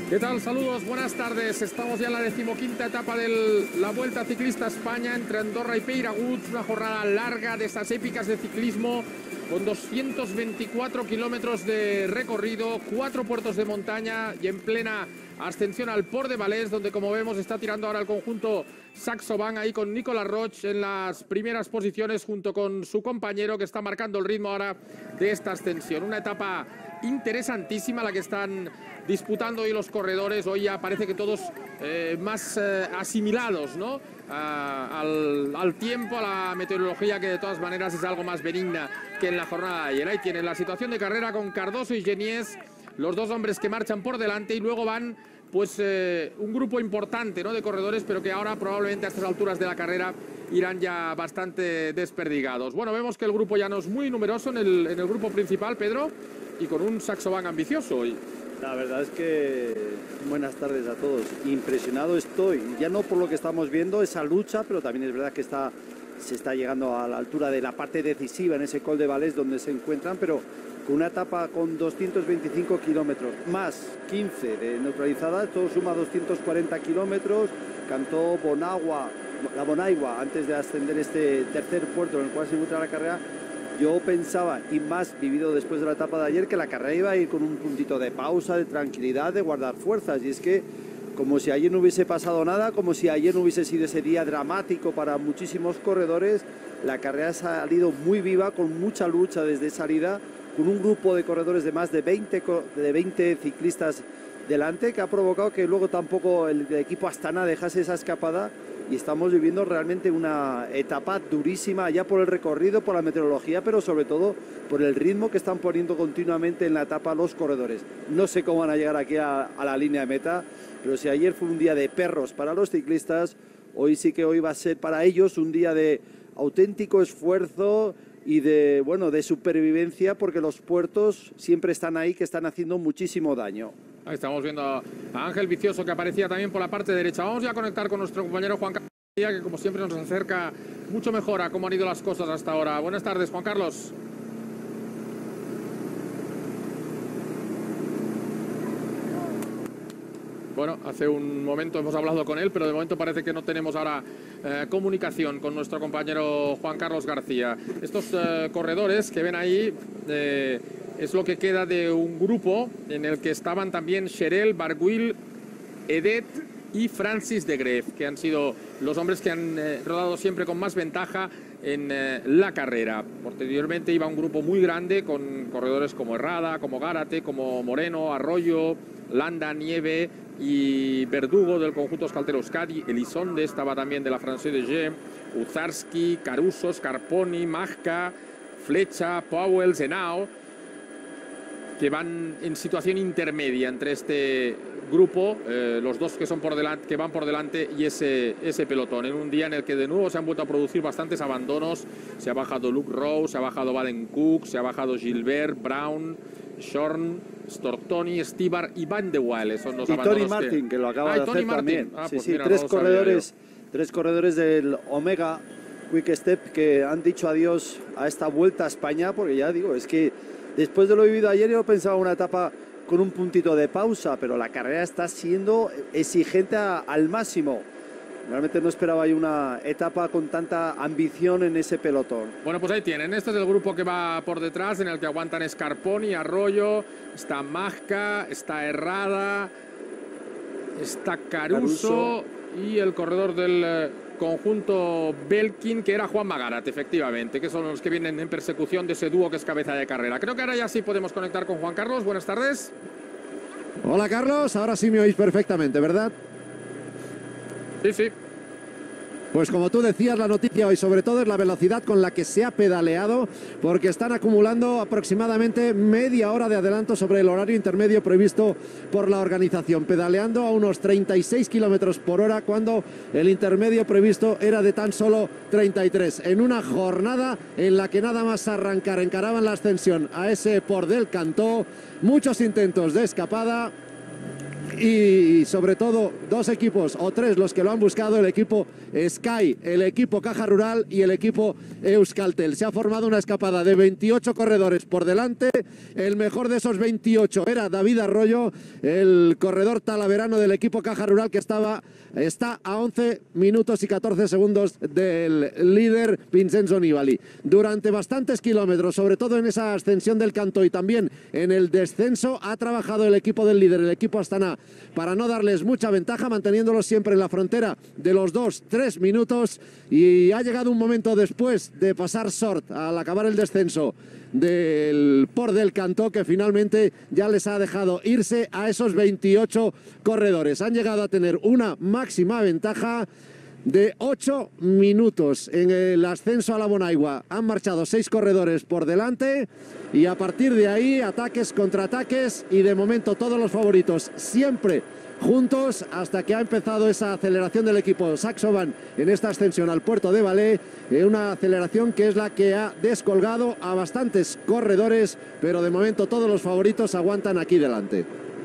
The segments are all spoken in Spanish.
¿Qué tal? Saludos, buenas tardes. Estamos ya en la 15ª etapa de la Vuelta Ciclista a España entre Andorra y Peyragut. Una jornada larga de esas épicas de ciclismo con 224 kilómetros de recorrido, 4 puertos de montaña y en plena ascensión al Port de Vallès, donde como vemos está tirando ahora el conjunto Saxo Bank ahí con Nicolas Roche en las primeras posiciones junto con su compañero que está marcando el ritmo ahora de esta ascensión. Una etapa interesantísima la que están disputando hoy los corredores. Hoy ya parece que todos más asimilados, ¿no? Al tiempo, a la meteorología, que de todas maneras es algo más benigna que en la jornada de ayer. Ahí tienen la situación de carrera con Cardoso y Genies, los dos hombres que marchan por delante, y luego van pues un grupo importante, ¿no?, de corredores, pero que ahora probablemente a estas alturas de la carrera irán ya bastante desperdigados. Bueno, vemos que el grupo ya no es muy numeroso en el grupo principal, Pedro, y con un Saxo Bank ambicioso hoy. La verdad es que buenas tardes a todos. Impresionado estoy, ya no por lo que estamos viendo, esa lucha, pero también es verdad que se está llegando a la altura de la parte decisiva en ese Col de Vallès donde se encuentran, pero con una etapa con 225 kilómetros más 15 de neutralizada, todo suma 240 kilómetros. Cantó la Bonaigua antes de ascender este tercer puerto en el cual se encuentra la carrera. Yo pensaba, y más vivido después de la etapa de ayer, que la carrera iba a ir con un puntito de pausa, de tranquilidad, de guardar fuerzas. Y es que, como si ayer no hubiese pasado nada, como si ayer no hubiese sido ese día dramático para muchísimos corredores, la carrera ha salido muy viva, con mucha lucha desde salida, con un grupo de corredores de más de 20 ciclistas delante, que ha provocado que luego tampoco el equipo Astana dejase esa escapada. Y estamos viviendo realmente una etapa durísima, ya por el recorrido, por la meteorología, pero sobre todo por el ritmo que están poniendo continuamente en la etapa los corredores. No sé cómo van a llegar aquí a la línea de meta, pero si ayer fue un día de perros para los ciclistas, hoy sí que hoy va a ser para ellos un día de auténtico esfuerzo y de supervivencia, porque los puertos siempre están ahí, que están haciendo muchísimo daño. Ahí estamos viendo a Ángel Vicioso, que aparecía también por la parte derecha. Vamos ya a conectar con nuestro compañero Juan Carlos, que como siempre nos acerca mucho mejor a cómo han ido las cosas hasta ahora. Buenas tardes, Juan Carlos. Bueno, hace un momento hemos hablado con él, pero de momento parece que no tenemos ahora comunicación con nuestro compañero Juan Carlos García. Estos corredores que ven ahí es lo que queda de un grupo en el que estaban también Cherel, Barguil, Edet y Francis de Greef, que han sido los hombres que han rodado siempre con más ventaja en la carrera. Posteriormente iba un grupo muy grande con corredores como Herrada, como Gárate, como Moreno, Arroyo, Landa, Nieve y Verdugo del conjunto Euskaltel Euskadi. Elizonde estaba también de la Française de Gem, Uzarski, Caruso, Scarponi, Majka, Flecha, Powell, Zenao, que van en situación intermedia entre este grupo, los dos que son por delante, que van por delante, y ese pelotón, en un día en el que de nuevo se han vuelto a producir bastantes abandonos. Se ha bajado Luke Rowe, se ha bajado Baden Cook, se ha bajado Gilbert, Brown, Shorn, Stortoni, Stibar y Van de Waal. Son los abandonos. Tony Martin, que lo acaba de hacer también. Pues sí, mira, tres corredores del Omega Quick Step que han dicho adiós a esta Vuelta a España, porque ya digo, es que después de lo vivido ayer yo pensaba una etapa con un puntito de pausa, pero la carrera está siendo exigente al máximo. Realmente no esperaba yo una etapa con tanta ambición en ese pelotón. Bueno, pues ahí tienen. Este es el grupo que va por detrás, en el que aguantan Scarponi, Arroyo, está Majka, está Herrada, está Caruso y el corredor del conjunto Belkin, que era Juan Magarat, efectivamente, que son los que vienen en persecución de ese dúo que es cabeza de carrera. Creo que ahora ya sí podemos conectar con Juan Carlos. Buenas tardes. Hola, Carlos, ahora sí me oís perfectamente, ¿verdad? Sí, sí. Pues como tú decías, la noticia hoy sobre todo es la velocidad con la que se ha pedaleado, porque están acumulando aproximadamente media hora de adelanto sobre el horario intermedio previsto por la organización, pedaleando a unos 36 kilómetros por hora cuando el intermedio previsto era de tan solo 33, en una jornada en la que nada más arrancar encaraban la ascensión a ese Port del Cantó, muchos intentos de escapada. y sobre todo 2 equipos o 3 los que lo han buscado, el equipo Sky, el equipo Caja Rural y el equipo Euskaltel. Se ha formado una escapada de 28 corredores por delante. El mejor de esos 28 era David Arroyo, el corredor talaverano del equipo Caja Rural, que está a 11 minutos y 14 segundos del líder Vincenzo Nibali. Durante bastantes kilómetros, sobre todo en esa ascensión del Cantó y también en el descenso, ha trabajado el equipo del líder, el equipo Astana, para no darles mucha ventaja, manteniéndolos siempre en la frontera de los 2-3 minutos, y ha llegado un momento después de pasar Sort al acabar el descenso del Port del Cantó, que finalmente ya les ha dejado irse a esos 28 corredores. Han llegado a tener una máxima ventaja de 8 minutos en el ascenso a la Bonaigua. Han marchado 6 corredores por delante y a partir de ahí ataques, contraataques, y de momento todos los favoritos siempre juntos hasta que ha empezado esa aceleración del equipo Saxo Bank en esta ascensión al puerto de Valais, una aceleración que es la que ha descolgado a bastantes corredores, pero de momento todos los favoritos aguantan aquí delante.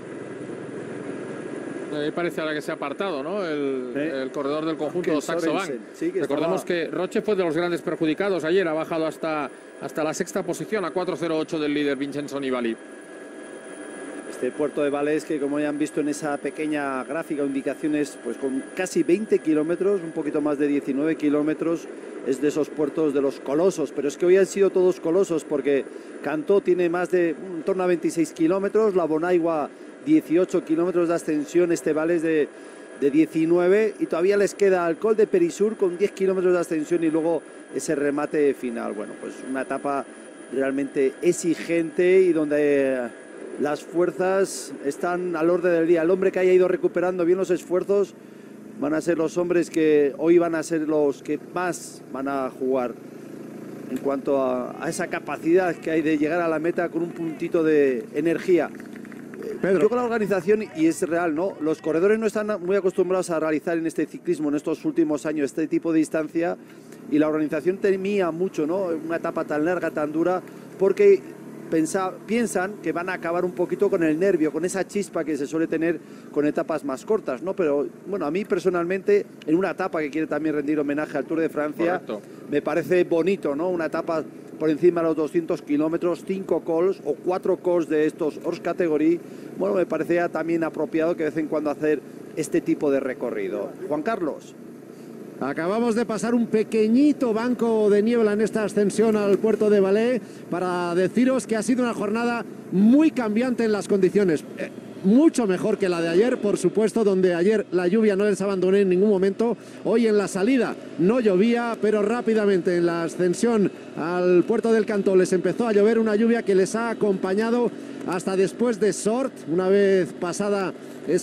Parece ahora que se ha apartado, ¿no? El corredor del conjunto Saxo Bank. Sí, recordemos que Roche fue de los grandes perjudicados ayer, ha bajado hasta la 6ª posición, a 4:08 del líder Vincenzo Nibali. Este puerto de Valais, que como ya han visto en esa pequeña gráfica, indicaciones, pues con casi 20 kilómetros, un poquito más de 19 kilómetros, es de esos puertos de los colosos, pero es que hoy han sido todos colosos, porque Cantó tiene más de en torno a 26 kilómetros, la Bonaigua 18 kilómetros de ascensión, este Valais de 19, y todavía les queda el Col de Perisur con 10 kilómetros de ascensión y luego ese remate final. Bueno, pues una etapa realmente exigente y donde las fuerzas están al orden del día. El hombre que haya ido recuperando bien los esfuerzos van a ser los hombres que hoy van a ser los que más van a jugar en cuanto a esa capacidad que hay de llegar a la meta con un puntito de energía. Pedro. Yo con la organización, y es real, ¿no? Los corredores no están muy acostumbrados a realizar en este ciclismo, en estos últimos años, este tipo de distancia, y la organización temía mucho, ¿no? Una etapa tan larga, tan dura, porque piensan que van a acabar un poquito con el nervio, con esa chispa que se suele tener con etapas más cortas, ¿no? Pero bueno, a mí personalmente, en una etapa que quiere también rendir homenaje al Tour de Francia, correcto, me parece bonito, ¿no? Una etapa por encima de los 200 kilómetros, 5 calls o 4 calls de estos Horse Category. Bueno, me parecía también apropiado que de vez en cuando hacer este tipo de recorrido. Juan Carlos. Acabamos de pasar un pequeñito banco de niebla en esta ascensión al puerto de Valais para deciros que ha sido una jornada muy cambiante en las condiciones. Mucho mejor que la de ayer, por supuesto, donde ayer la lluvia no les abandonó en ningún momento. Hoy en la salida no llovía, pero rápidamente en la ascensión al puerto del Cantó les empezó a llover, una lluvia que les ha acompañado hasta después de Sort, una vez pasada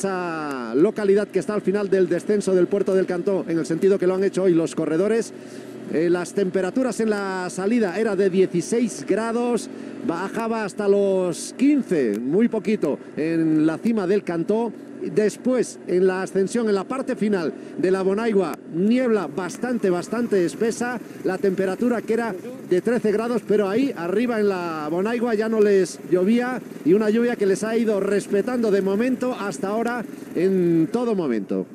esa localidad que está al final del descenso del puerto del Cantó, en el sentido que lo han hecho hoy los corredores. Las temperaturas en la salida era de 16 grados, bajaba hasta los 15, muy poquito, en la cima del Cantó. Después, en la ascensión, en la parte final de la Bonaigua, niebla bastante espesa, la temperatura que era de 13 grados, pero ahí arriba en la Bonaigua ya no les llovía, y una lluvia que les ha ido respetando de momento hasta ahora en todo momento.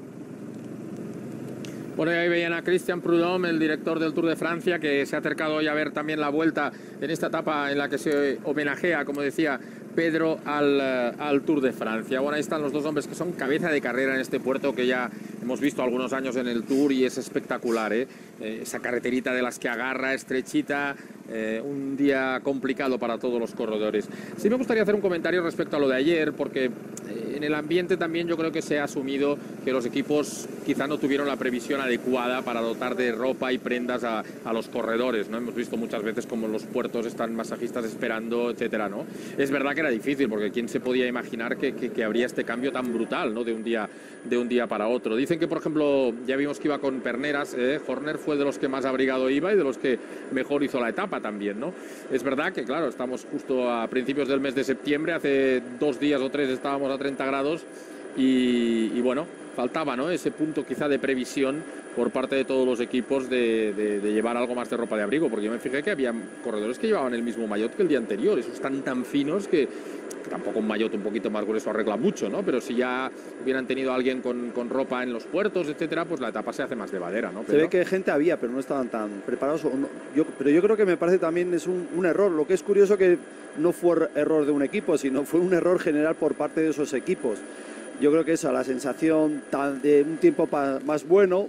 Bueno, ahí veían a Christian Prudhomme, el director del Tour de Francia, que se ha acercado hoy a ver también la vuelta en esta etapa en la que se homenajea, como decía Pedro, al Tour de Francia. Bueno, ahí están los dos hombres que son cabeza de carrera en este puerto, que ya hemos visto algunos años en el Tour y es espectacular, ¿eh? Esa carreterita de las que agarra, estrechita, un día complicado para todos los corredores. Sí me gustaría hacer un comentario respecto a lo de ayer, porque en el ambiente también yo creo que se ha asumido que los equipos quizá no tuvieron la previsión adecuada para dotar de ropa y prendas a los corredores, ¿no? Hemos visto muchas veces como en los puertos están masajistas esperando, etcétera, ¿no? Es verdad que era difícil, porque quién se podía imaginar que habría este cambio tan brutal, ¿no? De un día para otro. Dicen que, por ejemplo, ya vimos que iba con perneras, Horner fue de los que más abrigado iba y de los que mejor hizo la etapa también, ¿no? Es verdad que, claro, estamos justo a principios del mes de septiembre, hace 2 días o 3 estábamos a 30 grados y bueno, faltaba, ¿no? Ese punto quizá de previsión por parte de todos los equipos de llevar algo más de ropa de abrigo, porque yo me fijé que había corredores que llevaban el mismo maillot que el día anterior, esos están tan finos que tampoco un maillot un poquito más grueso arregla mucho, ¿no? Pero si ya hubieran tenido a alguien con ropa en los puertos, etcétera, pues la etapa se hace más llevadera, ¿no? Se ve que gente había, pero no estaban tan preparados. Pero yo creo que me parece también es un error. Lo que es curioso que no fue error de un equipo, sino fue un error general por parte de esos equipos. Yo creo que eso, la sensación de un tiempo más bueno,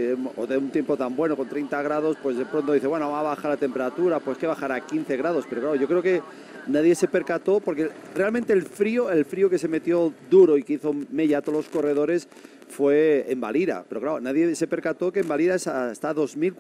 o de un tiempo tan bueno con 30 grados, pues de pronto dice, bueno, va a bajar la temperatura, pues que bajará a 15 grados. Pero claro, yo creo que nadie se percató, porque realmente el frío que se metió duro y que hizo mella a todos los corredores fue en Valira. Pero claro, nadie se percató que en Valira está a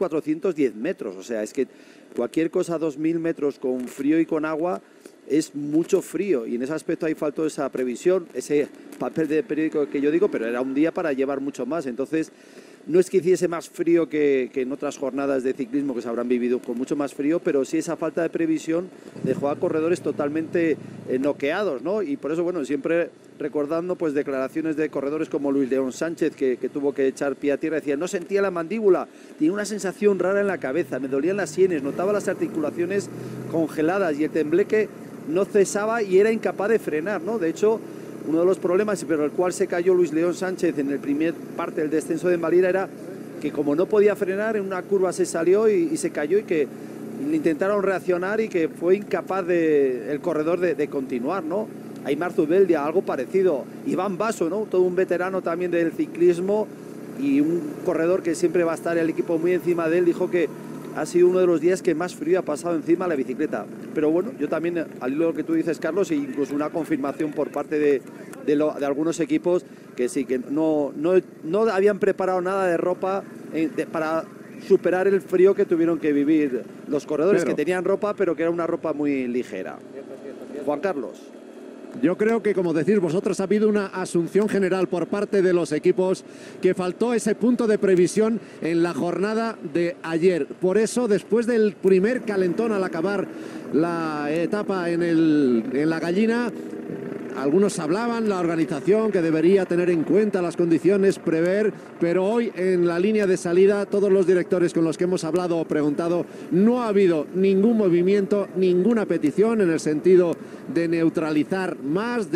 2.410 metros. O sea, es que cualquier cosa a 2.000 metros con frío y con agua es mucho frío, y en ese aspecto ahí faltó esa previsión, ese papel de periódico que yo digo, pero era un día para llevar mucho más. Entonces no es que hiciese más frío que en otras jornadas de ciclismo que se habrán vivido con mucho más frío, pero sí esa falta de previsión dejó a corredores totalmente noqueados, ¿no? Y por eso, bueno, siempre recordando pues declaraciones de corredores como Luis León Sánchez, que tuvo que echar pie a tierra, decía, no sentía la mandíbula, tenía una sensación rara en la cabeza, me dolían las sienes, notaba las articulaciones congeladas y el tembleque no cesaba y era incapaz de frenar, ¿no? De hecho, uno de los problemas por el cual se cayó Luis León Sánchez en el primer parte del descenso de Valira era que como no podía frenar, en una curva se salió y se cayó, y que le intentaron reaccionar y que fue incapaz el corredor de continuar, ¿no? Aimar Zubeldia, algo parecido. Iván Basso, ¿no? Todo un veterano también del ciclismo y un corredor que siempre va a estar el equipo muy encima de él, dijo que ha sido uno de los días que más frío ha pasado encima de la bicicleta. Pero bueno, yo también, al hilo de lo que tú dices, Carlos, e incluso una confirmación por parte de algunos equipos que sí, que no habían preparado nada de ropa para superar el frío que tuvieron que vivir los corredores, que tenían ropa, pero que era una ropa muy ligera. Juan Carlos. Yo creo que, como decís vosotros, ha habido una asunción general por parte de los equipos que faltó ese punto de previsión en la jornada de ayer. Por eso, después del primer calentón al acabar la etapa en la Gallina, algunos hablaban, la organización, que debería tener en cuenta las condiciones, prever, pero hoy en la línea de salida, todos los directores con los que hemos hablado o preguntado, no ha habido ningún movimiento, ninguna petición en el sentido de neutralizar más,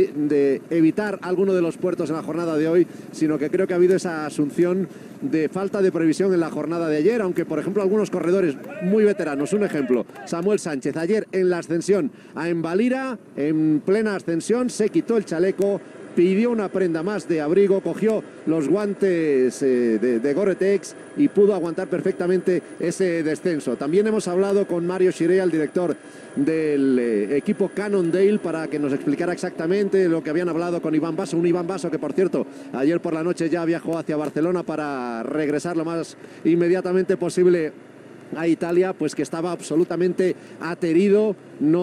de evitar alguno de los puertos en la jornada de hoy, sino que creo que ha habido esa asunción de falta de previsión en la jornada de ayer, aunque por ejemplo algunos corredores muy veteranos, un ejemplo, Samuel Sánchez, ayer en la ascensión a Valira, en plena ascensión, se quitó el chaleco, pidió una prenda más de abrigo, cogió los guantes de Gore-Tex y pudo aguantar perfectamente ese descenso. También hemos hablado con Mario Scirea, el director del equipo Cannondale, para que nos explicara exactamente lo que habían hablado con Iván Basso, un Iván Basso que, por cierto, ayer por la noche ya viajó hacia Barcelona para regresar lo más inmediatamente posible a Italia, pues que estaba absolutamente aterido,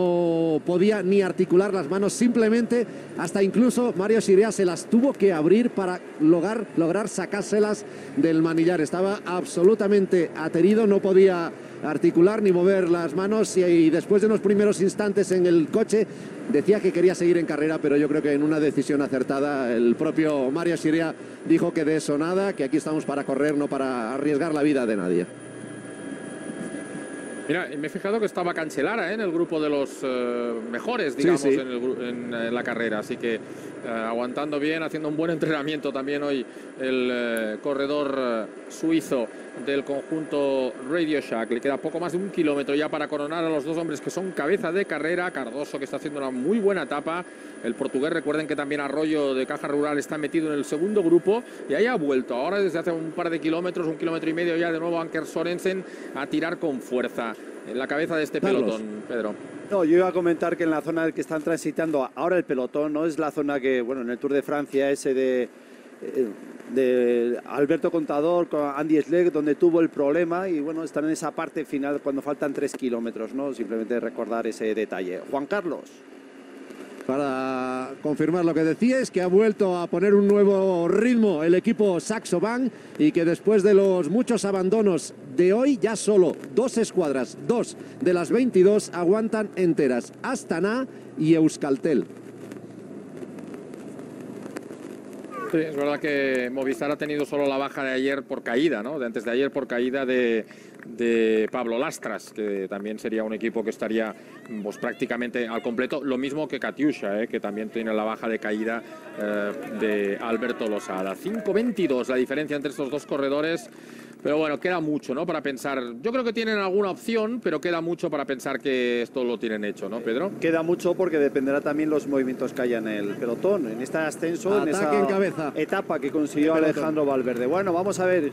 no podía ni articular las manos, simplemente hasta incluso Mario Scirea se las tuvo que abrir para lograr sacárselas del manillar. Estaba absolutamente aterido, no podía articular ni mover las manos, y después de unos primeros instantes en el coche decía que quería seguir en carrera, pero yo creo que en una decisión acertada el propio Mario Scirea dijo que de eso nada, que aquí estamos para correr, no para arriesgar la vida de nadie. Mira, me he fijado que estaba Cancellara en el grupo de los mejores, digamos, sí. En la carrera. Así que aguantando bien, haciendo un buen entrenamiento también hoy el corredor suizo del conjunto Radio Shack. Le queda poco más de 1 kilómetro ya para coronar a los dos hombres que son cabeza de carrera. Cardoso, que está haciendo una muy buena etapa. El portugués, recuerden que también Arroyo de Caja Rural está metido en el segundo grupo y ahí ha vuelto. Ahora desde hace un par de kilómetros, 1,5 kilómetros ya de nuevo Anker Sorensen a tirar con fuerza en la cabeza de este pelotón, Pedro. No, yo iba a comentar que en la zona que están transitando ahora el pelotón no es la zona que, bueno, en el Tour de Francia ese de Alberto Contador con Andy Schleck, donde tuvo el problema, y bueno, están en esa parte final cuando faltan 3 kilómetros, ¿no? Simplemente recordar ese detalle. Juan Carlos. Para confirmar lo que decía, es que ha vuelto a poner un nuevo ritmo el equipo Saxo Bank, y que después de los muchos abandonos de hoy, ya solo 2 escuadras, 2 de las 22 aguantan enteras, Astana y Euskaltel. Sí, es verdad que Movistar ha tenido solo la baja de ayer por caída, ¿no? De antes de ayer por caída de Pablo Lastras, que también sería un equipo que estaría pues, prácticamente al completo. Lo mismo que Katiusha, que también tiene la baja de caída de Alberto Losada. 5:22 la diferencia entre estos dos corredores. Pero bueno, queda mucho, ¿no? Para pensar. Yo creo que tienen alguna opción, pero queda mucho para pensar que esto lo tienen hecho, ¿no, Pedro? Queda mucho porque dependerá también los movimientos que haya en el pelotón, en este ascenso, Ataque en esa en cabeza. etapa que consiguió Alejandro Valverde. Bueno, vamos a ver.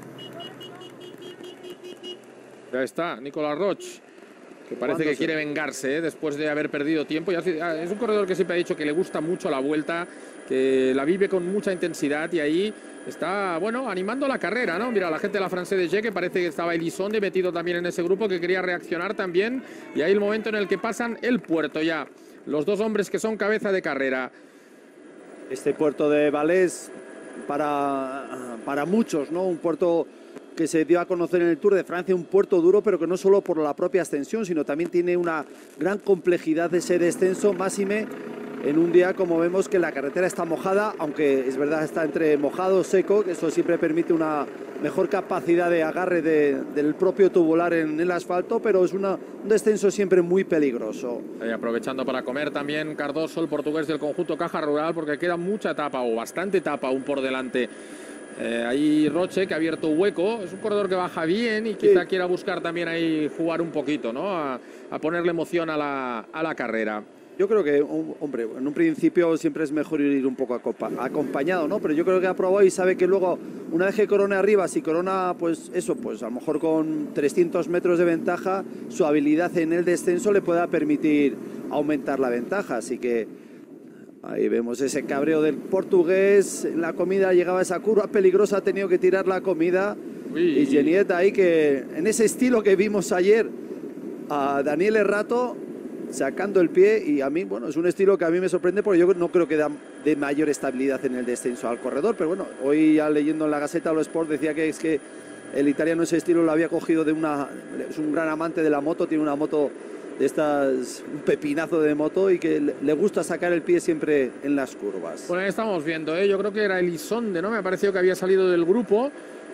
Ya está, Nicolás Roch, que parece que quiere vengarse después de haber perdido tiempo. Es un corredor que siempre ha dicho que le gusta mucho la vuelta, que la vive con mucha intensidad y ahí está, bueno, animando la carrera, ¿no? Mira, la gente de la France de G, que parece que estaba Elisonde metido también en ese grupo, que quería reaccionar también. Y ahí el momento en el que pasan el puerto ya. Los dos hombres que son cabeza de carrera. Este puerto de Valés, para muchos, ¿no? Un puerto que se dio a conocer en el Tour de Francia, un puerto duro, pero que no solo por la propia ascensión, sino también tiene una gran complejidad de ese descenso, máxime en un día como vemos que la carretera está mojada, aunque es verdad está entre mojado y seco, que eso siempre permite una mejor capacidad de agarre del propio tubular en el asfalto, pero es un descenso siempre muy peligroso. Aprovechando para comer también Cardoso, el portugués del conjunto Caja Rural, porque queda mucha etapa o bastante etapa aún por delante. Ahí Roche, que ha abierto un hueco, es un corredor que baja bien y quizá quiera buscar también ahí jugar un poquito, ¿no? A ponerle emoción a la carrera. Yo creo que, hombre, en un principio siempre es mejor ir un poco acompañado, ¿no? Pero yo creo que ha probado y sabe que luego, una vez que corona arriba, si corona, pues eso, pues a lo mejor con 300 metros de ventaja, su habilidad en el descenso le pueda permitir aumentar la ventaja. Así que ahí vemos ese cabreo del portugués. En la comida llegaba a esa curva peligrosa, ha tenido que tirar la comida. Y Geniet ahí que, en ese estilo que vimos ayer a Daniel Errato, sacando el pie, y a mí, bueno, es un estilo que a mí me sorprende porque yo no creo que da de mayor estabilidad en el descenso al corredor, pero bueno, hoy ya leyendo en la Gaceta dello Sport decía que es que el italiano ese estilo lo había cogido es un gran amante de la moto, tiene una moto de estas, un pepinazo de moto, y que le gusta sacar el pie siempre en las curvas. Bueno, ahí estamos viendo, yo creo que era Elisonde, ¿no? Me ha parecido que había salido del grupo.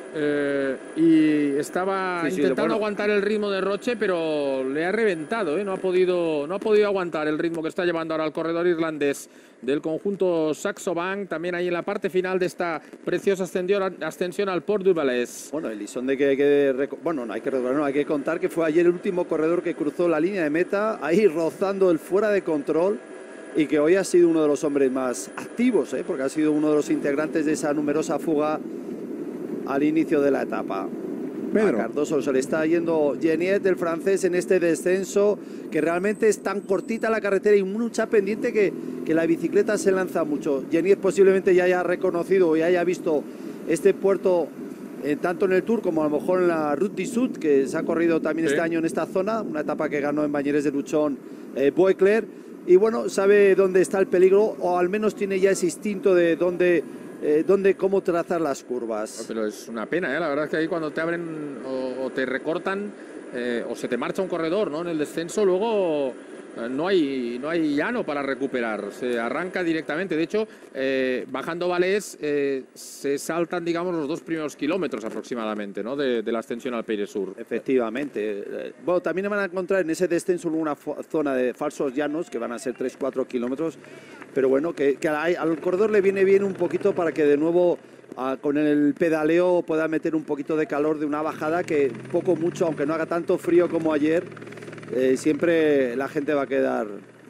Y estaba intentando aguantar el ritmo de Roche, pero le ha reventado, no ha podido aguantar el ritmo que está llevando ahora el corredor irlandés del conjunto Saxo Bank, también ahí en la parte final de esta preciosa ascensión al Port du Valais. Bueno, Elisonde hay que contar que fue ayer el último corredor que cruzó la línea de meta, ahí rozando el fuera de control, y que hoy ha sido uno de los hombres más activos, porque ha sido uno de los integrantes de esa numerosa fuga al inicio de la etapa. Pedro. A Cardoso se le está yendo Geniet, el francés, en este descenso, que realmente es tan cortita la carretera y mucha pendiente que la bicicleta se lanza mucho. Geniet posiblemente ya haya reconocido y haya visto este puerto tanto en el Tour como a lo mejor en la Route du Sud, que se ha corrido también este año en esta zona, una etapa que ganó en Bañeres de Luchón Boecler, y bueno, sabe dónde está el peligro, o al menos tiene ya ese instinto de cómo trazar las curvas. Pero es una pena, la verdad es que ahí cuando te abren o te recortan o se te marcha un corredor, ¿no? En el descenso, luego no hay llano para recuperar, se arranca directamente. De hecho, bajando Valés se saltan, digamos, los 2 primeros kilómetros aproximadamente, ¿no? de la ascensión al Pays Sur. Efectivamente. Bueno, también van a encontrar en ese descenso una zona de falsos llanos que van a ser 3-4 kilómetros, pero bueno, que al corredor le viene bien un poquito para que de nuevo con el pedaleo pueda meter un poquito de calor de una bajada que poco mucho, aunque no haga tanto frío como ayer, siempre la gente va a quedar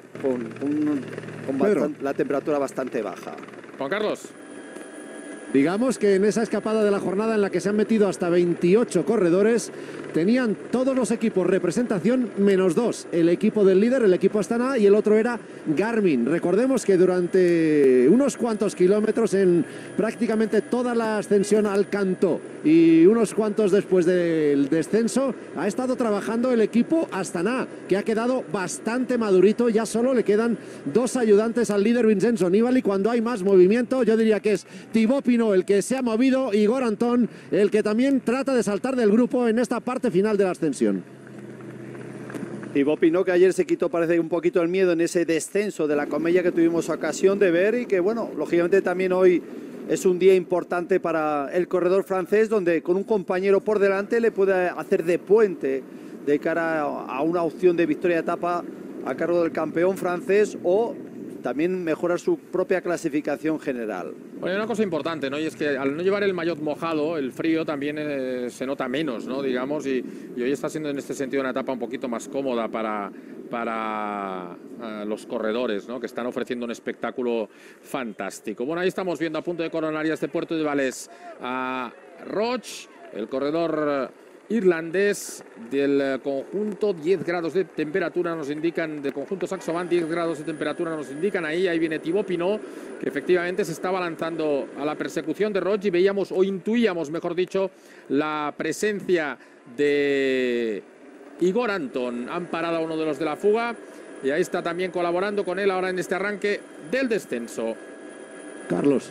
con la temperatura bastante baja. Juan Carlos. Digamos que en esa escapada de la jornada en la que se han metido hasta 28 corredores, tenían todos los equipos representación menos 2. El equipo del líder, el equipo Astana, y el otro era Garmin. Recordemos que durante unos cuantos kilómetros, en prácticamente toda la ascensión al Cantó y unos cuantos después del descenso, ha estado trabajando el equipo Astana, que ha quedado bastante madurito. Ya solo le quedan 2 ayudantes al líder Vincenzo Nibali. Cuando hay más movimiento, yo diría que es Thibaut Pinot el que se ha movido, y Igor Antón el que también trata de saltar del grupo en esta parte final de la ascensión. Thibaut Pinot, que ayer se quitó, parece, un poquito el miedo en ese descenso de la Comella que tuvimos ocasión de ver, y que bueno, lógicamente también hoy es un día importante para el corredor francés, donde con un compañero por delante le puede hacer de puente de cara a una opción de victoria de etapa a cargo del campeón francés, o también mejorar su propia clasificación general. Bueno, hay una cosa importante, ¿no? Y es que al no llevar el maillot mojado, el frío también se nota menos, ¿no? Digamos, y hoy está siendo en este sentido una etapa un poquito más cómoda para los corredores, ¿no? Que están ofreciendo un espectáculo fantástico. Bueno, ahí estamos viendo a punto de coronar este Puerto de Vallès a Roig, el corredor irlandés del conjunto. 10 grados de temperatura nos indican, del conjunto Saxo Bank, 10 grados de temperatura nos indican ahí viene Thibaut Pinot, que efectivamente se estaba lanzando a la persecución de Roig, y veíamos, o intuíamos, mejor dicho, la presencia de Igor Anton. Han parado a uno de los de la fuga, y ahí está también colaborando con él ahora en este arranque del descenso. Carlos.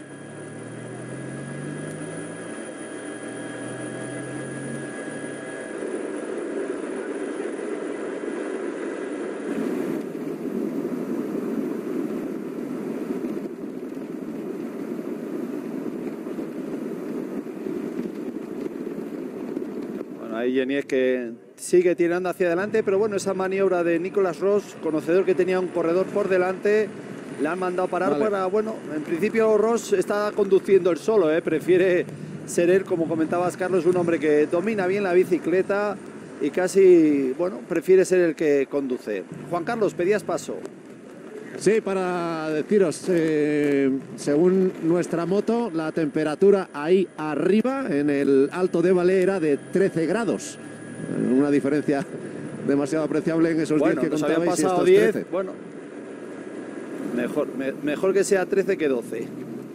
Ahí Genies que sigue tirando hacia adelante, pero bueno, esa maniobra de Nicolas Ross, conocedor que tenía un corredor por delante, le han mandado parar para, bueno, en principio Ross está conduciendo él solo, prefiere ser él, como comentabas Carlos, un hombre que domina bien la bicicleta y casi, bueno, prefiere ser el que conduce. Juan Carlos, pedías paso. Sí, para deciros, según nuestra moto, la temperatura ahí arriba, en el Alto de Valais, era de 13 grados. Una diferencia demasiado apreciable en esos 10 que nos contabais. habían pasado 10, bueno, mejor que sea 13 que 12.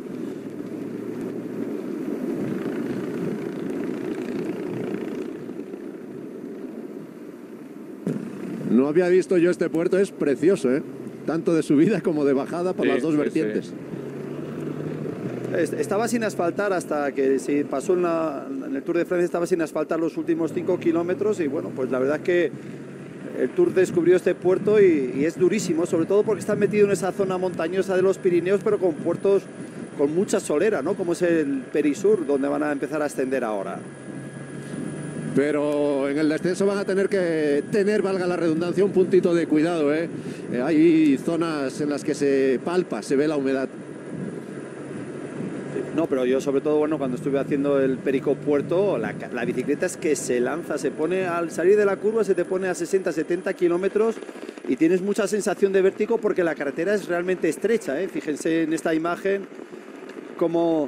No había visto yo este puerto, es precioso, tanto de subida como de bajada por las dos vertientes. Sí. Estaba sin asfaltar hasta que se pasó en el Tour de Francia, estaba sin asfaltar los últimos 5 kilómetros, y bueno, pues la verdad es que el Tour descubrió este puerto y es durísimo, sobre todo porque está metido en esa zona montañosa de los Pirineos, pero con puertos con mucha solera, ¿no? Como es el Perisur, donde van a empezar a ascender ahora. Pero en el descenso van a tener que tener, valga la redundancia, un puntito de cuidado, hay zonas en las que se palpa, se ve la humedad. No, pero yo sobre todo, bueno, cuando estuve haciendo el Perico Puerto, la bicicleta es que se lanza, se pone al salir de la curva, se te pone a 60, 70 kilómetros y tienes mucha sensación de vértigo porque la carretera es realmente estrecha, Fíjense en esta imagen cómo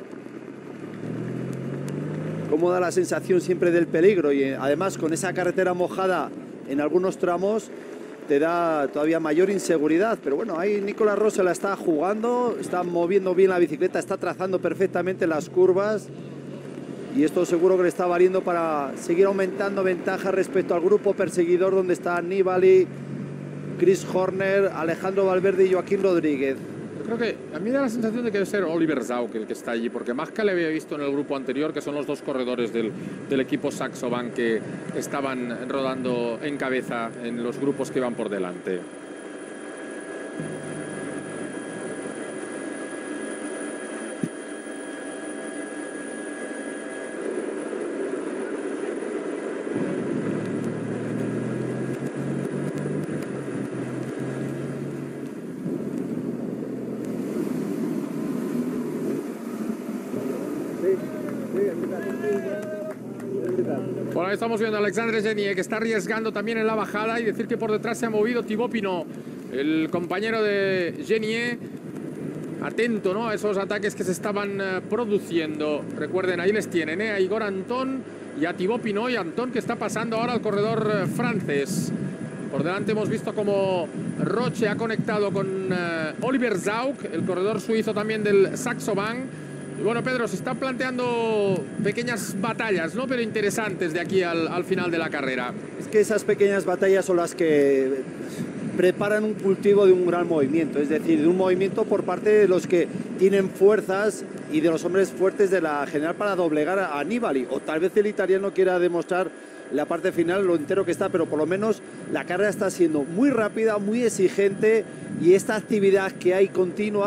da la sensación siempre del peligro, y además con esa carretera mojada en algunos tramos te da todavía mayor inseguridad. Pero bueno, ahí Nicolas Ross se la está jugando, está moviendo bien la bicicleta, está trazando perfectamente las curvas, y esto seguro que le está valiendo para seguir aumentando ventaja respecto al grupo perseguidor, donde está Nibali, Chris Horner, Alejandro Valverde y Joaquín Rodríguez. Yo creo que a mí me da la sensación de que debe ser Oliver Zauk el que está allí, porque más que le había visto en el grupo anterior, que son los dos corredores del equipo Saxo Bank que estaban rodando en cabeza en los grupos que van por delante. Bueno, ahí estamos viendo a Alexandre Genies, que está arriesgando también en la bajada, y decir que por detrás se ha movido Thibaut Pinot, el compañero de Genies, atento, ¿no?, a esos ataques que se estaban produciendo. Recuerden, ahí les tienen, a Igor Anton y a Thibaut Pinot, y Anton que está pasando ahora al corredor francés. Por delante hemos visto como Roche ha conectado con Oliver Zauk, el corredor suizo también del Saxo Bank. Y bueno, Pedro, se están planteando pequeñas batallas, ¿no?, pero interesantes de aquí al final de la carrera. Es que esas pequeñas batallas son las que preparan un cultivo de un gran movimiento, es decir, de un movimiento por parte de los que tienen fuerzas y de los hombres fuertes de la general para doblegar a Nibali. O tal vez el italiano quiera demostrar en la parte final lo entero que está, pero por lo menos la carrera está siendo muy rápida, muy exigente, y esta actividad que hay continua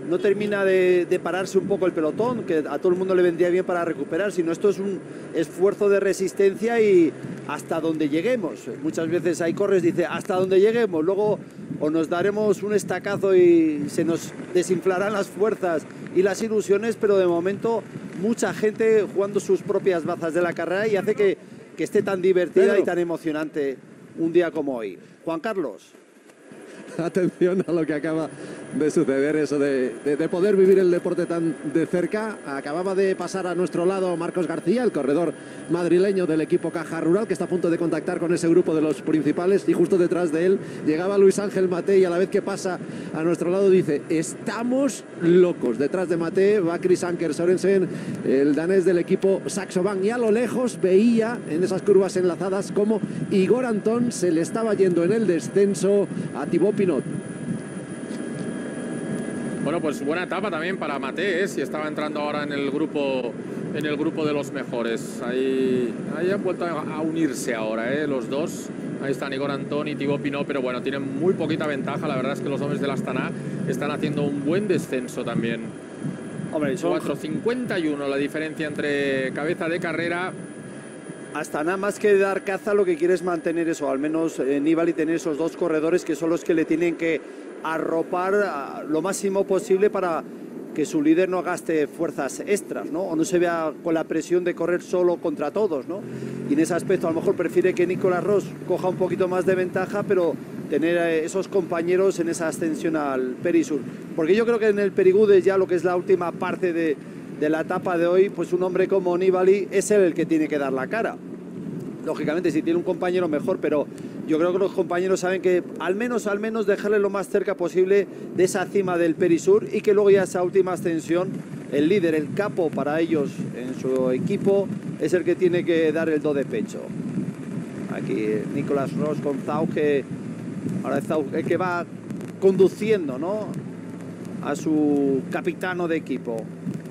no termina de pararse un poco el pelotón, que a todo el mundo le vendría bien para recuperar, sino esto es un esfuerzo de resistencia y hasta donde lleguemos. Muchas veces hay corres, dice, hasta donde lleguemos, luego o nos daremos un estacazo y se nos desinflarán las fuerzas y las ilusiones, pero de momento mucha gente jugando sus propias bazas de la carrera y hace que esté tan divertida y tan emocionante un día como hoy. Juan Carlos. Atención a lo que acaba de suceder, eso de poder vivir el deporte tan de cerca. Acababa de pasar a nuestro lado Marcos García, el corredor madrileño del equipo Caja Rural, que está a punto de contactar con ese grupo de los principales, y justo detrás de él llegaba Luis Ángel Maté, y a la vez que pasa a nuestro lado dice, estamos locos. Detrás de Maté va Chris Anker Sorensen, el danés del equipo Saxo Bank, y a lo lejos veía en esas curvas enlazadas como Igor Antón se le estaba yendo en el descenso a Thibaut Pinot. Bueno, pues buena etapa también para Maté, y estaba entrando ahora en el grupo de los mejores. Ahí han vuelto a unirse ahora, los dos. Ahí están Igor Antón y Thibaut Pinot, pero bueno, tienen muy poquita ventaja. La verdad es que los hombres del Astana están haciendo un buen descenso también. Hombre, 4.51 la diferencia entre cabeza de carrera. Astana, más que dar caza, lo que quiere es mantener eso, al menos Nibali, tener esos dos corredores que son los que le tienen que arropar lo máximo posible para que su líder no gaste fuerzas extras, ¿no? O no se vea con la presión de correr solo contra todos, ¿no? Y en ese aspecto a lo mejor prefiere que Nicolas Ross coja un poquito más de ventaja, pero tener esos compañeros en esa ascensión al Perisur. Porque yo creo que en el Perigudes, ya lo que es la última parte de la etapa de hoy, pues un hombre como Nibali es el que tiene que dar la cara. Lógicamente, si tiene un compañero mejor, pero yo creo que los compañeros saben que al menos dejarle lo más cerca posible de esa cima del Perisur, y que luego ya esa última ascensión, el líder, el capo para ellos en su equipo, es el que tiene que dar el do de pecho. Aquí Nicolas Ross con Zaug, que ahora es Zaug el que va conduciendo, ¿no?, a su capitano de equipo.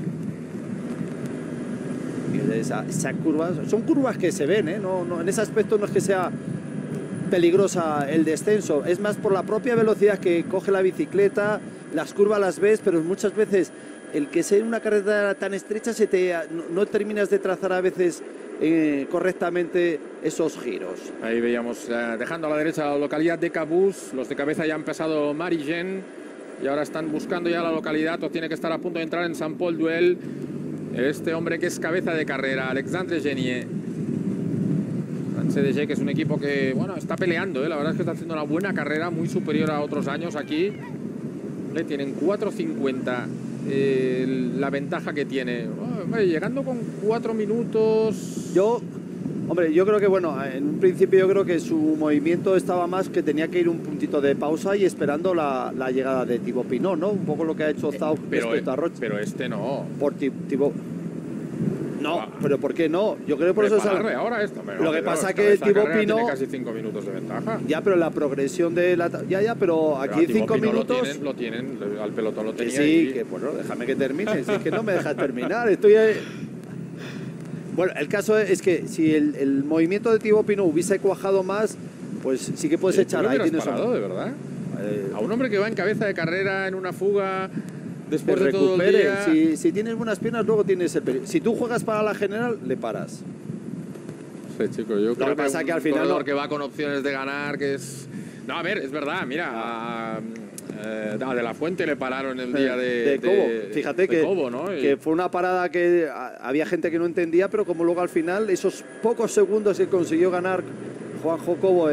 Esas curvas son curvas que se ven, no, en ese aspecto no es que sea peligrosa el descenso, es más por la propia velocidad que coge la bicicleta. Las curvas las ves, pero muchas veces el que sea una carretera tan estrecha no terminas de trazar a veces correctamente esos giros. Ahí veíamos, dejando a la derecha la localidad de Cabús. Los de cabeza ya han empezado Marigen y ahora están buscando ya la localidad, o tiene que estar a punto de entrar en Saint Paul Duel este hombre que es cabeza de carrera, Alexandre Genier. CDG, que es un equipo que, bueno, está peleando, la verdad es que está haciendo una buena carrera, muy superior a otros años aquí. Le tienen 4.50 la ventaja que tiene. Llegando con 4 minutos. Yo creo que, bueno, en un principio yo creo que su movimiento estaba más que tenía que ir un puntito de pausa y esperando la llegada de Thibaut Pinot, ¿no? Un poco lo que ha hecho Zaug respecto a Roche. Pero este no. Por Thibaut. No, pero ¿por qué no? Yo creo que por eso es ahora esto. Lo que pasa que Thibaut Pinot tiene casi 5 minutos de ventaja. Ya, pero la progresión de la pero aquí 5 minutos lo tienen, al pelotón lo tenía. Sí, que bueno, déjame que termine, si es que no me dejas terminar. Bueno, el caso es que si el movimiento de Thibaut Pinot hubiese cuajado más, pues sí que puedes echar ahí. ¿Tienes parado, de verdad? A un hombre que va en cabeza de carrera en una fuga después de todo el día. Si tienes buenas piernas, luego tienes el peligro. Si tú juegas para la general, le paras. Sí, chico, yo creo que al final corredor que va con opciones de ganar, que es... No, a ver, es verdad, mira, de la Fuente le pararon el día de Cobo. Fíjate que, Cobo, ¿no? Que fue una parada que había gente que no entendía, pero como luego al final, esos pocos segundos que consiguió ganar Juanjo Cobo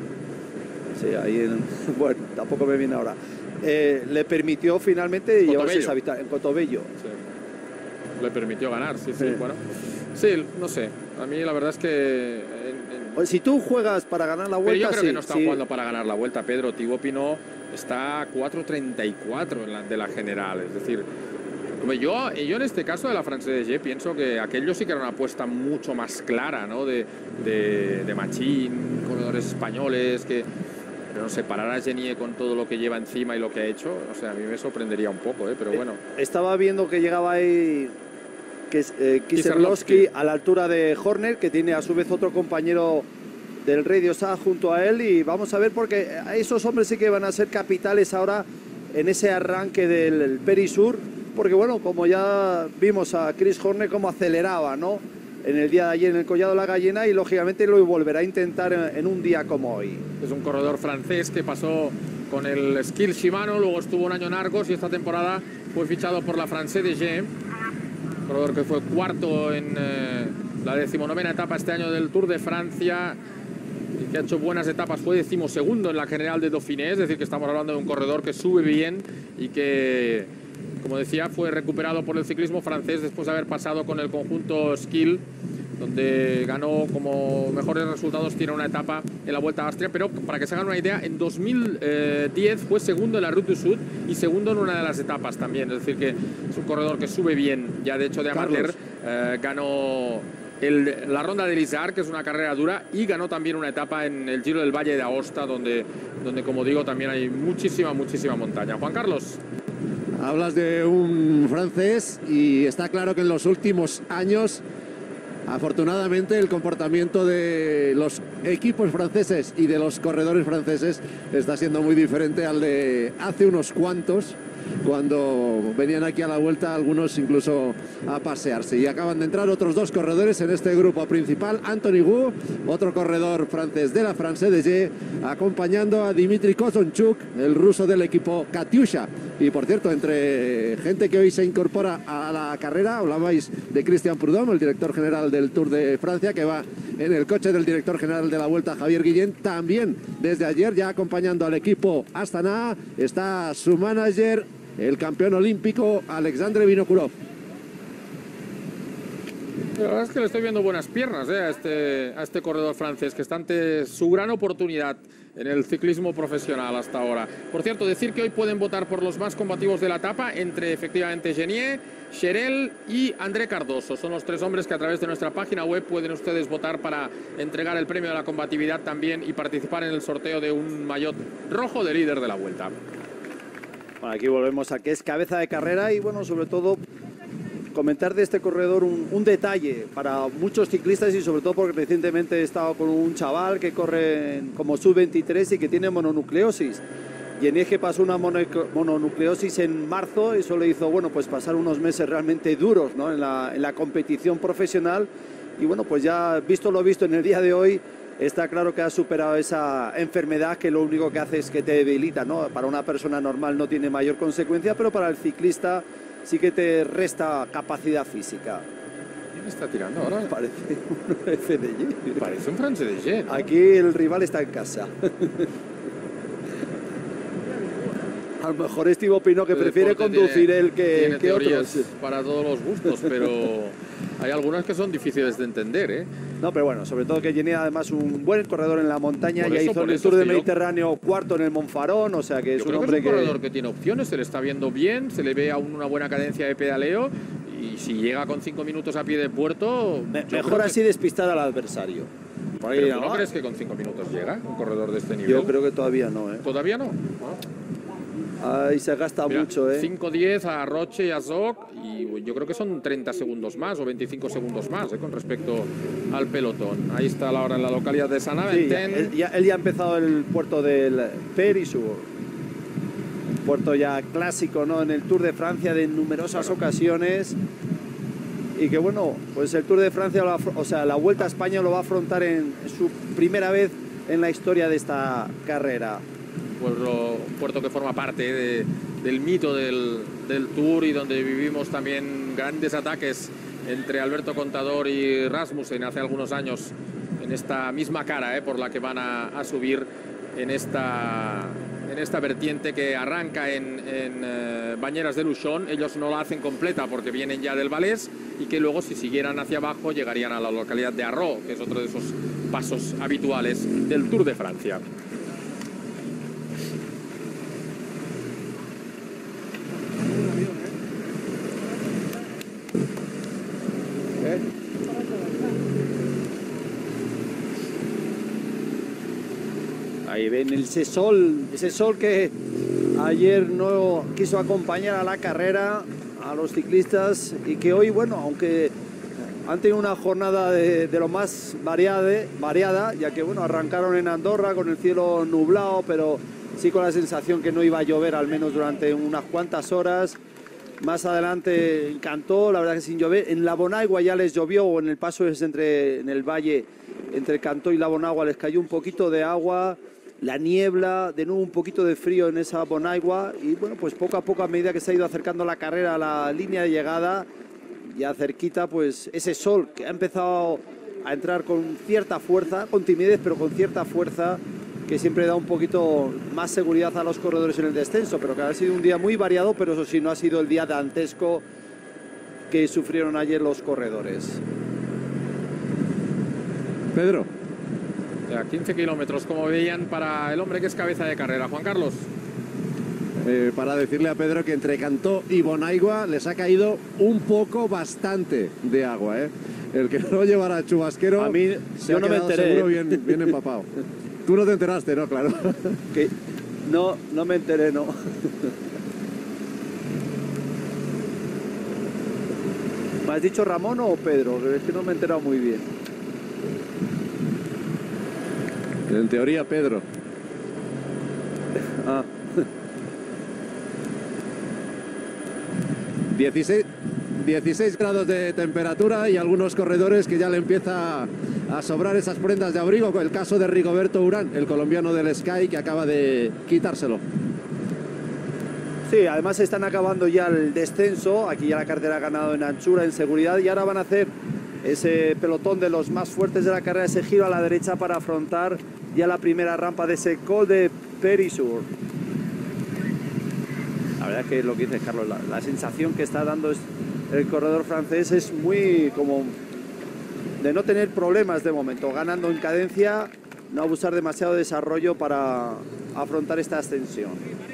bueno, tampoco me viene ahora. Le permitió finalmente llevarse esa victoria en Cotobello. Sí. Le permitió ganar, sí. Bueno, sí, no sé. A mí la verdad es que... Si tú juegas para ganar la vuelta... Pero yo creo que no está jugando para ganar la vuelta, Pedro. Thibaut Pinot está a 4.34 de la general. Es decir, yo en este caso de la Française des Jeux pienso que aquello sí que era una apuesta mucho más clara, ¿no? De Machín, corredores españoles que... Pero no sé, parar a Genier con todo lo que lleva encima y lo que ha hecho, o sea, a mí me sorprendería un poco, pero bueno. Estaba viendo que llegaba ahí Kieserlowski a la altura de Horner, que tiene a su vez otro compañero del Radio SA junto a él, y vamos a ver, porque esos hombres sí que van a ser capitales ahora en ese arranque del Perisur, porque bueno, como ya vimos a Chris Horner cómo aceleraba, ¿no?, en el día de ayer en el Collado de la Gallina, y lógicamente lo volverá a intentar en un día como hoy. Es un corredor francés que pasó con el Skill Shimano, luego estuvo un año en Argos y esta temporada fue fichado por la France de G. Corredor que fue cuarto en la 19ª etapa este año del Tour de Francia y que ha hecho buenas etapas, fue 12º en la general de Dauphiné, es decir que estamos hablando de un corredor que sube bien y que, como decía, fue recuperado por el ciclismo francés después de haber pasado con el conjunto Skill, donde ganó como mejores resultados, tiene una etapa en la Vuelta a Austria, pero para que se hagan una idea, en 2010 fue segundo en la Route du Sud y segundo en una de las etapas también, es decir que es un corredor que sube bien, ya de hecho de amateur ganó la Ronda de Lizar, que es una carrera dura, y ganó también una etapa en el Giro del Valle de Aosta, donde como digo también hay muchísima montaña. Juan Carlos. Hablas de un francés y está claro que en los últimos años, afortunadamente, el comportamiento de los equipos franceses y de los corredores franceses está siendo muy diferente al de hace unos cuantos, cuando venían aquí a la Vuelta algunos incluso a pasearse. Y acaban de entrar otros dos corredores en este grupo principal. Anthony Gu, otro corredor francés de la France de G, acompañando a Dimitri Kozonchuk, el ruso del equipo Katyusha. Y por cierto, entre gente que hoy se incorpora a la carrera, hablabais de Christian Prudhomme, el director general del Tour de Francia, que va en el coche del director general de la Vuelta, Javier Guillén. También desde ayer, ya acompañando al equipo Astana, está su manager, el campeón olímpico Alexandre Vinokurov. La verdad es que le estoy viendo buenas piernas a este corredor francés, que está ante su gran oportunidad en el ciclismo profesional hasta ahora. Por cierto, decir que hoy pueden votar por los más combativos de la etapa entre efectivamente Genier, Cherel y André Cardoso. Son los tres hombres que a través de nuestra página web pueden ustedes votar para entregar el premio de la combatividad también y participar en el sorteo de un maillot rojo de líder de la Vuelta. Bueno, aquí volvemos a que es cabeza de carrera y bueno, sobre todo comentar de este corredor un detalle para muchos ciclistas y sobre todo porque recientemente he estado con un chaval que corre como sub-23 y que tiene mononucleosis. Y en Eje pasó una mononucleosis en marzo, y eso le hizo, bueno, pues pasar unos meses realmente duros, ¿no?, en la competición profesional. Y bueno, pues ya visto lo visto en el día de hoy, está claro que ha superado esa enfermedad que lo único que hace es que te debilita, ¿no? Para una persona normal no tiene mayor consecuencia, pero para el ciclista sí que te resta capacidad física. ¿Quién está tirando ahora? Parece un FDG. Parece un France de G, ¿no? Aquí el rival está en casa. A lo mejor es Thibaut Pinot, que prefiere conducir él que otros. Para todos los gustos, pero hay algunas que son difíciles de entender, ¿eh? No, pero bueno, sobre todo que Genier además un buen corredor en la montaña, ya hizo en el Tour del Mediterráneo cuarto en el Monfarón, o sea que es un hombre que es un corredor que tiene opciones, se le está viendo bien, se le ve aún una buena cadencia de pedaleo y si llega con 5 minutos a pie de puerto... Mejor así despistar al adversario. ¿Pero no crees que con 5 minutos llega un corredor de este nivel? Yo creo que todavía no, ¿eh? ¿Todavía no? Ahí se gasta mucho, ¿eh? 5-10 a Roche y a Zog, y yo creo que son 30 segundos más o 25 segundos más con respecto al pelotón. Ahí está ahora en la localidad de Saint-Aventin. Sí, él ya ha empezado el puerto del Perisur, un puerto ya clásico, ¿no?, en el Tour de Francia de numerosas ocasiones. Y que bueno, pues el Tour de Francia, o sea, la Vuelta a España lo va a afrontar en su primera vez en la historia de esta carrera. Un puerto que forma parte del mito del Tour y donde vivimos también grandes ataques entre Alberto Contador y Rasmussen hace algunos años en esta misma cara por la que van a subir en esta vertiente que arranca en Bañeras de Luchon. Ellos no la hacen completa porque vienen ya del Valais y que luego si siguieran hacia abajo llegarían a la localidad de Arro, que es otro de esos pasos habituales del Tour de Francia. Ahí ven ese sol que ayer no quiso acompañar a la carrera, a los ciclistas, y que hoy, bueno, aunque han tenido una jornada de lo más variada, ya que, bueno, arrancaron en Andorra con el cielo nublado, pero sí con la sensación que no iba a llover al menos durante unas cuantas horas. Más adelante en Cantó, la verdad que sin llover. En la Bonagua ya les llovió, o en el paso es en el valle entre Cantó y la Bonagua les cayó un poquito de agua. La niebla, de nuevo un poquito de frío en esa Bonagua. Y bueno, pues poco a poco, a medida que se ha ido acercando la carrera a la línea de llegada, ya cerquita, pues ese sol que ha empezado a entrar con cierta fuerza, con timidez, pero con cierta fuerza, que siempre da un poquito más seguridad a los corredores en el descenso, pero que ha sido un día muy variado, pero eso sí, no ha sido el día dantesco que sufrieron ayer los corredores. Pedro. A 15 kilómetros, como veían, para el hombre que es cabeza de carrera. Juan Carlos. Para decirle a Pedro que entre Cantó y Bonaigua les ha caído un poco, bastante de agua, ¿eh? El que no llevara chubasquero, a mí, yo no me enteré, seguro bien empapado. Tú no te enteraste, ¿no? Claro. Que no me enteré, no. ¿Me has dicho Ramón o Pedro? Es que no me he enterado muy bien. En teoría, Pedro. Ah. 16 grados de temperatura y algunos corredores que ya le empieza a sobrar esas prendas de abrigo. El caso de Rigoberto Urán, el colombiano del Sky, que acaba de quitárselo. Sí, además están acabando ya el descenso. Aquí ya la carrera ha ganado en anchura, en seguridad, y ahora van a hacer ese pelotón de los más fuertes de la carrera, ese giro a la derecha para afrontar ya la primera rampa de ese Col de Périsur. La verdad es que lo que dice Carlos, la sensación que está dando el corredor francés es muy como de no tener problemas de momento, ganando en cadencia, no abusar demasiado de desarrollo para afrontar esta ascensión.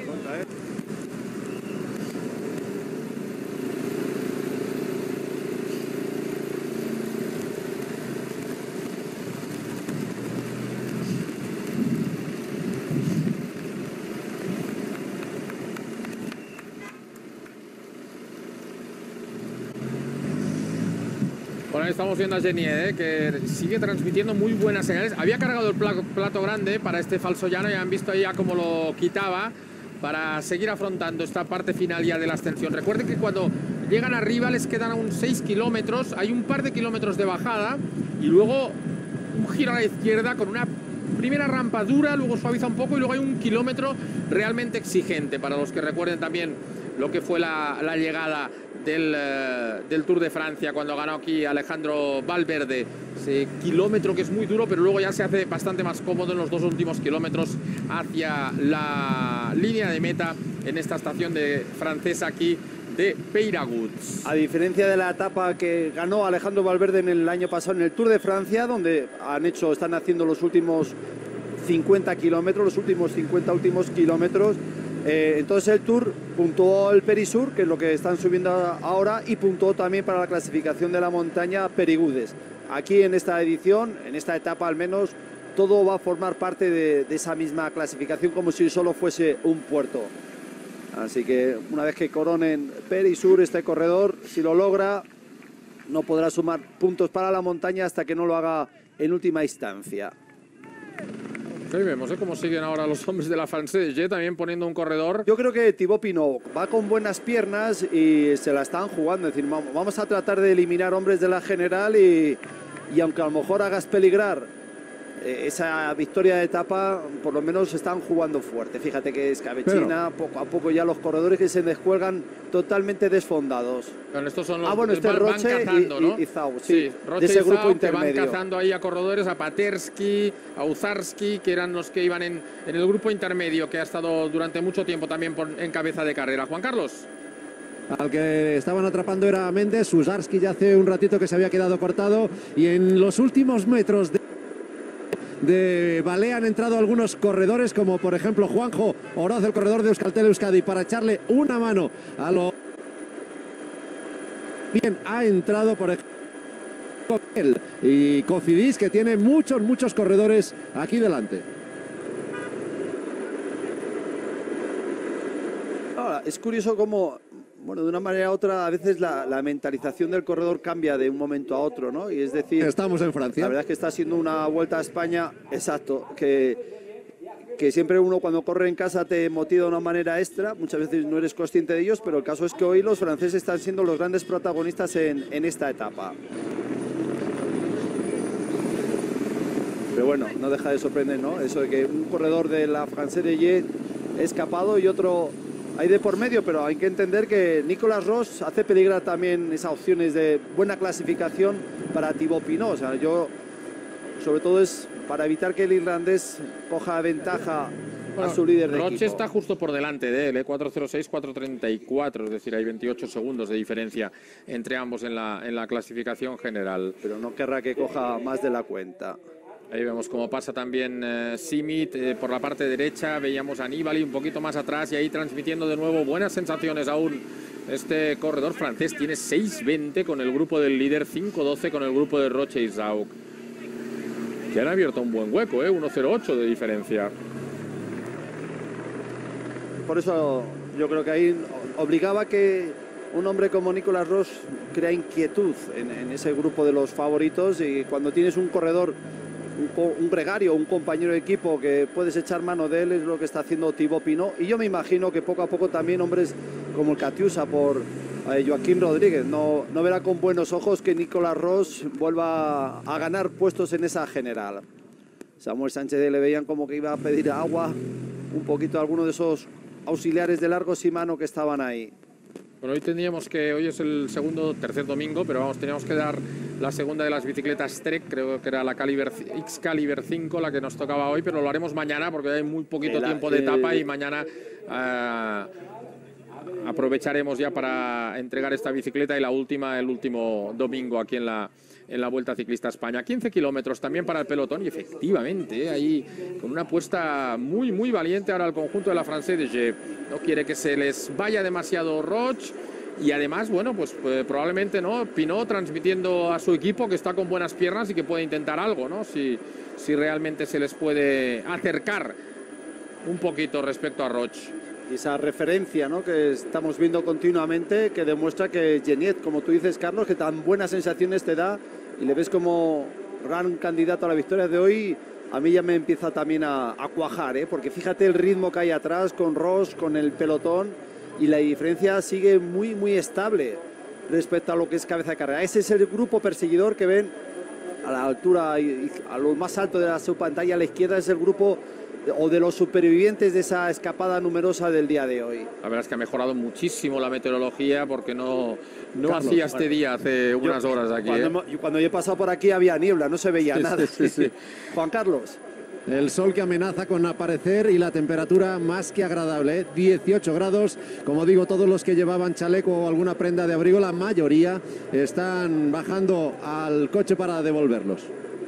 Bueno, ahí estamos viendo a Genier, que sigue transmitiendo muy buenas señales. Había cargado el plato grande para este falso llano y han visto ya cómo lo quitaba para seguir afrontando esta parte final ya de la ascensión. Recuerden que cuando llegan arriba les quedan aún 6 kilómetros, hay un par de kilómetros de bajada y luego un giro a la izquierda con una primera rampa dura, luego suaviza un poco y luego hay un kilómetro realmente exigente para los que recuerden también lo que fue la llegada del Tour de Francia cuando ganó aquí Alejandro Valverde. Ese kilómetro que es muy duro, pero luego ya se hace bastante más cómodo en los dos últimos kilómetros hacia la línea de meta en esta estación francesa aquí de Peyragudes. A diferencia de la etapa que ganó Alejandro Valverde en el año pasado en el Tour de Francia, donde están haciendo los últimos 50 kilómetros, los últimos 50 últimos kilómetros. Entonces el Tour puntuó el Périsur, que es lo que están subiendo ahora, y puntuó también para la clasificación de la montaña Périgudes. Aquí en esta edición, en esta etapa al menos, todo va a formar parte de esa misma clasificación, como si solo fuese un puerto. Así que una vez que coronen Périsur, este corredor, si lo logra, no podrá sumar puntos para la montaña hasta que no lo haga en última instancia. Ahí vemos cómo siguen ahora los hombres de la Française, también poniendo un corredor. Yo creo que Thibaut Pinot va con buenas piernas y se la están jugando. Es decir, vamos a tratar de eliminar hombres de la general y aunque a lo mejor hagas peligrar esa victoria de etapa, por lo menos están jugando fuerte. Fíjate que escabechina, poco a poco ya los corredores que se descuelgan totalmente desfondados. Bueno, estos son los bueno, este Roche cazando, ¿no? y Zau, sí, Roche de ese y Zau, grupo intermedio. Que van cazando ahí a corredores, a Paterski, a Uzarski, que eran los que iban en el grupo intermedio, que ha estado durante mucho tiempo también en cabeza de carrera. Juan Carlos. Al que estaban atrapando era Méndez. Uzarski ya hace un ratito que se había quedado cortado y en los últimos metros de Valea han entrado algunos corredores, como por ejemplo Juanjo Oroz, el corredor de Euskaltel Euskadi, para echarle una mano a lo... Bien, ha entrado por ejemplo él y Cofidis, que tiene muchos corredores aquí delante. Ahora, es curioso cómo, bueno, de una manera u otra, a veces la mentalización del corredor cambia de un momento a otro, ¿no? Y es decir, estamos en Francia. La verdad es que está siendo una vuelta a España, exacto, que que siempre uno cuando corre en casa te motiva de una manera extra, muchas veces no eres consciente de ellos, pero el caso es que hoy los franceses están siendo los grandes protagonistas en esta etapa. Pero bueno, no deja de sorprender, ¿no? Eso de que un corredor de la Française des Jets es escapado y otro hay de por medio, pero hay que entender que Nicolas Roche hace peligrar también esas opciones de buena clasificación para Thibaut Pinot. O sea, yo, sobre todo es para evitar que el irlandés coja ventaja a su líder de Roche equipo. está justo por delante de él, 4.06, 4.34, es decir, hay 28 segundos de diferencia entre ambos en la clasificación general. Pero no querrá que coja más de la cuenta. Ahí vemos cómo pasa también Simit por la parte derecha, veíamos a Nibali un poquito más atrás y ahí transmitiendo de nuevo buenas sensaciones aún. Este corredor francés tiene 6.20 con el grupo del líder, 5.12 con el grupo de Roche y Zaug, que han abierto un buen hueco, 1.08 de diferencia. Por eso yo creo que ahí obligaba que un hombre como Nicolas Roche crea inquietud en ese grupo de los favoritos, y cuando tienes un corredor, un gregario, un compañero de equipo que puedes echar mano de él, es lo que está haciendo Thibaut Pinot. Y yo me imagino que poco a poco también hombres como el Catiusa por Joaquín Rodríguez no verá con buenos ojos que Nicolas Roche vuelva a ganar puestos en esa general. Samuel Sánchez le veían como que iba a pedir agua un poquito a alguno de esos auxiliares de largo Shimano que estaban ahí. Bueno, hoy es el tercer domingo, pero vamos, teníamos que dar la segunda de las bicicletas Trek, creo que era la Excalibur 5 la que nos tocaba hoy, pero lo haremos mañana porque hay muy poquito tiempo de etapa y mañana aprovecharemos ya para entregar esta bicicleta y la última el último domingo aquí en la Vuelta Ciclista España. 15 kilómetros también para el pelotón y efectivamente ahí con una apuesta muy muy valiente ahora al conjunto de la Française des Jets. No quiere que se les vaya demasiado Roche y además, bueno, pues probablemente no Pinot transmitiendo a su equipo que está con buenas piernas y que puede intentar algo, ¿no? Si realmente se les puede acercar un poquito respecto a Roche. Y esa referencia, ¿no?, que estamos viendo continuamente, que demuestra que Geniet, como tú dices, Carlos, que tan buenas sensaciones te da y le ves como gran candidato a la victoria de hoy, a mí ya me empieza también a cuajar, porque fíjate el ritmo que hay atrás con Roche, con el pelotón, y la diferencia sigue muy, muy estable respecto a lo que es cabeza de carrera. Ese es el grupo perseguidor que ven a la altura y a lo más alto de su pantalla a la izquierda, es el grupo o de los supervivientes de esa escapada numerosa del día de hoy. La verdad es que ha mejorado muchísimo la meteorología porque no Carlos, hacía este día hace unas horas aquí. Cuando yo he pasado por aquí había niebla, no se veía nada. Sí. Juan Carlos. El sol que amenaza con aparecer y la temperatura más que agradable, 18 grados. Como digo, todos los que llevaban chaleco o alguna prenda de abrigo, la mayoría están bajando al coche para devolverlos.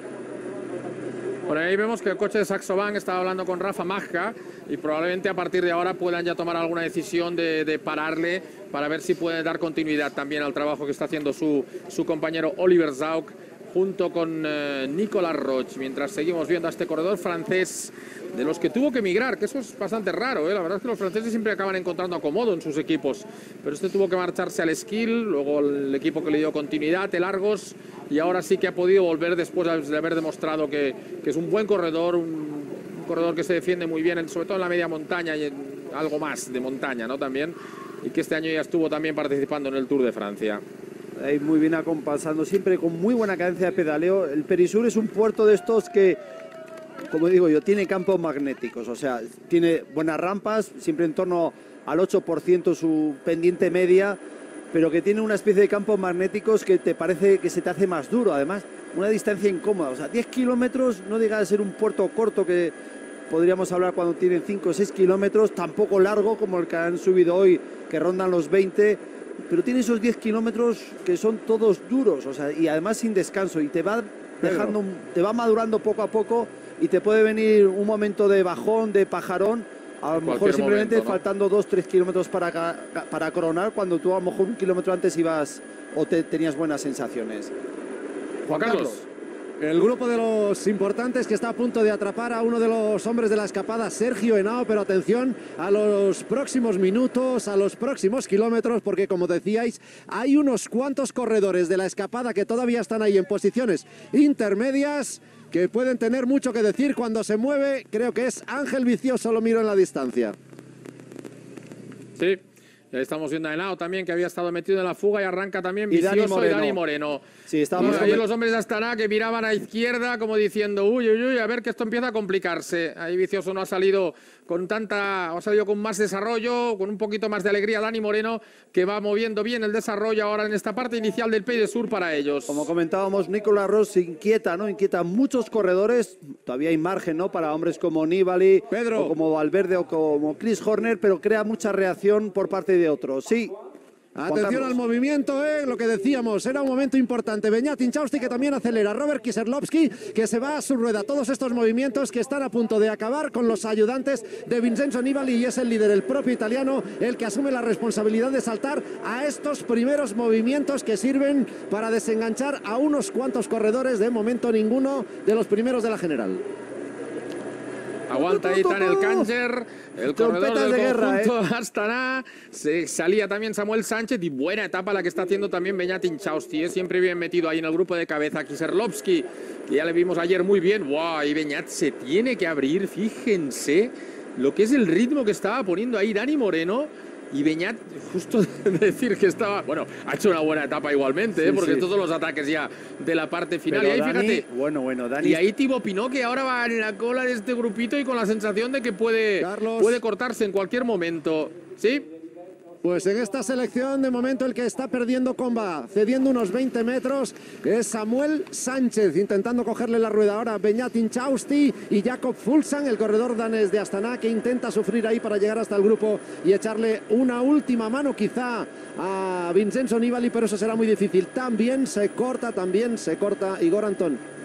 Por ahí vemos que el coche de Saxo Bank estaba hablando con Rafa Majka y probablemente a partir de ahora puedan ya tomar alguna decisión de pararle para ver si puede dar continuidad también al trabajo que está haciendo su compañero Oliver Zaug junto con Nicolas Roche, mientras seguimos viendo a este corredor francés de los que tuvo que emigrar, que eso es bastante raro, La verdad es que los franceses siempre acaban encontrando acomodo en sus equipos, pero este tuvo que marcharse al Esquil, luego el equipo que le dio continuidad, el Argos, y ahora sí que ha podido volver después de haber demostrado que es un buen corredor, un corredor que se defiende muy bien, sobre todo en la media montaña y en algo más de montaña, ¿no? También, y que este año ya estuvo también participando en el Tour de Francia. Ahí muy bien acompasando, siempre con muy buena cadencia de pedaleo. El Perisur es un puerto de estos que, como digo yo, tiene campos magnéticos, o sea, tiene buenas rampas, siempre en torno al 8% su pendiente media, pero que tiene una especie de campos magnéticos que te parece que se te hace más duro, además una distancia incómoda, o sea, 10 kilómetros no deja de ser un puerto corto que podríamos hablar cuando tienen 5 o 6 kilómetros, tampoco largo como el que han subido hoy, que rondan los 20, pero tiene esos 10 kilómetros que son todos duros, o sea, y además sin descanso, y te va dejando, te va madurando poco a poco, y te puede venir un momento de bajón, de pajarón, a lo mejor simplemente momento, ¿no? Faltando 2-3 kilómetros para coronar, cuando tú a lo mejor un kilómetro antes ibas o tenías buenas sensaciones. Juan Carlos. El grupo de los importantes que está a punto de atrapar a uno de los hombres de la escapada, Sergio Henao, pero atención a los próximos minutos, a los próximos kilómetros, porque como decíais, hay unos cuantos corredores de la escapada que todavía están ahí en posiciones intermedias, que pueden tener mucho que decir cuando se mueve. Creo que es Ángel Vicioso, lo miro en la distancia. Sí. Estamos viendo a Henao también, que había estado metido en la fuga, y arranca también Vicioso y Dani Moreno. Sí, estábamos ahí los hombres de Astana que miraban a izquierda como diciendo, uy, uy, uy, a ver que esto empieza a complicarse. Ahí Vicioso no ha salido con ha salido con más desarrollo, con un poquito más de alegría Dani Moreno, que va moviendo bien el desarrollo ahora en esta parte inicial del Pays de Sur para ellos. Como comentábamos, Nicolas Roche inquieta, ¿no? Inquieta a muchos corredores. Todavía hay margen, ¿no? Para hombres como Nibali, o como Valverde o como Chris Horner, pero crea mucha reacción por parte de otros. Sí. Atención al movimiento, lo que decíamos, era un momento importante. Beñat Inchausti, que también acelera. Robert Kieserlowski, que se va a su rueda. Todos estos movimientos que están a punto de acabar con los ayudantes de Vincenzo Nibali, y es el líder, el propio italiano, el que asume la responsabilidad de saltar a estos primeros movimientos que sirven para desenganchar a unos cuantos corredores. De momento ninguno de los primeros de la general. Aguanta ahí Tanel Kanger, el corredor del conjunto Astana. Se salía también Samuel Sánchez, y buena etapa la que está haciendo también Beñat Inchausti. Siempre bien metido ahí en el grupo de cabeza. Kieserlowski, que ya le vimos ayer muy bien. ¡Wow! Y Beñat se tiene que abrir. Fíjense lo que es el ritmo que estaba poniendo ahí Dani Moreno. Y Beñat, justo decir que estaba... Bueno, ha hecho una buena etapa igualmente, porque todos los ataques ya de la parte final. Pero y ahí, Dani, fíjate, Dani... Y ahí Thibaut Pinot, que ahora va en la cola de este grupito y con la sensación de que puede cortarse en cualquier momento. ¿Sí? Pues en esta selección, de momento, el que está perdiendo comba, cediendo unos 20 metros, es Samuel Sánchez, intentando cogerle la rueda ahora Beñat Inchausti y Jakob Fuglsang, el corredor danés de Astana, que intenta sufrir ahí para llegar hasta el grupo y echarle una última mano quizá a Vincenzo Nibali, pero eso será muy difícil. También se corta Igor Antón.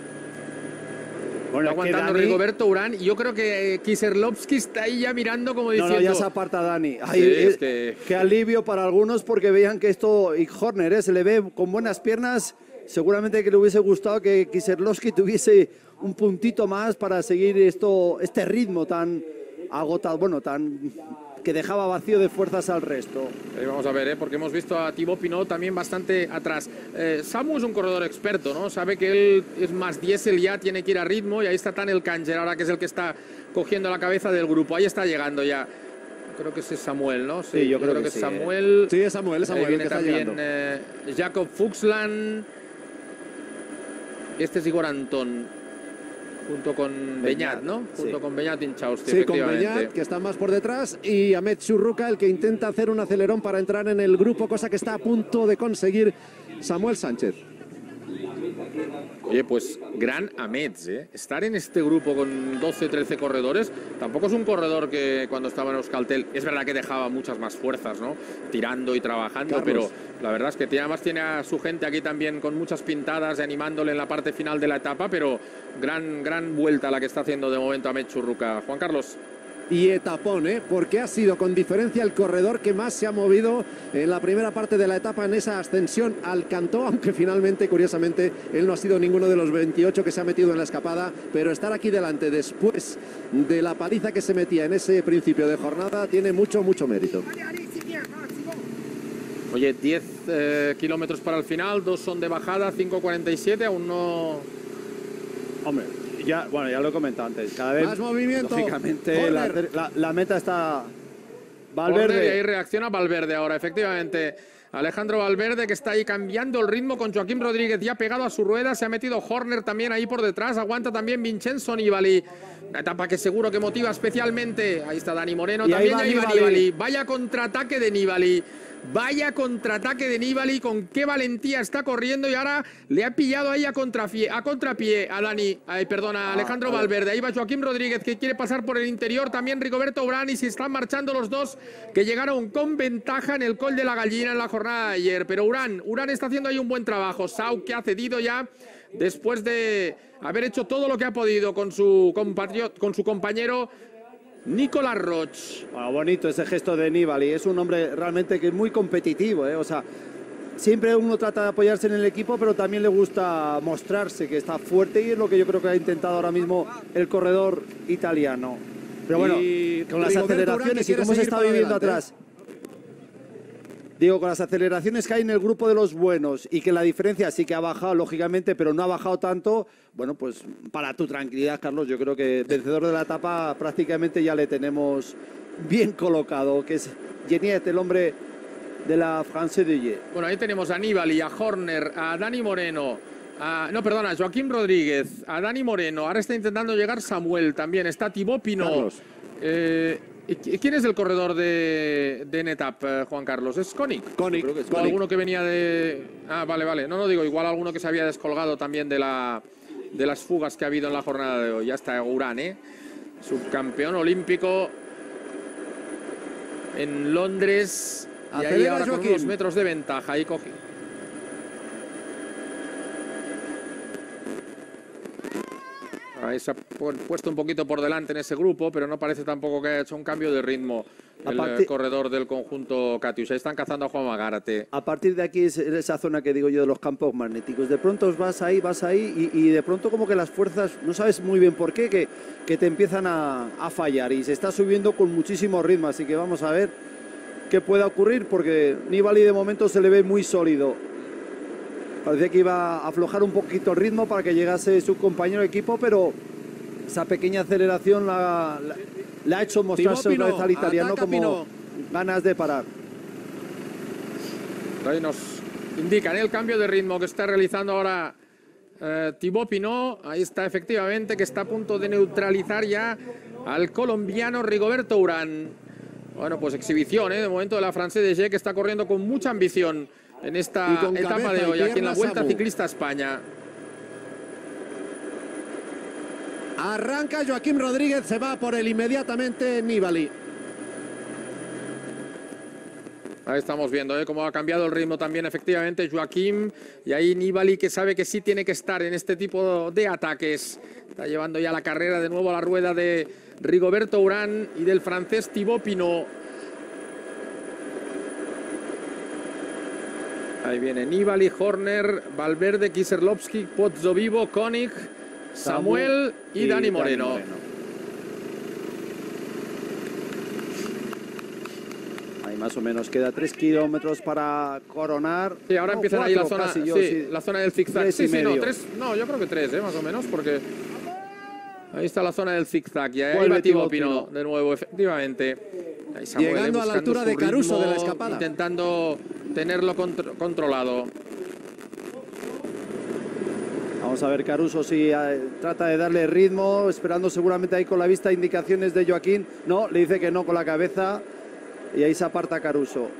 Bueno, aguantando Dani... Rigoberto Urán, y yo creo que Kieserlowski está ahí ya mirando como diciendo... No, ya se aparta Dani. Ay, sí, es que... Qué alivio para algunos, porque veían que esto, y Horner se le ve con buenas piernas. Seguramente que le hubiese gustado que Kieserlowski tuviese un puntito más para seguir este ritmo tan agotado, bueno, que dejaba vacío de fuerzas al resto. Ahí vamos a ver, porque hemos visto a Thibaut Pinot también bastante atrás. Samu es un corredor experto, ¿no? Sabe que él es más diésel, ya tiene que ir a ritmo, y ahí está Tanel Kanger, ahora que es el que está cogiendo la cabeza del grupo. Ahí está llegando ya. Creo que ese es Samuel, ¿no? Sí, yo creo que es sí, Samuel. Sí, es Samuel, Ahí viene que también Jakob Fuglsang. Este es Igor Antón, junto con Beñat, ¿no? Junto con Beñat Inchausti, sí, con Beñat, que está más por detrás, y Ahmed Churruca, el que intenta hacer un acelerón para entrar en el grupo, cosa que está a punto de conseguir Samuel Sánchez. Oye, pues gran Ahmed, estar en este grupo con 12, 13 corredores, tampoco es un corredor que cuando estaba en Euskaltel, es verdad que dejaba muchas más fuerzas, ¿no? Tirando y trabajando, Carlos. Pero la verdad es que además tiene a su gente aquí también con muchas pintadas, animándole en la parte final de la etapa, pero gran vuelta la que está haciendo de momento Ahmed Churruca. Juan Carlos. Y etapón, porque ha sido con diferencia el corredor que más se ha movido en la primera parte de la etapa en esa ascensión al Cantó, aunque finalmente, curiosamente, él no ha sido ninguno de los 28 que se ha metido en la escapada, pero estar aquí delante después de la paliza que se metía en ese principio de jornada tiene mucho mérito. Oye, 10 kilómetros para el final, 2 son de bajada, 5:47, aún no... Hombre... Ya lo he comentado antes. Cada vez más movimiento. Lógicamente la meta está Valverde. Y ahí reacciona Valverde ahora, efectivamente. Alejandro Valverde, que está ahí cambiando el ritmo con Joaquim Rodríguez ya pegado a su rueda. Se ha metido Horner también ahí por detrás. Aguanta también Vincenzo Nibali. Una etapa que seguro que motiva especialmente. Ahí está Dani Moreno. Y también ahí va Nibali. Vaya contraataque de Nibali. Vaya contraataque de Nibali, con qué valentía está corriendo, y ahora le ha pillado ahí a contrapié a Alejandro Valverde. Ahí va Joaquim Rodríguez, que quiere pasar por el interior, también Rigoberto Urán, y se están marchando los dos que llegaron con ventaja en el Col de la Gallina en la jornada de ayer. Pero Urán está haciendo ahí un buen trabajo. Sau, que ha cedido ya después de haber hecho todo lo que ha podido con su compañero Nicolas Roche. Bueno, bonito ese gesto de Nibali. Es un hombre realmente que es muy competitivo, O sea, siempre uno trata de apoyarse en el equipo, pero también le gusta mostrarse que está fuerte, y es lo que yo creo que ha intentado ahora mismo el corredor italiano. Pero bueno, con las aceleraciones y cómo se está viviendo atrás. Digo, con las aceleraciones que hay en el grupo de los buenos y que la diferencia sí que ha bajado, lógicamente, pero no ha bajado tanto, bueno, pues para tu tranquilidad, Carlos, yo creo que vencedor de la etapa prácticamente ya le tenemos bien colocado, que es Geniet, el hombre de la France de Ye. Bueno, ahí tenemos a Nibali, a Horner, a Dani Moreno, a Joaquín Rodríguez, a Dani Moreno. Ahora está intentando llegar Samuel también. Está Thibaut Pinot. ¿Quién es el corredor de NetApp, Juan Carlos? ¿Es Koenig? Koenig. Creo que es O alguno que venía de... Ah, vale. No, digo, igual alguno que se había descolgado también de las fugas que ha habido en la jornada de hoy. Ya está Urán, subcampeón olímpico en Londres. Y ahí ahora con unos metros de ventaja. Ahí coge. Ahí se ha puesto un poquito por delante en ese grupo, pero no parece tampoco que haya hecho un cambio de ritmo el corredor del conjunto Catius. Ahí están cazando a Juan Magárate. A partir de aquí es esa zona que digo yo de los campos magnéticos. De pronto vas ahí y de pronto como que las fuerzas, no sabes muy bien por qué, que te empiezan a fallar y se está subiendo con muchísimo ritmo. Así que vamos a ver qué pueda ocurrir, porque Nibali de momento se le ve muy sólido. Parecía que iba a aflojar un poquito el ritmo para que llegase su compañero de equipo, pero esa pequeña aceleración le ha hecho mostrarse una vez al italiano como ganas de parar. Ahí nos indican el cambio de ritmo que está realizando ahora Thibaut Pinot. Ahí está efectivamente, que está a punto de neutralizar ya al colombiano Rigoberto Urán. Bueno, pues exhibición, de momento de la France de Ye, que está corriendo con mucha ambición en esta etapa de hoy, aquí en la Vuelta Ciclista a España. Arranca Joaquín Rodríguez, se va por él inmediatamente Nibali. Ahí estamos viendo cómo ha cambiado el ritmo también efectivamente Joaquín. Y ahí Nibali, que sabe que sí tiene que estar en este tipo de ataques. Está llevando ya la carrera de nuevo a la rueda de Rigoberto Urán y del francés Thibaut Pinot. Ahí viene Nibali, Horner, Valverde, Kieserlowski, Pozzovivo, Koenig, Samuel y Dani Moreno. Ahí más o menos queda 3 kilómetros para coronar. Sí, ahora empiezan ahí la zona, la zona del zigzag. No, yo creo que 3, más o menos, porque ahí está la zona del zigzag. Y ahí va Thibaut Pinot de nuevo, efectivamente. Ahí Samuel, llegando a la altura de Caruso ritmo, de la escapada. Intentando tenerlo controlado. Vamos a ver, Caruso si trata de darle ritmo, esperando seguramente ahí con la vista indicaciones de Joaquín. No, le dice que no con la cabeza y ahí se aparta Caruso.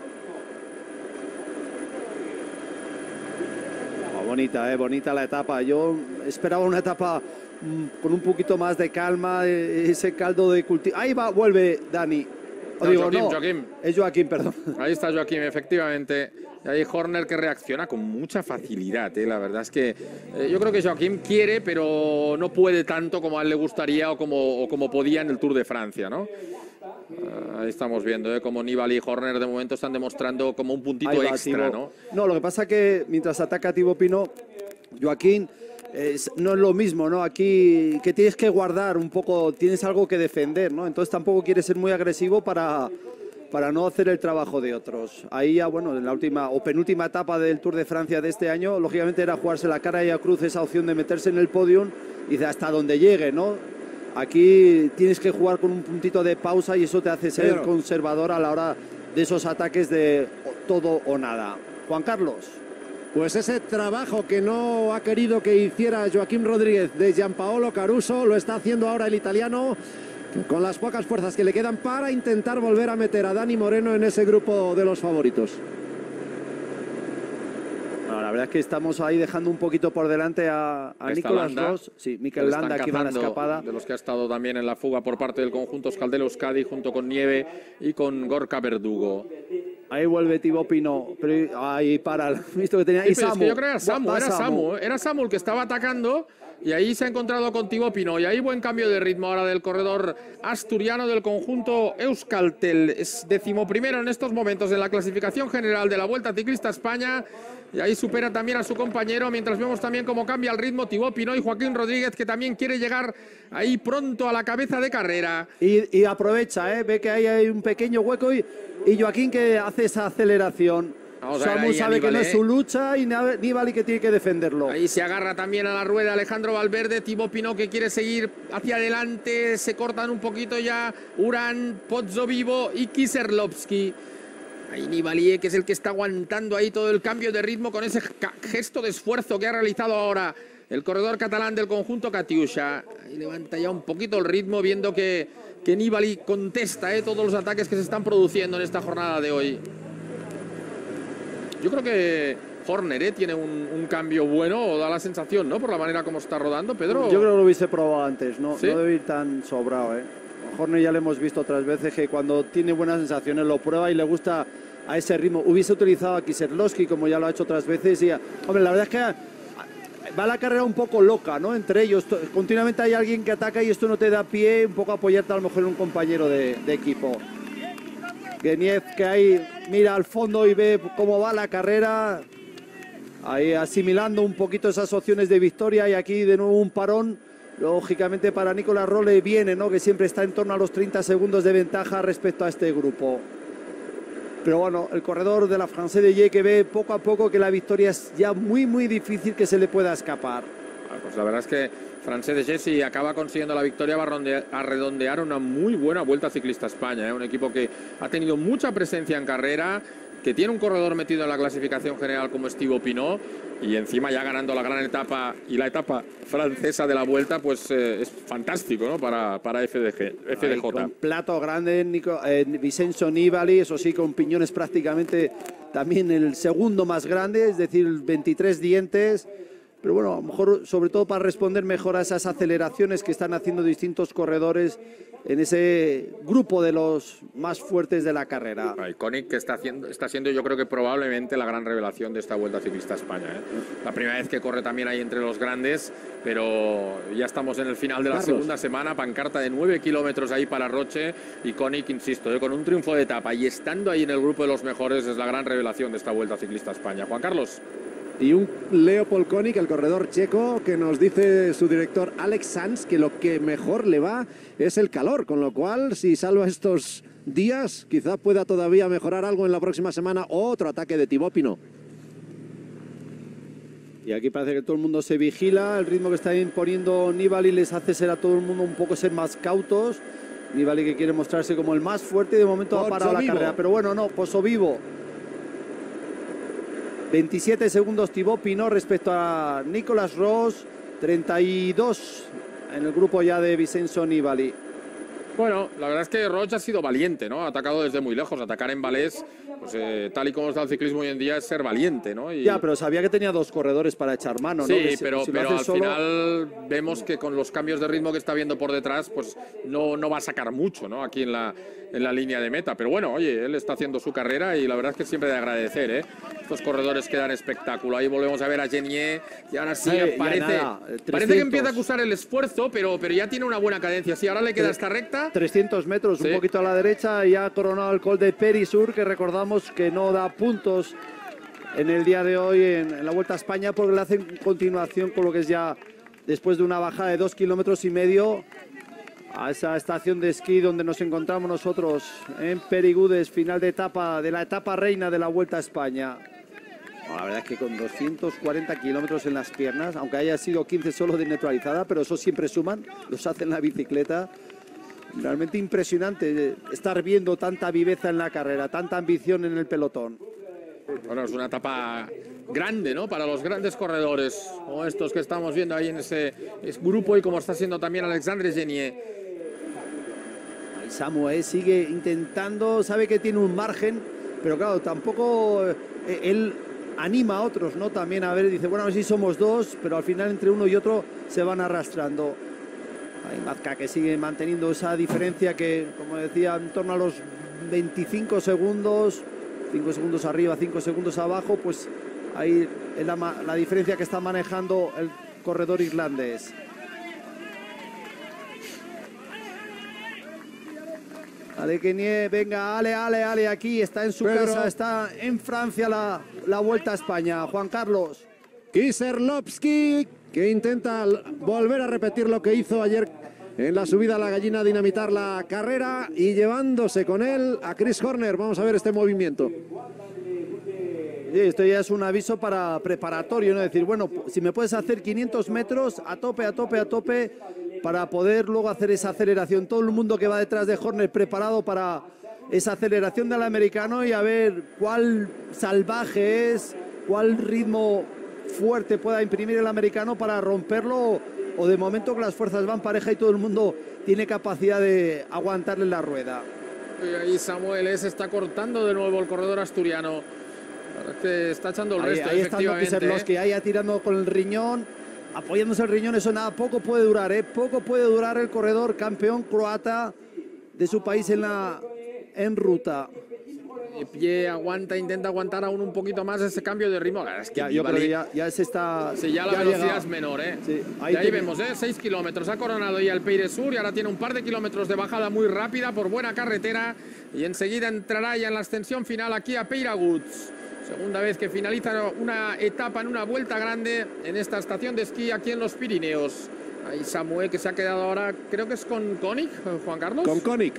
Bonita la etapa. Yo esperaba una etapa con un poquito más de calma, ese caldo de cultivo. Ahí va, vuelve Dani. Joaquín. Es Joaquín, perdón. Ahí está Joaquín, efectivamente. Y ahí Horner, que reacciona con mucha facilidad. La verdad es que yo creo que Joaquín quiere, pero no puede tanto como a él le gustaría o como podía en el Tour de Francia, ¿no? Ahí estamos viendo como Nibali y Horner de momento están demostrando como un puntito extra, ¿no? No, lo que pasa es que mientras ataca a Thibaut Pinot, Joaquín no es lo mismo, ¿no? Aquí que tienes que guardar un poco, tienes algo que defender, ¿no? Entonces tampoco quieres ser muy agresivo para no hacer el trabajo de otros. Ahí ya, bueno, en la última o penúltima etapa del Tour de Francia de este año, lógicamente era jugarse la cara y a cruz esa opción de meterse en el podium y de hasta donde llegue, ¿no? Aquí tienes que jugar con un puntito de pausa y eso te hace ser conservador a la hora de esos ataques de todo o nada. Juan Carlos. Pues ese trabajo que no ha querido que hiciera Joaquín Rodríguez de Gianpaolo Caruso lo está haciendo ahora el italiano con las pocas fuerzas que le quedan para intentar volver a meter a Dani Moreno en ese grupo de los favoritos. Bueno, la verdad es que estamos ahí dejando un poquito por delante a Nicolas Ross. Sí, Mikel Landa aquí va a la escapada. De los que ha estado también en la fuga por parte del conjunto Euskaltel Euskadi junto con Nieve y con Gorka Verdugo. Ahí vuelve Thibaut Pinot, pero ahí para, visto que tenía. Sí, y Samu. Es que yo creo que era Samu, era Samu el que estaba atacando y ahí se ha encontrado con Thibaut Pinot, y ahí buen cambio de ritmo ahora del corredor asturiano del conjunto Euskaltel. Es 11º en estos momentos en la clasificación general de la Vuelta Ciclista España, y ahí supera también a su compañero, mientras vemos también cómo cambia el ritmo Thibaut Pinot y Joaquín Rodríguez, que también quiere llegar ahí pronto a la cabeza de carrera. Y aprovecha, ve que ahí hay un pequeño hueco y Joaquín que hace esa aceleración. Samu sabe que no es su lucha y Nibali que tiene que defenderlo. Ahí se agarra también a la rueda Alejandro Valverde, Thibaut Pinot que quiere seguir hacia adelante, se cortan un poquito ya Uran, Pozzovivo y Kieserlowski. Ahí Nibali, que es el que está aguantando ahí todo el cambio de ritmo con ese gesto de esfuerzo que ha realizado ahora el corredor catalán del conjunto Katyusha. Ahí levanta ya un poquito el ritmo, viendo que Nibali contesta todos los ataques que se están produciendo en esta jornada de hoy. Yo creo que Horner tiene un cambio bueno, o da la sensación, ¿no? Por la manera como está rodando, Pedro. Yo creo que lo hubiese probado antes, ¿no? ¿Sí? No debe ir tan sobrado, Horner ya le hemos visto otras veces que cuando tiene buenas sensaciones lo prueba y le gusta a ese ritmo. Hubiese utilizado a Kieserlowski, como ya lo ha hecho otras veces. Y, hombre, la verdad es que va la carrera un poco loca, ¿no? Entre ellos, continuamente hay alguien que ataca y esto no te da pie un poco a apoyarte a lo mejor en un compañero de equipo. Geniev, que ahí mira al fondo y ve cómo va la carrera, ahí asimilando un poquito esas opciones de victoria, y aquí de nuevo un parón, lógicamente para Nicolas Rolle viene, ¿no? Que siempre está en torno a los 30 segundos de ventaja respecto a este grupo. Pero bueno, el corredor de la Française de Ye, que ve poco a poco que la victoria es ya muy difícil que se le pueda escapar. Pues la verdad es que Française de Ye, si acaba consiguiendo la victoria, va a redondear una muy buena Vuelta Ciclista España, un equipo que ha tenido mucha presencia en carrera, que tiene un corredor metido en la clasificación general como Thibaut Pinot, y encima ya ganando la gran etapa y la etapa francesa de la Vuelta, pues es fantástico, ¿no? para FDJ. Con plato grande, Vincenzo Nibali, eso sí, con piñones prácticamente también el segundo más grande, es decir, 23 dientes. Pero bueno, a lo mejor sobre todo para responder mejor a esas aceleraciones que están haciendo distintos corredores en ese grupo de los más fuertes de la carrera. Koenig, que está siendo yo creo que probablemente la gran revelación de esta Vuelta Ciclista España. La primera vez que corre también ahí entre los grandes, pero ya estamos en el final de la segunda semana, pancarta de 9 kilómetros ahí para Roche, y Koenig, insisto, con un triunfo de etapa y estando ahí en el grupo de los mejores, es la gran revelación de esta Vuelta Ciclista España. Juan Carlos. Y un Leopold Koenig, el corredor checo, que nos dice su director Alex Sanz que lo que mejor le va es el calor, con lo cual si salva estos días quizá pueda todavía mejorar algo en la próxima semana, o otro ataque de Thibaut Pinot. Y aquí parece que todo el mundo se vigila, el ritmo que está imponiendo Nibali les hace ser a todo el mundo un poco ser más cautos. Nibali, que quiere mostrarse como el más fuerte, y de momento ha parado la carrera, pero bueno, no, Pozzovivo. 27 segundos Thibaut Pinot respecto a Nicolas Roche, 32 en el grupo ya de Vincenzo Nibali. Bueno, la verdad es que Roche ha sido valiente, ¿no? Ha atacado desde muy lejos. Atacar en Valés, pues tal y como está el ciclismo hoy en día, es ser valiente, ¿no? Y... Ya, pero sabía que tenía dos corredores para echar mano, ¿no? Sí, pero al final vemos que con los cambios de ritmo que está viendo por detrás, pues no va a sacar mucho, ¿no? Aquí en la línea de meta. Pero bueno, oye, él está haciendo su carrera y la verdad es que siempre de agradecer, ¿eh? Estos corredores que dan espectáculo. Ahí volvemos a ver a Genier, y ahora sí parece que empieza a acusar el esfuerzo, pero ya tiene una buena cadencia. Sí, ahora le queda esta recta. 300 metros, un poquito a la derecha, y ha coronado el col de Perisur, que recordamos que no da puntos en el día de hoy en la Vuelta a España, porque le hacen continuación con lo que es ya después de una bajada de 2,5 kilómetros a esa estación de esquí donde nos encontramos nosotros en Perigudes, final de etapa, de la etapa reina de la Vuelta a España. La verdad es que con 240 kilómetros en las piernas, aunque haya sido 15 solo de neutralizada, pero eso siempre suman, los hace en la bicicleta. Realmente impresionante estar viendo tanta viveza en la carrera, tanta ambición en el pelotón. Bueno, es una etapa grande, ¿no? Para los grandes corredores, como estos que estamos viendo ahí en ese grupo, y como está siendo también Alexandre Genier. Samu sigue intentando, sabe que tiene un margen, pero claro, tampoco él anima a otros, ¿no? También a ver, dice, bueno, a ver si somos dos, pero al final entre uno y otro se van arrastrando. Hay Mazka, que sigue manteniendo esa diferencia que, como decía, en torno a los 25 segundos, 5 segundos arriba, 5 segundos abajo, pues ahí es la diferencia que está manejando el corredor irlandés. Ale Kenier, venga, Ale, aquí está en su casa, está en Francia la Vuelta a España. Juan Carlos. Kieserlowski, que intenta volver a repetir lo que hizo ayer en la subida a la Gallina, dinamitar la carrera y llevándose con él a Chris Horner. Vamos a ver este movimiento. Sí, esto ya es un aviso para preparatorio, ¿no? Es decir, bueno, si me puedes hacer 500 metros a tope, para poder luego hacer esa aceleración. Todo el mundo que va detrás de Horner preparado para esa aceleración del americano y a ver cuál salvaje es, cuál ritmo fuerte pueda imprimir el americano para romperlo, o de momento que las fuerzas van pareja y todo el mundo tiene capacidad de aguantarle la rueda. Y ahí Samuel se está cortando de nuevo el corredor asturiano. Que está echando el resto, ahí está Kieserlowski, ahí tirando con el riñón, apoyándose el riñón. Eso nada, poco puede durar, poco puede durar el corredor campeón croata de su país en ruta. De pie, aguanta, intenta aguantar aún un poquito más ese cambio de ritmo. Es que yo creo que ya se está... Sí, ya la velocidad es menor, Sí, ahí vemos, 6 kilómetros. Ha coronado ya el Peire Sur y ahora tiene un par de kilómetros de bajada muy rápida por buena carretera. Y enseguida entrará ya en la ascensión final aquí a Peiraguts. Segunda vez que finaliza una etapa en una vuelta grande en esta estación de esquí aquí en los Pirineos. Ahí Samuel, que se ha quedado ahora, creo que es con Koenig, Juan Carlos. Con Koenig.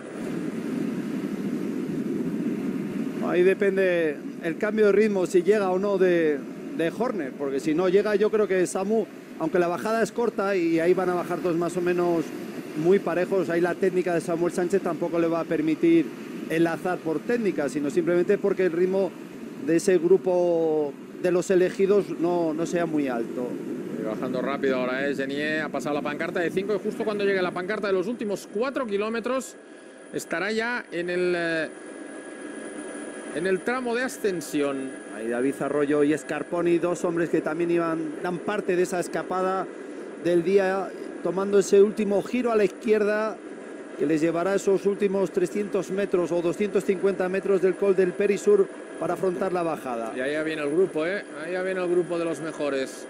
Ahí depende el cambio de ritmo, si llega o no de Horner, porque si no llega, yo creo que Samu, aunque la bajada es corta y ahí van a bajar todos más o menos muy parejos, ahí la técnica de Samuel Sánchez tampoco le va a permitir enlazar por técnica, sino simplemente porque el ritmo de ese grupo de los elegidos no sea muy alto. Y bajando rápido ahora, Genier ha pasado la pancarta de 5 y justo cuando llegue la pancarta de los últimos 4 kilómetros estará ya en el tramo de ascensión. Ahí David Arroyo y Scarponi, dos hombres que también dan parte de esa escapada del día, tomando ese último giro a la izquierda que les llevará esos últimos 300 metros o 250 metros del Col del Perisur para afrontar la bajada. Y ahí ya viene el grupo, ahí ya viene el grupo de los mejores.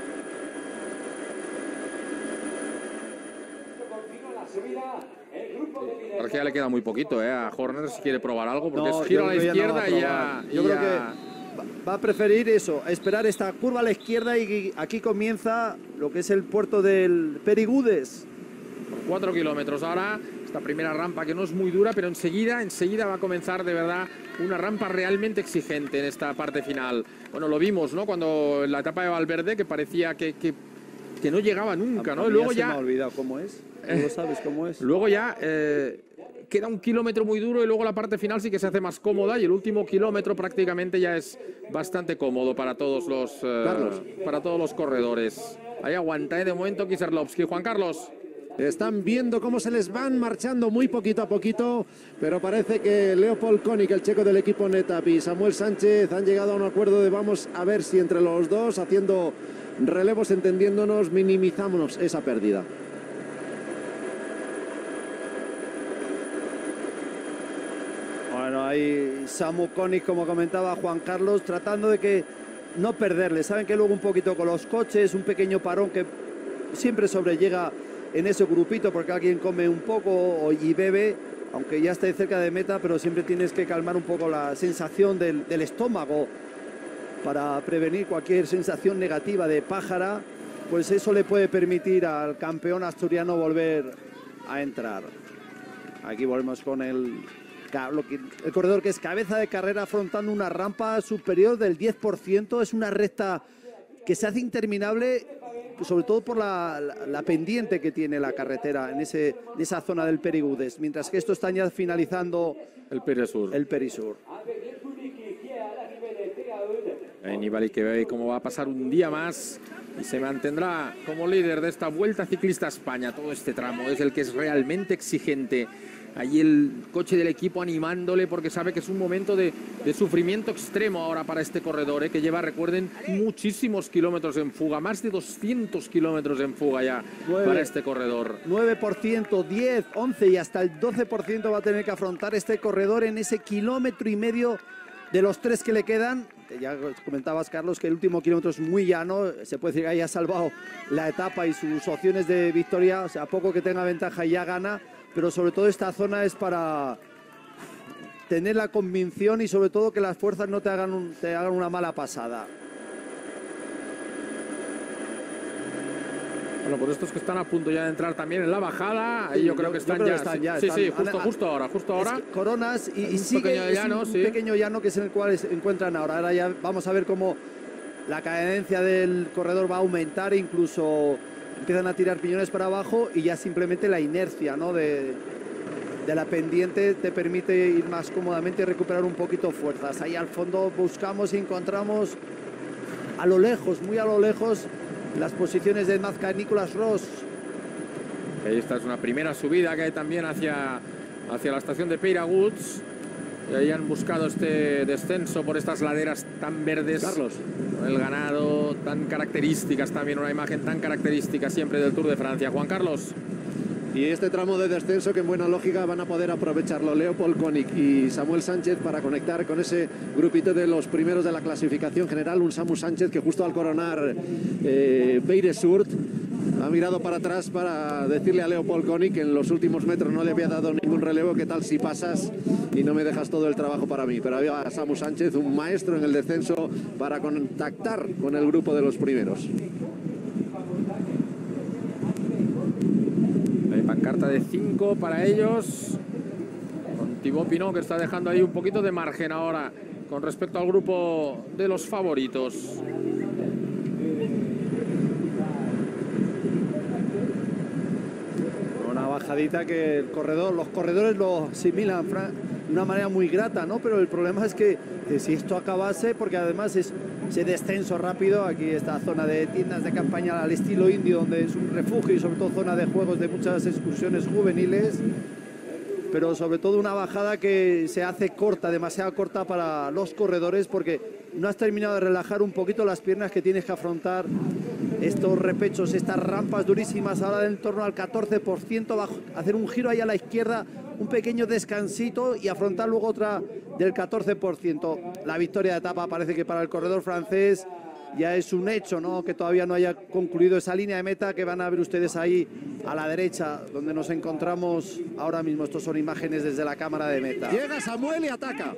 Parece que ya le queda muy poquito a Horner si quiere probar algo, porque es giro a la izquierda y ya... Yo creo que va a preferir eso, esperar esta curva a la izquierda y aquí comienza lo que es el puerto del Perigudes. 4 kilómetros ahora, esta primera rampa que no es muy dura, pero enseguida va a comenzar de verdad una rampa realmente exigente en esta parte final. Bueno, lo vimos, ¿no? Cuando en la etapa de Valverde, que parecía que no llegaba nunca, ¿no? Y luego ya... me ha olvidado cómo es. ¿Tú lo sabes cómo es? Luego ya queda un kilómetro muy duro y luego la parte final sí que se hace más cómoda y el último kilómetro prácticamente ya es bastante cómodo para todos los corredores. Ahí aguanta de momento Kieserlowski. Juan Carlos. Están viendo cómo se les van marchando muy poquito a poquito, pero parece que Leopold Koenig, el checo del equipo NetApp, y Samuel Sánchez han llegado a un acuerdo de vamos a ver si entre los dos, haciendo relevos, entendiéndonos, minimizamos esa pérdida. Bueno, ahí Samu Koenig, como comentaba Juan Carlos, tratando de que no perderle. Saben que luego un poquito con los coches, un pequeño parón que siempre sobrellega en ese grupito porque alguien come un poco y bebe, aunque ya esté cerca de meta, pero siempre tienes que calmar un poco la sensación del estómago para prevenir cualquier sensación negativa de pájara, pues eso le puede permitir al campeón asturiano volver a entrar. Aquí volvemos con el corredor que es cabeza de carrera afrontando una rampa superior del 10%, es una recta que se hace interminable, sobre todo por la pendiente que tiene la carretera en esa zona del Perigudes, mientras que esto está ya finalizando el Perisur. Nibali, que ve cómo va a pasar un día más y se mantendrá como líder de esta Vuelta Ciclista a España. Todo este tramo es el que es realmente exigente. Allí el coche del equipo animándole porque sabe que es un momento de sufrimiento extremo ahora para este corredor, que lleva, recuerden, muchísimos kilómetros en fuga, más de 200 kilómetros en fuga ya para este corredor. 9%, 10, 11 y hasta el 12% va a tener que afrontar este corredor en ese kilómetro y medio de los 3 que le quedan, ya comentabas, Carlos, que el último kilómetro es muy llano, se puede decir que haya salvado la etapa y sus opciones de victoria, o sea, poco que tenga ventaja ya gana, pero sobre todo esta zona es para tener la convicción y sobre todo que las fuerzas no te hagan una mala pasada. Bueno, pues estos que están a punto ya de entrar también en la bajada, ahí yo creo que están ya. Sí, justo ahora. Coronas y sigue un pequeño llano que es en el cual se encuentran ahora. Ahora ya vamos a ver cómo la cadencia del corredor va a aumentar, incluso empiezan a tirar piñones para abajo y ya simplemente la inercia, ¿no?, de la pendiente te permite ir más cómodamente y recuperar un poquito fuerzas. Ahí al fondo buscamos y encontramos a lo lejos, muy a lo lejos, las posiciones de Mazca y Nicolas Ross. Esta es una primera subida que hay también hacia la estación de Peyraguts. Y ahí han buscado este descenso por estas laderas tan verdes. Carlos. El ganado, tan características también, una imagen tan característica siempre del Tour de Francia. Juan Carlos. Y este tramo de descenso que en buena lógica van a poder aprovecharlo Leopold Koenig y Samuel Sánchez para conectar con ese grupito de los primeros de la clasificación general. Un Samu Sánchez que justo al coronar Beiresurt ha mirado para atrás para decirle a Leopold Koenig que en los últimos metros no le había dado ningún relevo. ¿Qué tal si pasas y no me dejas todo el trabajo para mí? Pero había a Samu Sánchez, un maestro en el descenso, para contactar con el grupo de los primeros. Pancarta de 5 para ellos, con Thibaut Pinot que está dejando ahí un poquito de margen ahora con respecto al grupo de los favoritos. Una bajadita que los corredores lo asimilan de una manera muy grata, ¿no? Pero el problema es que si esto acabase, porque además es ese descenso rápido, aquí esta zona de tiendas de campaña al estilo indio, donde es un refugio y sobre todo zona de juegos de muchas excursiones juveniles, pero sobre todo una bajada que se hace corta, demasiado corta para los corredores, porque no has terminado de relajar un poquito las piernas que tienes que afrontar estos repechos, estas rampas durísimas ahora en torno al 14%, hacer un giro ahí a la izquierda, un pequeño descansito y afrontar luego otra del 14%. La victoria de etapa parece que para el corredor francés ya es un hecho, ¿no?, que todavía no haya concluido esa línea de meta que van a ver ustedes ahí a la derecha, donde nos encontramos ahora mismo. Estos son imágenes desde la cámara de meta. Llega Samuel y ataca.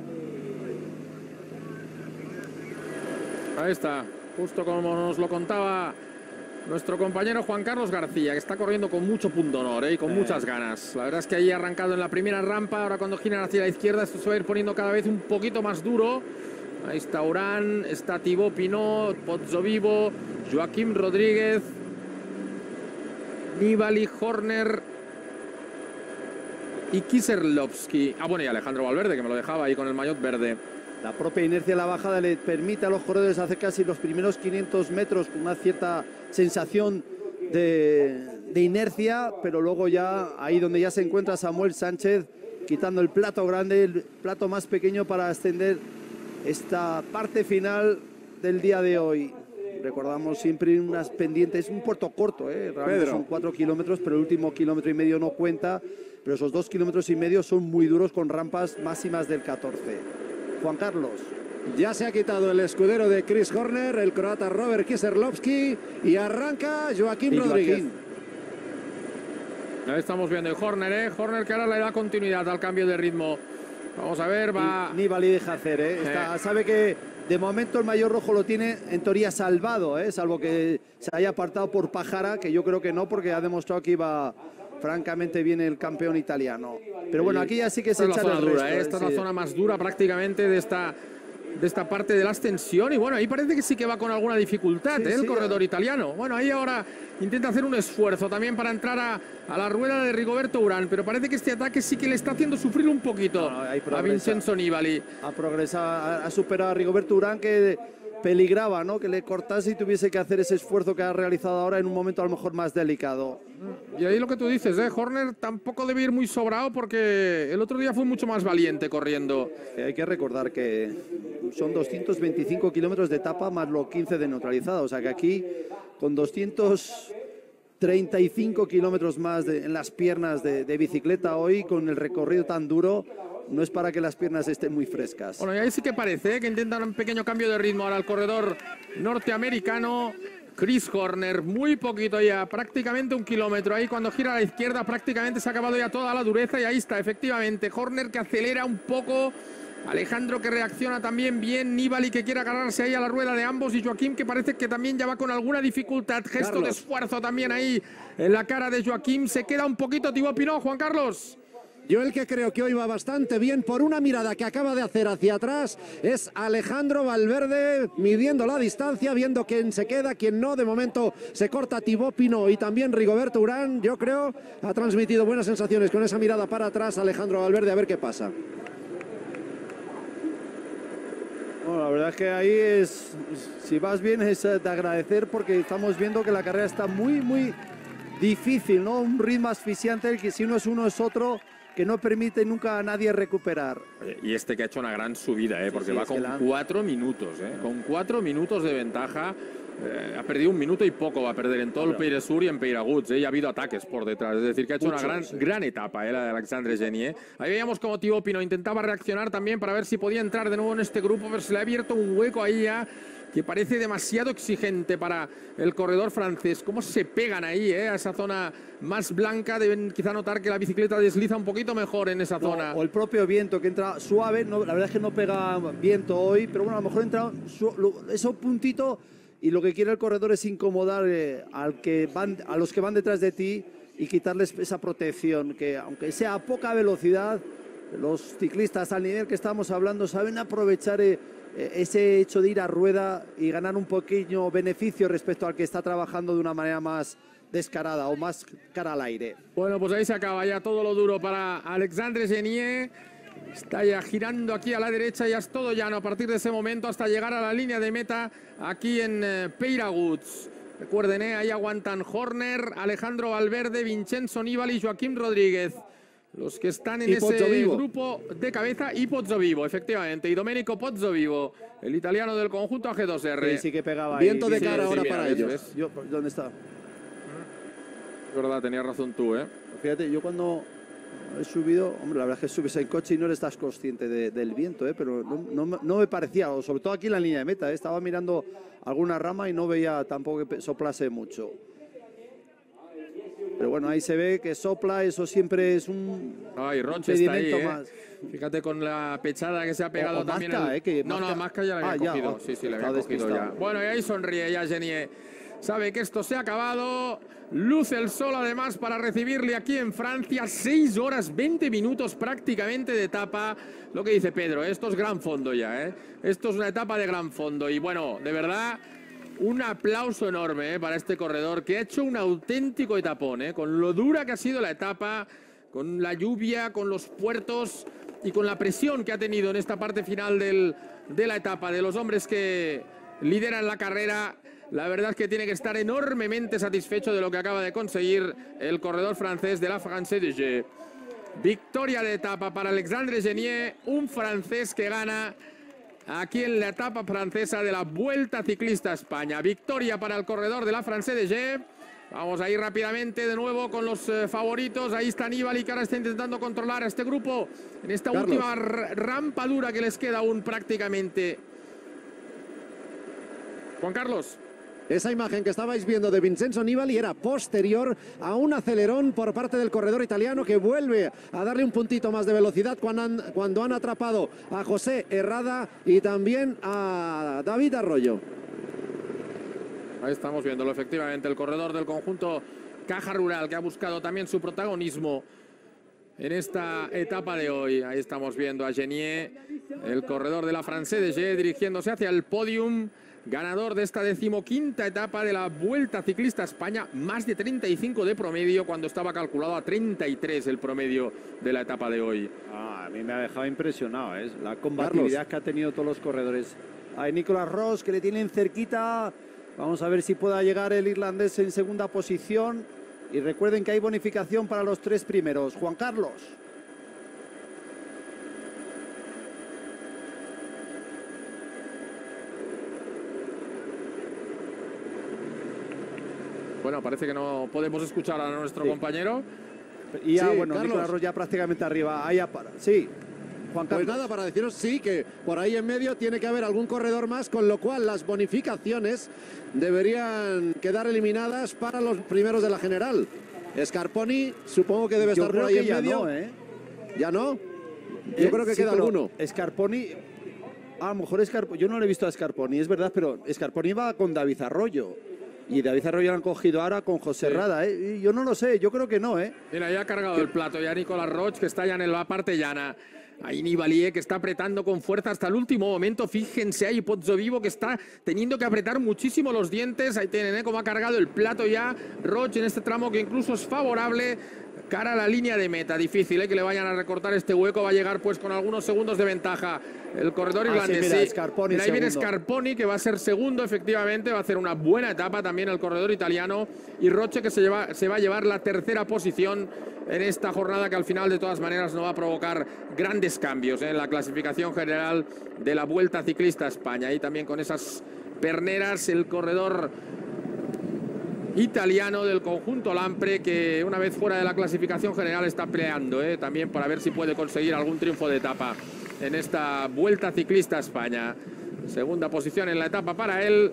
Ahí está, justo como nos lo contaba nuestro compañero Juan Carlos García, que está corriendo con mucho pundonor y con muchas ganas. La verdad es que ahí ha arrancado en la primera rampa, ahora cuando giran hacia la izquierda esto se va a ir poniendo cada vez un poquito más duro. Ahí está Urán, está Thibaut Pinot, Pozzovivo, Joaquim Rodríguez, Nibali, Horner y Kieserlowski. Ah, bueno, y Alejandro Valverde, que me lo dejaba ahí con el maillot verde. La propia inercia de la bajada le permite a los corredores hacer casi los primeros 500 metros con una cierta sensación de inercia, pero luego ya ahí donde ya se encuentra Samuel Sánchez, quitando el plato grande, el plato más pequeño para ascender esta parte final del día de hoy. Recordamos siempre unas pendientes, un puerto corto, realmente son 4 kilómetros, pero el último kilómetro y medio no cuenta, pero esos 2 kilómetros y medio son muy duros con rampas máximas del 14. Juan Carlos. Ya se ha quitado el escudero de Chris Horner, el croata Robert Kieserlowski, y arranca Joaquim Rodríguez. Ahí estamos viendo el Horner, Horner que ahora le da continuidad al cambio de ritmo. Vamos a ver, va... Nibali deja hacer, sabe que de momento el maillot rojo lo tiene en teoría salvado, salvo que se haya apartado por Pájara, que yo creo que no, porque ha demostrado que iba francamente bien el campeón italiano. Pero bueno, aquí ya sí que se echa el resto. Esta es la zona más dura prácticamente de esta parte de la ascensión, y bueno, ahí parece que sí que va con alguna dificultad el corredor italiano. Bueno, ahí ahora intenta hacer un esfuerzo también para entrar a la rueda de Rigoberto Urán, pero parece que este ataque sí que le está haciendo sufrir un poquito a Vincenzo Nibali. Ha progresado, ha superado a Rigoberto Urán, que peligraba, ¿no?, que le cortase y tuviese que hacer ese esfuerzo que ha realizado ahora en un momento a lo mejor más delicado. Y ahí lo que tú dices, Horner tampoco debe ir muy sobrado, porque el otro día fue mucho más valiente corriendo. Hay que recordar que son 225 kilómetros de etapa más los 15 de neutralizada, o sea que aquí con 235 kilómetros más en las piernas de bicicleta hoy, con el recorrido tan duro, no es para que las piernas estén muy frescas. Bueno, y ahí sí que parece que intentan un pequeño cambio de ritmo ahora el corredor norteamericano. Chris Horner, muy poquito ya, prácticamente 1 kilómetro. Ahí cuando gira a la izquierda prácticamente se ha acabado ya toda la dureza y ahí está, efectivamente. Horner que acelera un poco, Alejandro que reacciona también bien, Nibali que quiere agarrarse ahí a la rueda de ambos y Joaquim que parece que también ya va con alguna dificultad. Gesto de esfuerzo también ahí en la cara de Joaquim. Se queda un poquito Thibaut Pinot, Juan Carlos. Yo el que creo que hoy va bastante bien por una mirada que acaba de hacer hacia atrás es Alejandro Valverde midiendo la distancia, viendo quién se queda, quién no. De momento se corta Thibaut Pinot y también Rigoberto Urán. Yo creo ha transmitido buenas sensaciones con esa mirada para atrás Alejandro Valverde, a ver qué pasa. Bueno, la verdad es que ahí es, si vas bien es de agradecer porque estamos viendo que la carrera está muy difícil, ¿no? Un ritmo asfixiante, que si uno es otro, que no permite nunca a nadie recuperar. Y este que ha hecho una gran subida, porque sí, va con 4 minutos, con 4 minutos de ventaja. Ha perdido 1 minuto y poco, va a perder en todo el Pays Sur y en Peyraguts, y ha habido ataques por detrás, es decir, que ha hecho una gran etapa la de Alexandre Genier. Ahí veíamos como Thibaut Pinot intentaba reaccionar también para ver si podía entrar de nuevo en este grupo, pero se le ha abierto un hueco ahí ya que parece demasiado exigente para el corredor francés. Cómo se pegan ahí, a esa zona más blanca. Deben quizá notar que la bicicleta desliza un poquito mejor en esa zona. O el propio viento que entra suave, no, la verdad es que no pega viento hoy, pero bueno, a lo mejor entra eso puntito. Y lo que quiere el corredor es incomodar a los que van detrás de ti y quitarles esa protección, que aunque sea a poca velocidad, los ciclistas al nivel que estamos hablando saben aprovechar ese hecho de ir a rueda y ganar un pequeño beneficio respecto al que está trabajando de una manera más descarada o más cara al aire. Bueno, pues ahí se acaba ya todo lo duro para Alexandre Genier. Está ya girando aquí a la derecha, ya es todo llano a partir de ese momento hasta llegar a la línea de meta aquí en Peyraguts. Recuerden, ahí aguantan Horner, Alejandro Valverde, Vincenzo Nibali y Joaquim Rodríguez. Los que están en ese grupo de cabeza, y Pozzovivo, efectivamente, y Domenico Pozzovivo, el italiano del conjunto AG2R. Sí que pegaba viento ahí. De cara ahora para ellos. ¿Dónde está? Es verdad, tenías razón tú, Fíjate, yo cuando he subido, hombre, la verdad es que subes en coche y no estás consciente del viento, pero no me parecía, o sobre todo aquí en la línea de meta, estaba mirando alguna rama y no veía tampoco que soplase mucho. Pero bueno, ahí se ve que sopla, eso siempre es un impedimento más. Fíjate con la pechada que se ha pegado también. Masca ya la había cogido. Sí, la había cogido ya. Bueno, y ahí sonríe ya Genier. Sabe que esto se ha acabado. Luce el sol además para recibirle aquí en Francia. 6 horas 20 minutos prácticamente de etapa. Lo que dice Pedro, esto es gran fondo ya, Esto es una etapa de gran fondo. Y bueno, de verdad, un aplauso enorme para este corredor que ha hecho un auténtico etapón, con lo dura que ha sido la etapa, con la lluvia, con los puertos y con la presión que ha tenido en esta parte final de la etapa, de los hombres que lideran la carrera. La verdad es que tiene que estar enormemente satisfecho de lo que acaba de conseguir el corredor francés de la France de Gé. Victoria de etapa para Alexandre Genier, un francés que gana aquí en la etapa francesa de la Vuelta Ciclista a España. Victoria para el corredor de la France de Gé. Vamos a ir rápidamente de nuevo con los favoritos. Ahí está Nibali, que ahora está intentando controlar a este grupo en esta última rampa dura que les queda aún prácticamente. Juan Carlos. Esa imagen que estabais viendo de Vincenzo Nibali era posterior a un acelerón por parte del corredor italiano que vuelve a darle un puntito más de velocidad cuando han atrapado a José Herrada y también a David Arroyo. Ahí estamos viéndolo, efectivamente, el corredor del conjunto Caja Rural, que ha buscado también su protagonismo en esta etapa de hoy. Ahí estamos viendo a Genier, el corredor de la France de Gé, dirigiéndose hacia el podium. Ganador de esta 15ª etapa de la Vuelta Ciclista a España, más de 35 de promedio cuando estaba calculado a 33 el promedio de la etapa de hoy. A mí me ha dejado impresionado, la combatividad que ha tenido todos los corredores. Hay Nicolas Ross que le tienen cerquita, vamos a ver si pueda llegar el irlandés en segunda posición. Y recuerden que hay bonificación para los 3 primeros. Juan Carlos. Bueno, parece que no podemos escuchar a nuestro compañero. Y ya, sí, bueno, Carlos. Nicolas Ross ya prácticamente arriba. Ahí ya para. Sí. Juan Carlos. Pues nada, para deciros sí que por ahí en medio tiene que haber algún corredor más, con lo cual las bonificaciones deberían quedar eliminadas para los primeros de la general. Scarponi supongo que debe estar por ahí en medio. ¿Ya no? Yo creo que queda alguno. Scarponi, a lo mejor Scarponi, yo no le he visto a Scarponi, es verdad, pero Scarponi va con David Arroyo. Y David Arroyo lo han cogido ahora con José Rada, ¿eh? Y yo no lo sé, yo creo que no, ¿eh? Mira, ya ha cargado el plato ya Nicolás Roig, que está ya en la parte llana. Ahí Nibali, que está apretando con fuerza hasta el último momento. Fíjense ahí Pozzovivo, que está teniendo que apretar muchísimo los dientes. Ahí tienen, cómo ha cargado el plato ya Roig en este tramo, que incluso es favorable cara a la línea de meta. Difícil que le vayan a recortar este hueco. Va a llegar pues con algunos segundos de ventaja el corredor irlandés. Mira, Scarponi, mira, ahí viene Scarponi, que va a ser segundo, efectivamente. Va a hacer una buena etapa también el corredor italiano. Y Roche, que se va a llevar la tercera posición en esta jornada, que al final de todas maneras no va a provocar grandes cambios en la clasificación general de la Vuelta Ciclista a España. Y también con esas perneras el corredor italiano del conjunto Lampre, que una vez fuera de la clasificación general está peleando también para ver si puede conseguir algún triunfo de etapa en esta Vuelta Ciclista a España. Segunda posición en la etapa para él.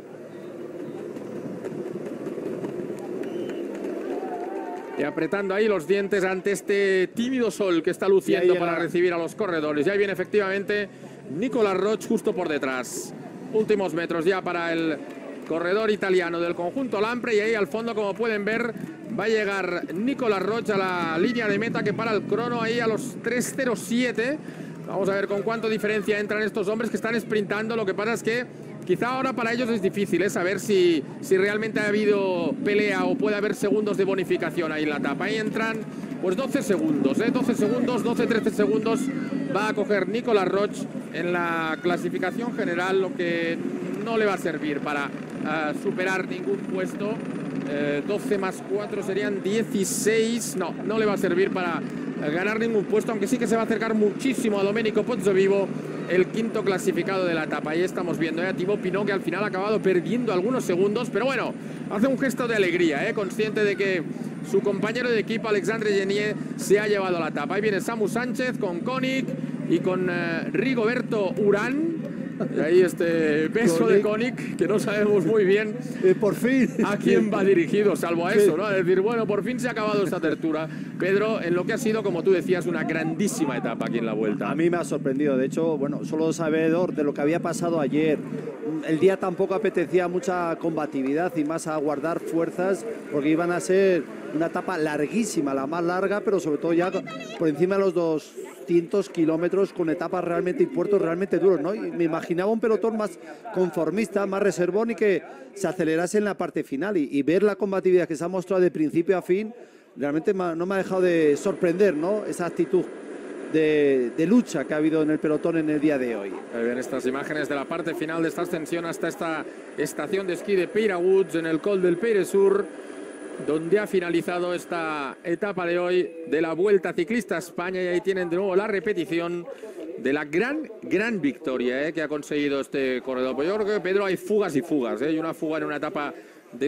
Y apretando ahí los dientes ante este tímido sol que está luciendo para recibir a los corredores. Y ahí viene efectivamente Nicolás Roig justo por detrás. Últimos metros ya para el corredor italiano del conjunto Lampre. Y ahí al fondo, como pueden ver, va a llegar Nicolás Roig a la línea de meta, que para el crono ahí a los 3:07. Vamos a ver con cuánto diferencia entran estos hombres que están sprintando. Lo que pasa es que quizá ahora para ellos es difícil saber si realmente ha habido pelea o puede haber segundos de bonificación ahí en la etapa. Ahí entran pues 12 segundos, 12 segundos, 12-13 segundos va a coger Nicolás Roig en la clasificación general, lo que no le va a servir para superar ningún puesto. 12 más 4 serían 16. No le va a servir para ganar ningún puesto, aunque sí que se va a acercar muchísimo a Domenico Pozzovivo, el quinto clasificado de la etapa. Ahí estamos viendo a Thibaut Pinot, que al final ha acabado perdiendo algunos segundos, pero bueno, hace un gesto de alegría, consciente de que su compañero de equipo, Alexandre Genier, se ha llevado la etapa. Ahí viene Samu Sánchez con Koenig y con Rigoberto Urán. Y ahí este beso de Koenig, que no sabemos muy bien por fin a quién va dirigido, salvo a eso, ¿no? Es decir, bueno, por fin se ha acabado esta tertulia, Pedro, en lo que ha sido, como tú decías, una grandísima etapa aquí en la Vuelta. A mí me ha sorprendido, de hecho, bueno, solo sabedor de lo que había pasado ayer. El día tampoco apetecía mucha combatividad y más a guardar fuerzas, porque iban a ser una etapa larguísima, la más larga, pero sobre todo ya por encima de los 200 kilómetros, con etapas realmente y puertos realmente duros, ¿no? Y me imaginaba un pelotón más conformista, más reservón, y que se acelerase en la parte final, y ver la combatividad que se ha mostrado de principio a fin, realmente no me ha dejado de sorprender, ¿no? Esa actitud de lucha que ha habido en el pelotón en el día de hoy. Ven estas imágenes de la parte final de esta ascensión hasta esta estación de esquí de Peyraguds en el Col del Peyresur, donde ha finalizado esta etapa de hoy de la Vuelta Ciclista a España. Y ahí tienen de nuevo la repetición de la gran victoria que ha conseguido este corredor. Pues yo creo que, Pedro, hay fugas y fugas, y una fuga en una etapa de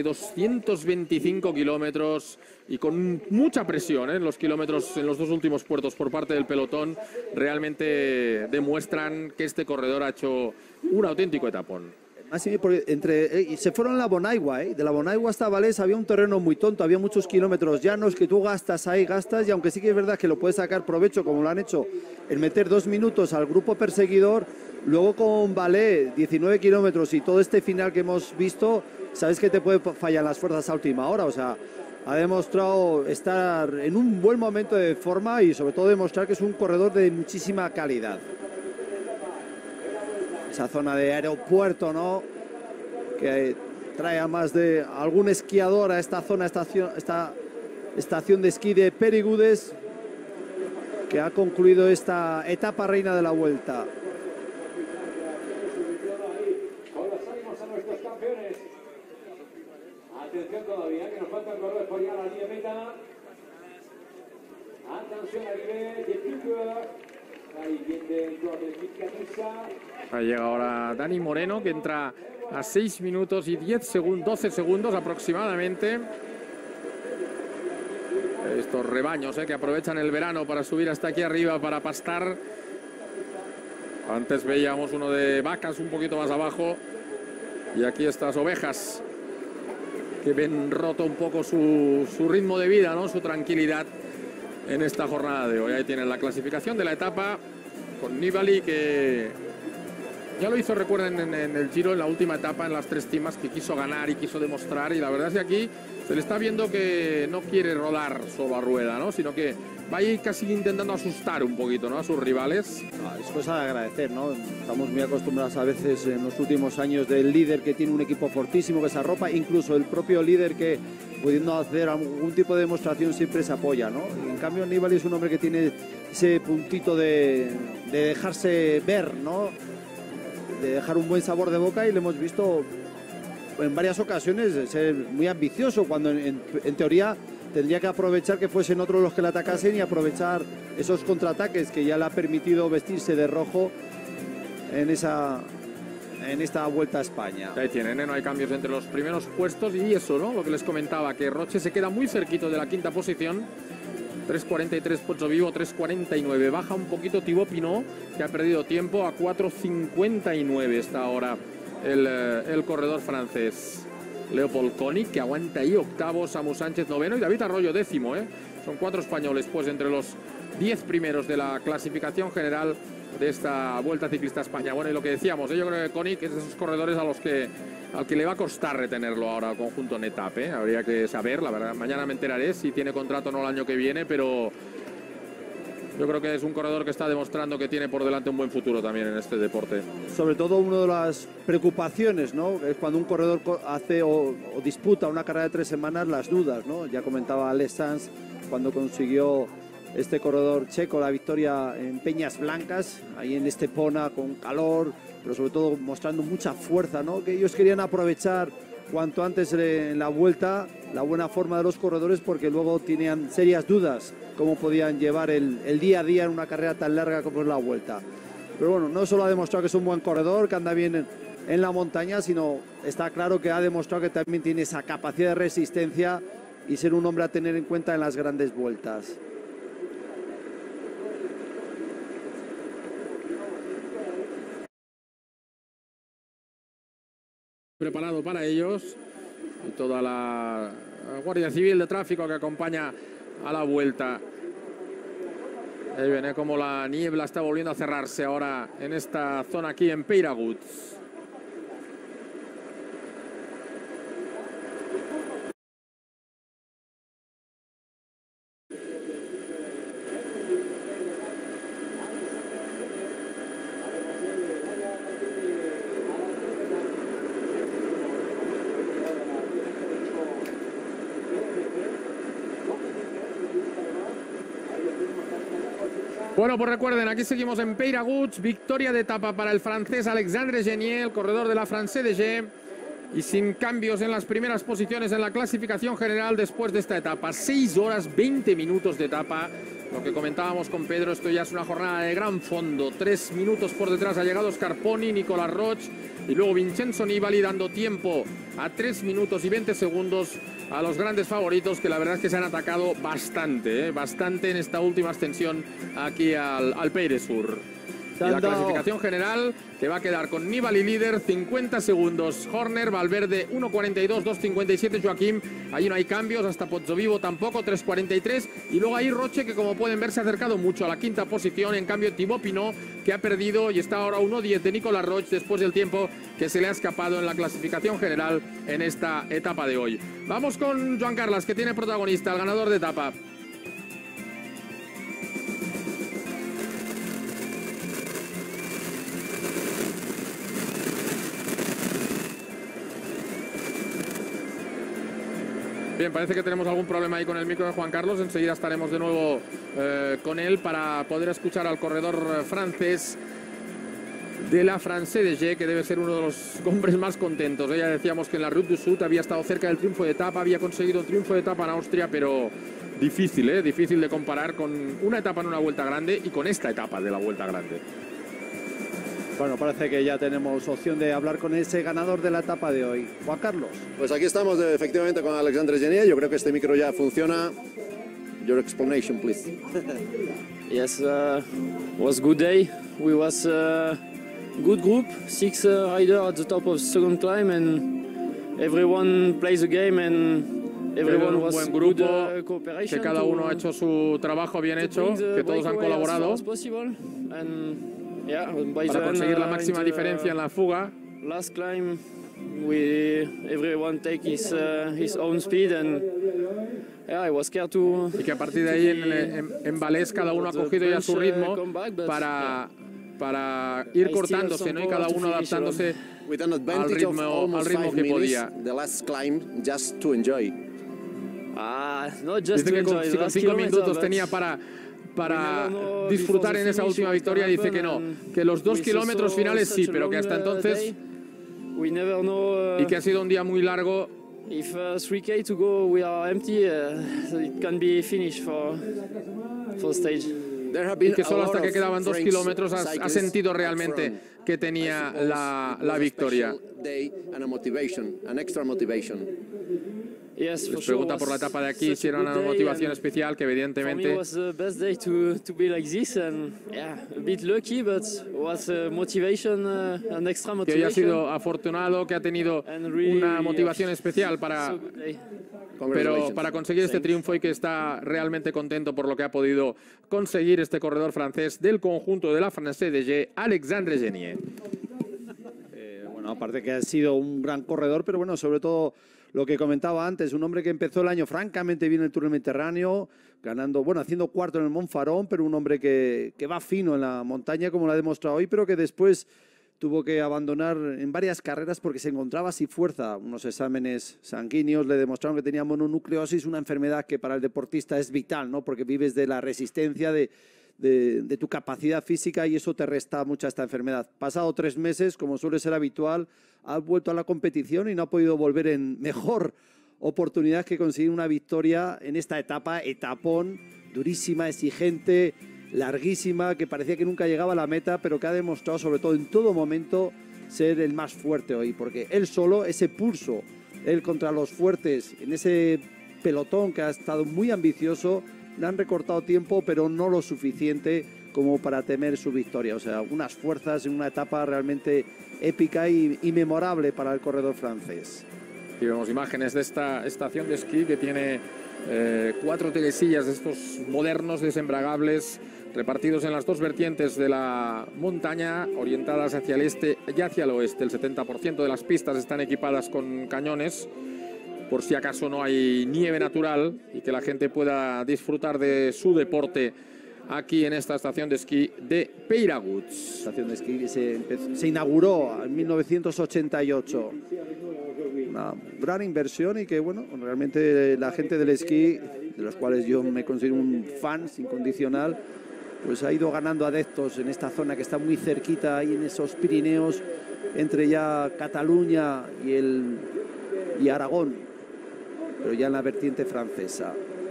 225 kilómetros y con mucha presión en los kilómetros, en los dos últimos puertos por parte del pelotón, realmente demuestran que este corredor ha hecho un auténtico etapón. Y se fueron a la Bonaigua, de la Bonaigua hasta Valés había un terreno muy tonto, había muchos kilómetros llanos que tú gastas, y aunque sí que es verdad que lo puedes sacar provecho, como lo han hecho, en meter 2 minutos al grupo perseguidor, luego con Valés 19 kilómetros y todo este final que hemos visto, sabes que te puede fallar las fuerzas a última hora. O sea, ha demostrado estar en un buen momento de forma y sobre todo demostrar que es un corredor de muchísima calidad. Esa zona de aeropuerto, ¿no?, que trae a más de algún esquiador a esta zona, esta estación de esquí de Peyraguds, que ha concluido esta etapa reina de la Vuelta. Atención todavía, que nos faltan corredores por llegar a la línea meta. Atención al nivel de Pico. Ahí llega ahora Dani Moreno, que entra a 6 minutos y 12 segundos aproximadamente. Estos rebaños que aprovechan el verano para subir hasta aquí arriba para pastar. Antes veíamos uno de vacas un poquito más abajo y aquí estas ovejas que ven roto un poco su ritmo de vida, ¿no? Su tranquilidad en esta jornada de hoy. Ahí tienen la clasificación de la etapa con Nibali, que ya lo hizo, recuerden, en el Giro, en la última etapa, en las 3 cimas, que quiso ganar y quiso demostrar, y la verdad es que aquí se le está viendo que no quiere rodar solo a rueda, ¿no? Sino que va a ir casi intentando asustar un poquito, ¿no?, a sus rivales. Es cosa de agradecer, ¿no? Estamos muy acostumbrados a veces en los últimos años del líder que tiene un equipo fortísimo que se arropa, incluso el propio líder que, pudiendo hacer algún tipo de demostración, siempre se apoya, ¿no? Y en cambio Nibali es un hombre que tiene ese puntito de dejarse ver, ¿no? De dejar un buen sabor de boca, y le hemos visto en varias ocasiones ser muy ambicioso cuando en teoría tendría que aprovechar que fuesen otros los que le atacasen y aprovechar esos contraataques que ya le ha permitido vestirse de rojo en esta Vuelta a España. Ahí tienen, ¿eh? No hay cambios entre los primeros puestos, y eso, ¿no? Lo que les comentaba, que Roche se queda muy cerquito de la 5ª posición. 3.43 Pozzovivo, 3.49. Baja un poquito Thibaut Pinot, que ha perdido tiempo. A 4.59 está ahora el corredor francés. Leopold Koenig, que aguanta ahí octavo. Samu Sánchez noveno y David Arroyo décimo, ¿eh? Son 4 españoles, pues, entre los 10 primeros de la clasificación general de esta Vuelta Ciclista a España. Bueno, y lo que decíamos, yo creo que Koenig es de esos corredores al que le va a costar retenerlo ahora al conjunto NETAP, ¿eh? Habría que saber, la verdad, mañana me enteraré si tiene contrato o no el año que viene, pero yo creo que es un corredor que está demostrando que tiene por delante un buen futuro también en este deporte. Sobre todo, una de las preocupaciones, ¿no?, es cuando un corredor hace o disputa una carrera de 3 semanas, las dudas, ¿no? Ya comentaba Alex Sanz cuando consiguió este corredor checo la victoria en Peñas Blancas, ahí en Estepona, con calor, pero sobre todo mostrando mucha fuerza, ¿no? Que ellos querían aprovechar cuanto antes en la vuelta la buena forma de los corredores, porque luego tenían serias dudas cómo podían llevar el día a día en una carrera tan larga como es la Vuelta. Pero bueno, no solo ha demostrado que es un buen corredor, que anda bien en la montaña, sino está claro que ha demostrado que también tiene esa capacidad de resistencia y ser un hombre a tener en cuenta en las grandes vueltas. Preparado para ellos, y toda la Guardia Civil de Tráfico que acompaña a la Vuelta. Ahí viene como la niebla está volviendo a cerrarse ahora en esta zona aquí en Peyragut. Bueno, pues recuerden, aquí seguimos en Peyragut, victoria de etapa para el francés Alexandre Genier, el corredor de la France de G, y sin cambios en las primeras posiciones en la clasificación general después de esta etapa. 6 horas 20 minutos de etapa, lo que comentábamos con Pedro, esto ya es una jornada de gran fondo. 3 minutos por detrás ha llegado Scarponi, Nicolas Roche y luego Vincenzo Nibali, dando tiempo a 3 minutos y 20 segundos a los grandes favoritos, que la verdad es que se han atacado bastante, bastante en esta última ascensión aquí al Pays Sur. Y la clasificación general, que va a quedar con Nibali líder, 50 segundos Horner, Valverde 1.42, 2.57 Joaquim, ahí no hay cambios, hasta Pozzovivo tampoco, 3.43, y luego ahí Roche, que como pueden ver se ha acercado mucho a la 5ª posición. En cambio Thibaut Pinot, que ha perdido y está ahora 1.10 de Nicolas Roche después del tiempo que se le ha escapado en la clasificación general en esta etapa de hoy. Vamos con Joan Carles, que tiene protagonista, el ganador de etapa. Bien, parece que tenemos algún problema ahí con el micro de Juan Carlos. Enseguida estaremos de nuevo con él para poder escuchar al corredor francés de la France de G, que debe ser uno de los hombres más contentos. Ya decíamos que en la Route du Sud había estado cerca del triunfo de etapa, había conseguido un triunfo de etapa en Austria, pero difícil, difícil de comparar con una etapa en una Vuelta Grande y con esta etapa de la Vuelta Grande. Bueno, parece que ya tenemos opción de hablar con ese ganador de la etapa de hoy. Juan Carlos. Pues aquí estamos efectivamente con Alexandre Genier. Yo creo que este micro ya funciona. Your explanation, please. Yes, was good day. We was good group, 6 riders at the top of the second climb, and everyone plays the game, and everyone un was buen good grupo, cooperation. que cada uno ha hecho su trabajo bien hecho, que todos han colaborado para conseguir la máxima diferencia en la fuga. Last climb, everyone take his own speed, and I was scared to. Y que a partir de ahí en Valés cada uno ha cogido ya su ritmo para ir cortándose, ¿no? Y cada uno adaptándose with an al advantage of ritmo almost 5 que minutes, podía. the last climb just to enjoy. Not just Dice to que enjoy con the last 5 kilometer, minutos but tenía para no disfrutar en esa finish última what victoria. Dice que no, que los 2 kilómetros finales sí, pero que hasta entonces, we never know, y que ha sido un día muy largo. if 3K to go we are empty, so it can be finished for stage. There have Y been que a solo lot hasta que of quedaban 2 French kilómetros ha cyclists sentido up realmente front. que tenía I suppose la it was a victoria. special day and a motivation, an extra motivation. Yes, for Les sure, pregunta por la etapa de aquí si era una motivación especial, que For me evidentemente it was the best day to be like this, and a bit lucky, but was motivation, an extra que hoy ha motivation. sido afortunado, que ha tenido And really, una motivación especial para, so good day. pero para conseguir este triunfo, y que está realmente contento por lo que ha podido conseguir este corredor francés del conjunto de la Française des Jeux, Alexandre Genier. Bueno, aparte que ha sido un gran corredor, pero bueno, sobre todo lo que comentaba antes, un hombre que empezó el año francamente bien en el Tour del Mediterráneo, ganando, bueno, haciendo cuarto en el Montfarón, pero un hombre que va fino en la montaña, como lo ha demostrado hoy, pero que después tuvo que abandonar en varias carreras porque se encontraba sin fuerza. Unos exámenes sanguíneos le demostraron que tenía mononucleosis, una enfermedad que para el deportista es vital, ¿no? Porque vives de la resistencia, de tu capacidad física, y eso te resta mucha esta enfermedad. Pasado 3 meses, como suele ser habitual, ha vuelto a la competición y no ha podido volver en mejor oportunidad que conseguir una victoria en esta etapón, durísima, exigente, larguísima, que parecía que nunca llegaba a la meta, pero que ha demostrado sobre todo en todo momento ser el más fuerte hoy, porque él solo, ese pulso, él contra los fuertes, en ese pelotón que ha estado muy ambicioso, le han recortado tiempo, pero no lo suficiente como para temer su victoria. O sea, unas fuerzas en una etapa realmente épica y memorable para el corredor francés. Aquí vemos imágenes de esta estación de esquí que tiene 4 telesillas de estos modernos desembragables repartidos en las 2 vertientes de la montaña, orientadas hacia el este y hacia el oeste. El 70% de las pistas están equipadas con cañones, por si acaso no hay nieve natural, y que la gente pueda disfrutar de su deporte aquí en esta estación de esquí de Peyraguts. Estación de esquí que se inauguró en 1988. Una gran inversión, y que, bueno, realmente la gente del esquí, de los cuales yo me considero un fan incondicional, pues ha ido ganando adeptos en esta zona que está muy cerquita, ahí en esos Pirineos, entre ya Cataluña y Aragón, pero ya en la vertiente francesa.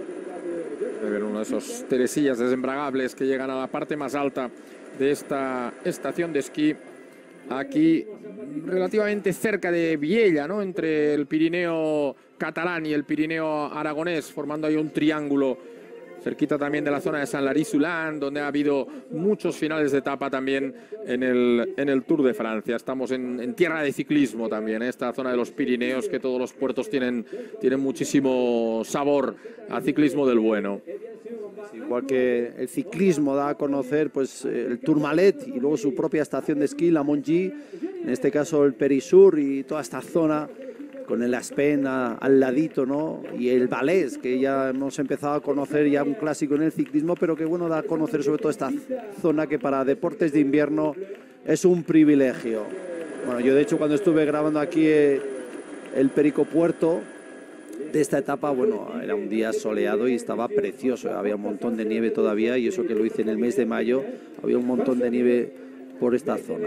De ver uno de esos telesillas desembragables que llegan a la parte más alta de esta estación de esquí, aquí relativamente cerca de Viella, ¿no? Entre el Pirineo catalán y el Pirineo aragonés, formando ahí un triángulo, cerquita también de la zona de Saint-Lary-Soulan, donde ha habido muchos finales de etapa también en el Tour de Francia. Estamos en tierra de ciclismo también, esta zona de los Pirineos, que todos los puertos tienen muchísimo sabor a ciclismo del bueno. Igual que el ciclismo da a conocer pues el Tourmalet y luego su propia estación de esquí, la Montgí, en este caso el Périsur y toda esta zona con el Aspen al ladito, ¿no? Y el Valais, que ya hemos empezado a conocer, ya un clásico en el ciclismo, pero que bueno, da a conocer sobre todo esta zona que para deportes de invierno es un privilegio. Bueno, yo de hecho cuando estuve grabando aquí el Perico Puerto de esta etapa, bueno, era un día soleado y estaba precioso, había un montón de nieve todavía, y eso que lo hice en el mes de mayo, había un montón de nieve por esta zona.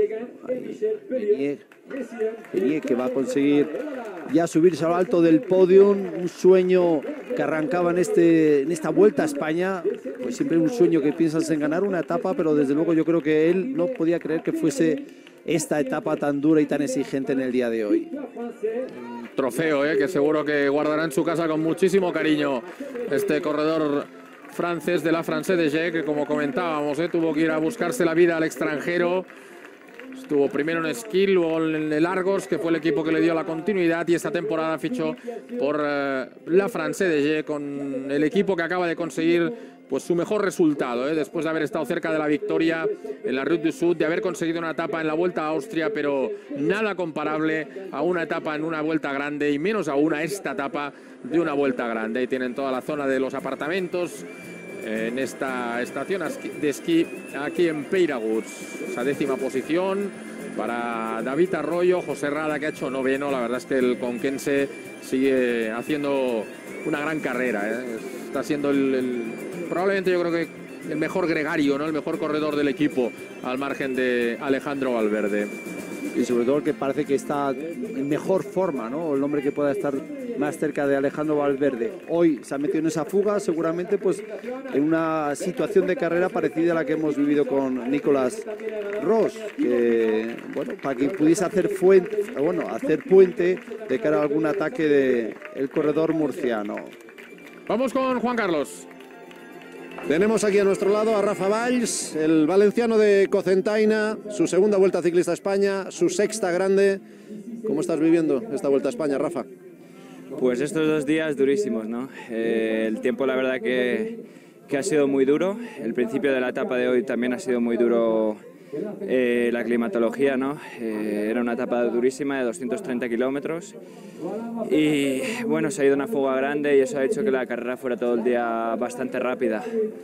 Genier, que va a conseguir ya subirse al alto del podium, un sueño que arrancaba en esta Vuelta a España, pues siempre un sueño que piensas en ganar una etapa, pero desde luego yo creo que él no podía creer que fuese esta etapa tan dura y tan exigente en el día de hoy. Trofeo, que seguro que guardará en su casa con muchísimo cariño este corredor francés de la France de Gé, que como comentábamos, tuvo que ir a buscarse la vida al extranjero. Estuvo primero en Skill, luego en el Argos, que fue el equipo que le dio la continuidad, y esta temporada fichó por la France de Gé, con el equipo que acaba de conseguir pues su mejor resultado, después de haber estado cerca de la victoria en la Route du Sud, de haber conseguido una etapa en la Vuelta a Austria, pero nada comparable a una etapa en una Vuelta Grande, y menos aún a esta etapa de una Vuelta Grande. Y tienen toda la zona de los apartamentos en esta estación de esquí aquí en Peyraguts. Esa 10ª posición para David Arroyo, José Rada, que ha hecho 9º. La verdad es que el conquense sigue haciendo una gran carrera, Está siendo probablemente, yo creo que el mejor gregario, ¿no? El mejor corredor del equipo, al margen de Alejandro Valverde. Y sobre todo el que parece que está en mejor forma, ¿no? El hombre que pueda estar más cerca de Alejandro Valverde. Hoy se ha metido en esa fuga, seguramente pues en una situación de carrera parecida a la que hemos vivido con Nicolas Ross, que bueno, para que pudiese hacer puente de cara a algún ataque del corredor murciano. Vamos con Juan Carlos. Tenemos aquí a nuestro lado a Rafa Valls, el valenciano de Cocentaina, su segunda Vuelta Ciclista a España, su 6ª grande. ¿Cómo estás viviendo esta Vuelta a España, Rafa? Pues estos 2 días durísimos, ¿no? El tiempo, la verdad que ha sido muy duro. El principio de la etapa de hoy también ha sido muy duro. La climatología, ¿no? Era una etapa durísima de 230 kilómetros y bueno, se ha ido una fuga grande y eso ha hecho que la carrera fuera todo el día bastante rápida.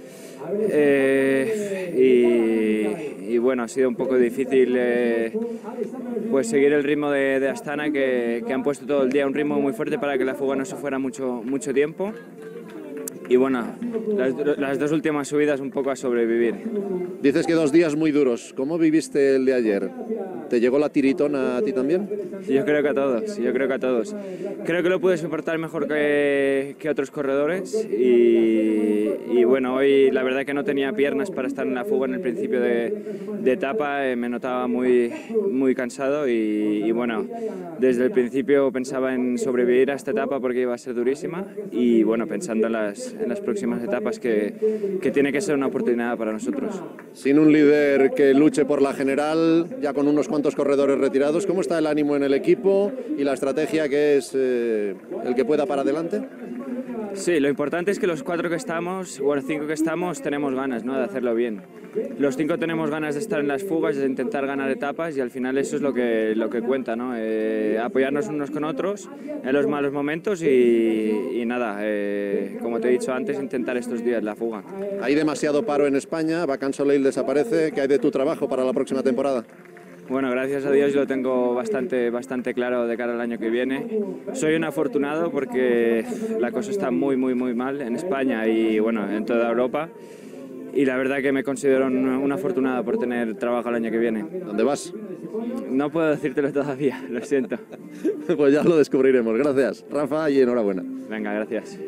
Y bueno, ha sido un poco difícil pues seguir el ritmo de Astana, que han puesto todo el día un ritmo muy fuerte para que la fuga no se fuera mucho tiempo. Y bueno, las 2 últimas subidas un poco a sobrevivir. Dices que 2 días muy duros. ¿Cómo viviste el de ayer? ¿Te llegó la tiritona a ti también? Yo creo que a todos, Creo que lo pude soportar mejor que otros corredores y bueno, hoy la verdad que no tenía piernas para estar en la fuga en el principio de etapa, me notaba muy cansado y bueno, desde el principio pensaba en sobrevivir a esta etapa porque iba a ser durísima y bueno, pensando en las próximas etapas que tiene que ser una oportunidad para nosotros. Sin un líder que luche por la general, ya con unos cuantos corredores retirados, ¿cómo está el ánimo en el equipo y la estrategia que es el que pueda para adelante? Sí, lo importante es que los 4 que estamos, o los 5 que estamos, tenemos ganas, ¿no?, de hacerlo bien. Los 5 tenemos ganas de estar en las fugas, de intentar ganar etapas y al final eso es lo que cuenta, ¿no? Apoyarnos unos con otros en los malos momentos y nada, como te he dicho antes, intentar estos días la fuga. Hay demasiado paro en España, Vacan Soleil desaparece. ¿Qué hay de tu trabajo para la próxima temporada? Bueno, gracias a Dios lo tengo bastante claro de cara al año que viene. Soy un afortunado porque la cosa está muy mal en España y bueno, en toda Europa. Y la verdad que me considero un afortunado por tener trabajo el año que viene. ¿Dónde vas? No puedo decírtelo todavía, lo siento. Pues ya lo descubriremos. Gracias, Rafa, y enhorabuena. Venga, gracias.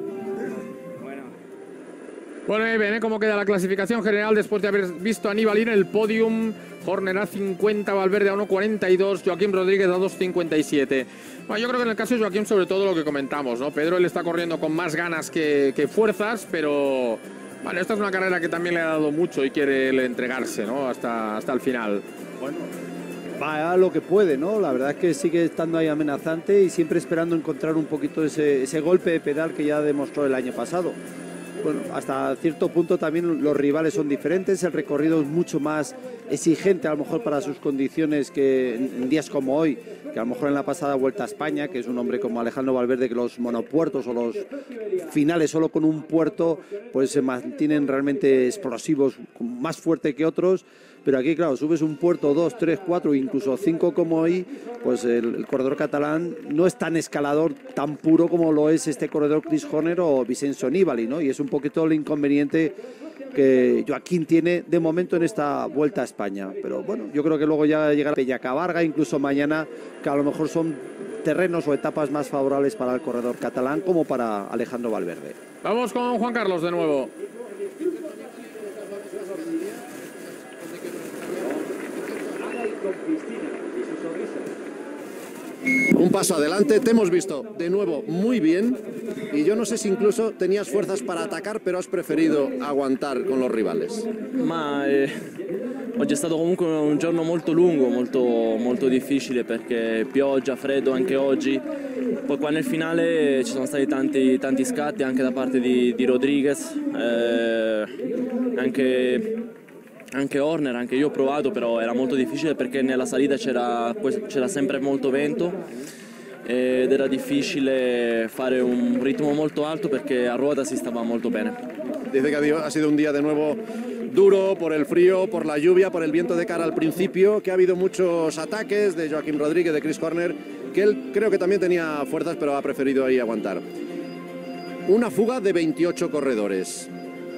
Bueno, y bien, ¿cómo queda la clasificación general después de haber visto a Nibali en el podium? Horner a 50, Valverde a 1.42, Joaquim Rodríguez a 2.57. Bueno, yo creo que en el caso de Joaquim, sobre todo lo que comentamos, ¿no? Pedro, él está corriendo con más ganas que fuerzas, pero bueno, esta es una carrera que también le ha dado mucho y quiere entregarse, ¿no?, hasta el final. Bueno, va a lo que puede, ¿no? La verdad es que sigue estando ahí amenazante y siempre esperando encontrar un poquito ese golpe de pedal que ya demostró el año pasado. Bueno, hasta cierto punto también los rivales son diferentes, el recorrido es mucho más exigente a lo mejor para sus condiciones que en días como hoy, que a lo mejor en la pasada Vuelta a España, que es un hombre como Alejandro Valverde, que los monopuertos o los finales solo con un puerto pues se mantienen realmente explosivos, más fuerte que otros. Pero aquí, claro, subes un puerto 2, 3, 4, incluso 5 como hoy, pues el corredor catalán no es tan escalador, tan puro como lo es este corredor Chris Horner o Vincenzo Nibali, ¿no? Y es un poquito el inconveniente que Joaquín tiene de momento en esta Vuelta a España. Pero bueno, yo creo que luego ya llegará Pellacabarga, incluso mañana, que a lo mejor son terrenos o etapas más favorables para el corredor catalán como para Alejandro Valverde. Vamos con Juan Carlos de nuevo. Un paso adelante, te hemos visto de nuevo muy bien y yo no sé si incluso tenías fuerzas para atacar, però has preferido aguantar con los rivales. Ma oggi è stato comunque un giorno molto lungo, molto difficile perché pioggia, freddo anche oggi. Poi qua nel finale ci sono stati tanti scatti anche da parte di Rodriguez, anche Horner, anche io ho provato, però era molto difficile perché nella salita c'era sempre molto vento ed era difficile fare un ritmo molto alto perché a ruota si stava molto bene. Dice que ha sido un día de nuevo duro por el frío, por la lluvia, por el viento de cara al principio, que ha habido muchos ataques de Joaquim Rodríguez, de Chris Horner, que él creo que también tenía fuerzas, pero ha preferido ahí aguantar. Una fuga de 28 corredores.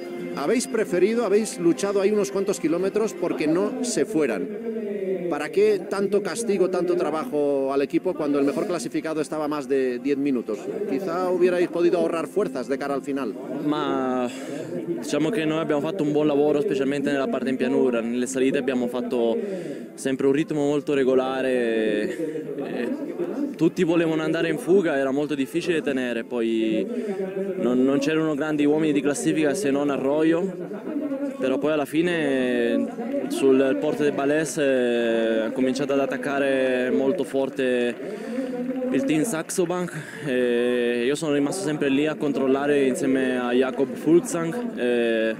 Habéis luchado ahí unos cuantos kilómetros porque no se fueran. ¿Para qué tanto castigo, tanto trabajo al equipo cuando el mejor clasificado estaba a más de 10 minutos? Quizá hubierais podido ahorrar fuerzas de cara al final. Ma diciamo che noi abbiamo fatto un buon lavoro, specialmente nella parte in pianura. Nelle salite abbiamo fatto sempre un ritmo molto regolare. Tutti volevano andare in fuga, era molto difficile tenere, poi non c'erano grandi uomini di classifica se non Arroyo, però poi alla fine sul Porte de Balès ha cominciato ad attaccare molto forte il team Saxo Bank e io sono rimasto sempre lì a controllare insieme a Jakob Fuglsang e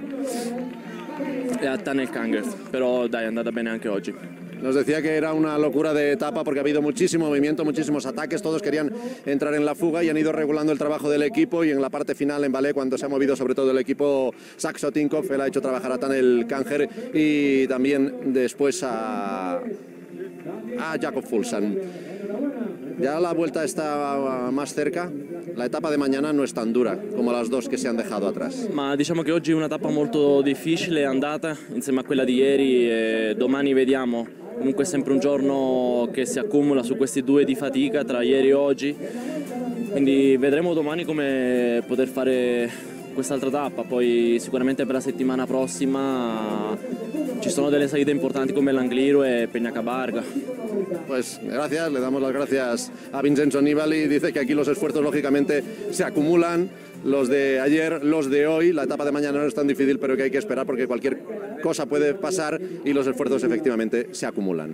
a Tanel Kangert, però dai, è andata bene anche oggi. Nos decía que era una locura de etapa porque ha habido muchísimo movimiento, muchísimos ataques, todos querían entrar en la fuga y han ido regulando el trabajo del equipo y en la parte final en Valais, cuando se ha movido sobre todo el equipo Saxo Tinkoff, él ha hecho trabajar a Tanel Kanger y también después a Jakob Fuglsang. Ya la vuelta está más cerca, la etapa de mañana no es tan dura come las dos che si hanno dejado atrás. Ma diciamo che oggi è una tappa molto difficile, è andata insieme a quella di ieri e domani vediamo. Comunque è sempre un giorno che si accumula su questi due di fatica tra ieri e oggi, quindi vedremo domani come poter fare quest'altra tappa, poi sicuramente per la settimana prossima ci sono delle salite importanti come l'Angliru e Peñacabarga. Pues gracias, le damos las gracias a Vincenzo Nibali. Dice que aquí los esfuerzos lógicamente se acumulan, los de ayer, los de hoy. La etapa de mañana no es tan difícil, pero que hay que esperar porque cualquier cosa puede pasar y los esfuerzos efectivamente se acumulan.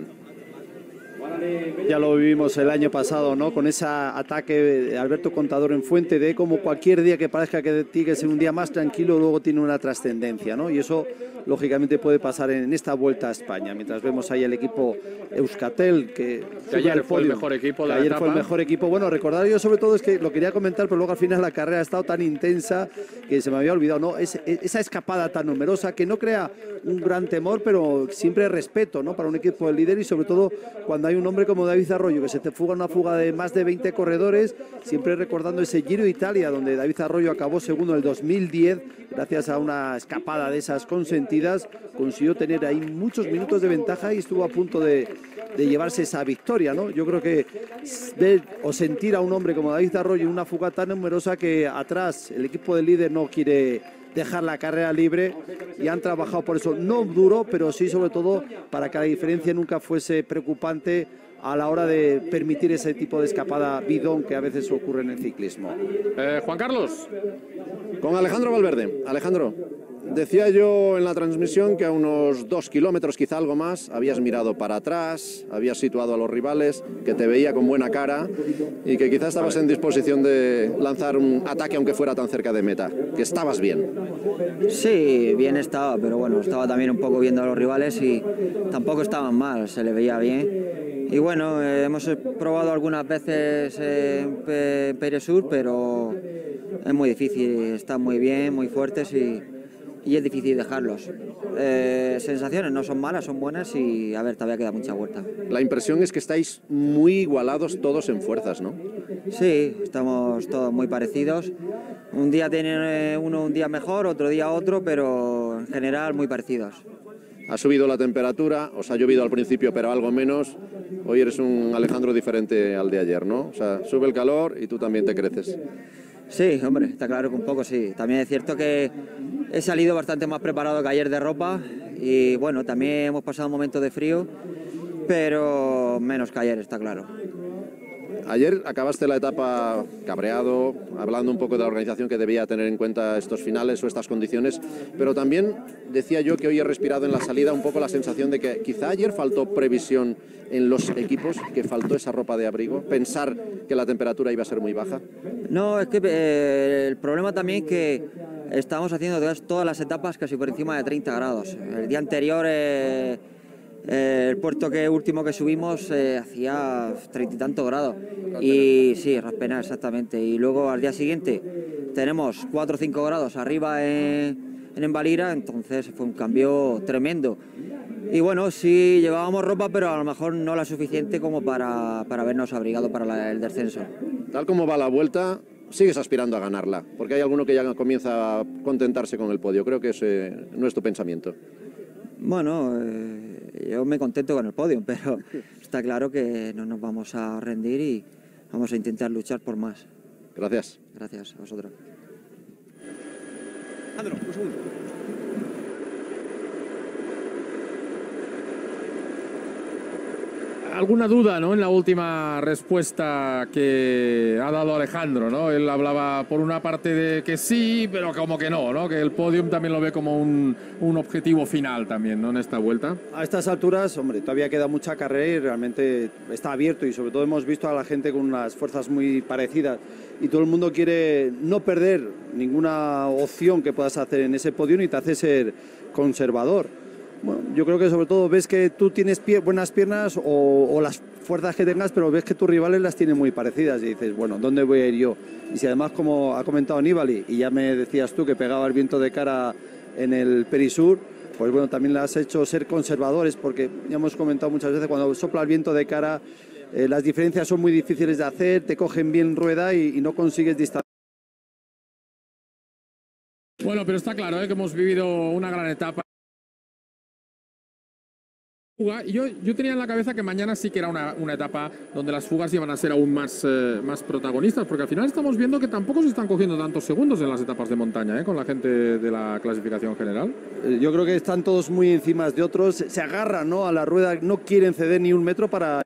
Ya lo vivimos el año pasado, ¿no? Con ese ataque de Alberto Contador en Fuente, de como cualquier día que parezca que tiene que ser un día más tranquilo, luego tiene una trascendencia, ¿no? Y eso lógicamente puede pasar en esta vuelta a España, mientras vemos ahí el equipo Euskaltel que ayer fue el mejor equipo de la ayer etapa. fue el mejor equipo. Bueno, recordar yo sobre todo es que lo quería comentar, pero luego al final la carrera ha estado tan intensa que se me había olvidado, ¿no? Esa escapada tan numerosa que no crea un gran temor, pero siempre respeto, ¿no? Para un equipo del líder y sobre todo cuando hay un hombre como David Arroyo que se te fuga una fuga de más de 20 corredores, siempre recordando ese Giro de Italia donde David Arroyo acabó segundo en el 2010 gracias a una escapada de esas consentidas, consiguió tener ahí muchos minutos de ventaja y estuvo a punto de llevarse esa victoria, ¿no? Yo creo que ver o sentir a un hombre como David Arroyo en una fuga tan numerosa que atrás el equipo del líder no quiere dejar la carrera libre y han trabajado por eso, no duro, pero sí sobre todo para que la diferencia nunca fuese preocupante a la hora de permitir ese tipo de escapada bidón que a veces ocurre en el ciclismo. Juan Carlos. Con Alejandro Valverde. Alejandro, decía yo en la transmisión que a unos 2 kilómetros, quizá algo más, habías mirado para atrás, habías situado a los rivales, que te veía con buena cara y que quizás estabas en disposición de lanzar un ataque aunque fuera tan cerca de meta, que estabas bien. Sí, bien estaba, pero bueno, estaba también un poco viendo a los rivales y tampoco estaban mal, se le veía bien. Y bueno, hemos probado algunas veces en Peresur, pero es muy difícil, están muy bien, muy fuertes y es difícil dejarlos. Sensaciones no son malas, son buenas y a ver, todavía queda mucha vuelta. La impresión es que estáis muy igualados todos en fuerzas, ¿no? Sí, estamos todos muy parecidos. Un día tiene uno un día mejor, otro día otro, pero en general muy parecidos. Ha subido la temperatura, os ha llovido al principio, pero algo menos. Hoy eres un Alejandro diferente al de ayer, ¿no? O sea, sube el calor y tú también te creces. Sí, hombre, está claro que un poco sí. También es cierto que he salido bastante más preparado que ayer de ropa y bueno, también hemos pasado momentos de frío, pero menos que ayer, está claro. Ayer acabaste la etapa cabreado, hablando un poco de la organización que debía tener en cuenta estos finales o estas condiciones, pero también decía yo que hoy he respirado en la salida un poco la sensación de que quizá ayer faltó previsión en los equipos, que faltó esa ropa de abrigo, pensar que la temperatura iba a ser muy baja. No, es que el problema también es que estamos haciendo todas las etapas casi por encima de 30 grados. El día anterior el puerto último que subimos hacía 30 y tantos grados. Y sí, Raspena, exactamente. Y luego al día siguiente tenemos 4 o 5 grados arriba en Valira, entonces fue un cambio tremendo. Y bueno, sí llevábamos ropa, pero a lo mejor no la suficiente como para habernos abrigado para el descenso. Tal como va la vuelta, sigues aspirando a ganarla, porque hay alguno que ya comienza a contentarse con el podio. Creo que ese no es tu pensamiento. Bueno, yo me contento con el podio, pero está claro que no nos vamos a rendir y vamos a intentar luchar por más. Gracias. Gracias a vosotros. Alejandro, un segundo. Alguna duda, ¿no?, en la última respuesta que ha dado Alejandro, ¿no? Él hablaba por una parte de que sí, pero como que no, ¿no? Que el podium también lo ve como un objetivo final también, ¿no?, en esta vuelta. A estas alturas, hombre, todavía queda mucha carrera y realmente está abierto, y sobre todo hemos visto a la gente con unas fuerzas muy parecidas y todo el mundo quiere no perder ninguna opción que puedas hacer en ese podium y te hace ser conservador. Bueno, yo creo que sobre todo ves que tú tienes buenas piernas o las fuerzas que tengas, pero ves que tus rivales las tienen muy parecidas y dices, bueno, ¿dónde voy a ir yo? Y si además, como ha comentado Nibali, y ya me decías tú que pegaba el viento de cara en el Perisur, pues bueno, también le has hecho ser conservadores, porque ya hemos comentado muchas veces, cuando sopla el viento de cara, las diferencias son muy difíciles de hacer, te cogen bien rueda y no consigues distancia. Bueno, pero está claro, que hemos vivido una gran etapa. Y yo tenía en la cabeza que mañana sí que era una etapa donde las fugas iban a ser aún más protagonistas, porque al final estamos viendo que tampoco se están cogiendo tantos segundos en las etapas de montaña, con la gente de la clasificación general. Yo creo que están todos muy encima de otros, se agarran, ¿no?, a la rueda, no quieren ceder ni un metro para...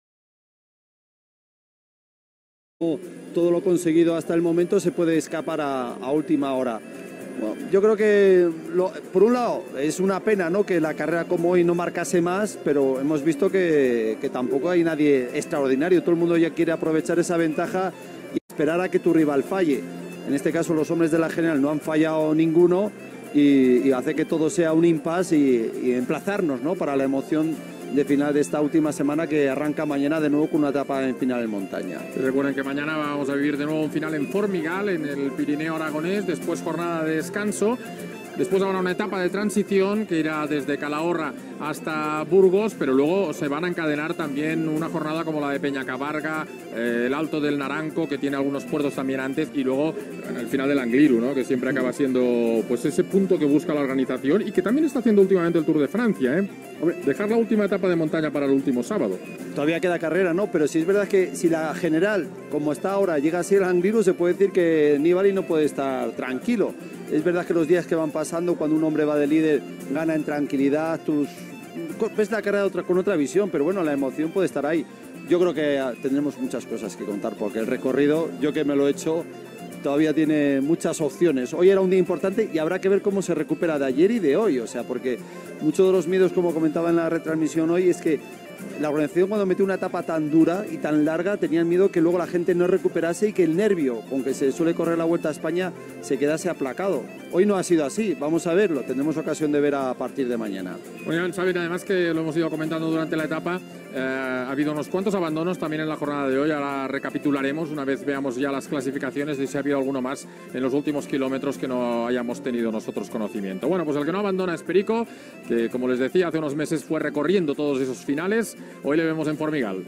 Todo lo conseguido hasta el momento se puede escapar a última hora. Bueno, yo creo que, por un lado, es una pena, ¿no?, que la carrera como hoy no marcase más, pero hemos visto que tampoco hay nadie extraordinario. Todo el mundo ya quiere aprovechar esa ventaja y esperar a que tu rival falle. En este caso, los hombres de la general no han fallado ninguno y hace que todo sea un impasse y emplazarnos, ¿no?, para la emoción de final de esta última semana, que arranca mañana de nuevo con una etapa en final en montaña. Recuerden que mañana vamos a vivir de nuevo un final en Formigal, en el Pirineo aragonés, después jornada de descanso. Después habrá una etapa de transición que irá desde Calahorra hasta Burgos, pero luego se van a encadenar también una jornada como la de Peñacabarga, el Alto del Naranco, que tiene algunos puertos también antes, y luego el final del Angliru, ¿no?, que siempre acaba siendo pues ese punto que busca la organización y que también está haciendo últimamente el Tour de Francia, Hombre, dejar la última etapa de montaña para el último sábado. Todavía queda carrera, ¿no? Pero sí es verdad que si la general, como está ahora, llega a ser el Angliru, se puede decir que Nibali no puede estar tranquilo. Es verdad que los días que van pasando, cuando un hombre va de líder, gana en tranquilidad, ves la carrera con otra visión, pero bueno, la emoción puede estar ahí. Yo creo que tendremos muchas cosas que contar, porque el recorrido, yo que me lo he hecho, todavía tiene muchas opciones. Hoy era un día importante y habrá que ver cómo se recupera de ayer y de hoy, o sea, porque muchos de los miedos, como comentaba en la retransmisión hoy, es que la organización, cuando metió una etapa tan dura y tan larga, tenían miedo que luego la gente no recuperase y que el nervio con que se suele correr la Vuelta a España se quedase aplacado. Hoy no ha sido así, vamos a verlo, tendremos ocasión de ver a partir de mañana. Bueno, saben además que lo hemos ido comentando durante la etapa, ha habido unos cuantos abandonos también en la jornada de hoy. Ahora recapitularemos una vez veamos ya las clasificaciones y si ha habido alguno más en los últimos kilómetros que no hayamos tenido nosotros conocimiento. Bueno, pues el que no abandona es Perico, que como les decía, hace unos meses fue recorriendo todos esos finales. Hoy le vemos en Formigal.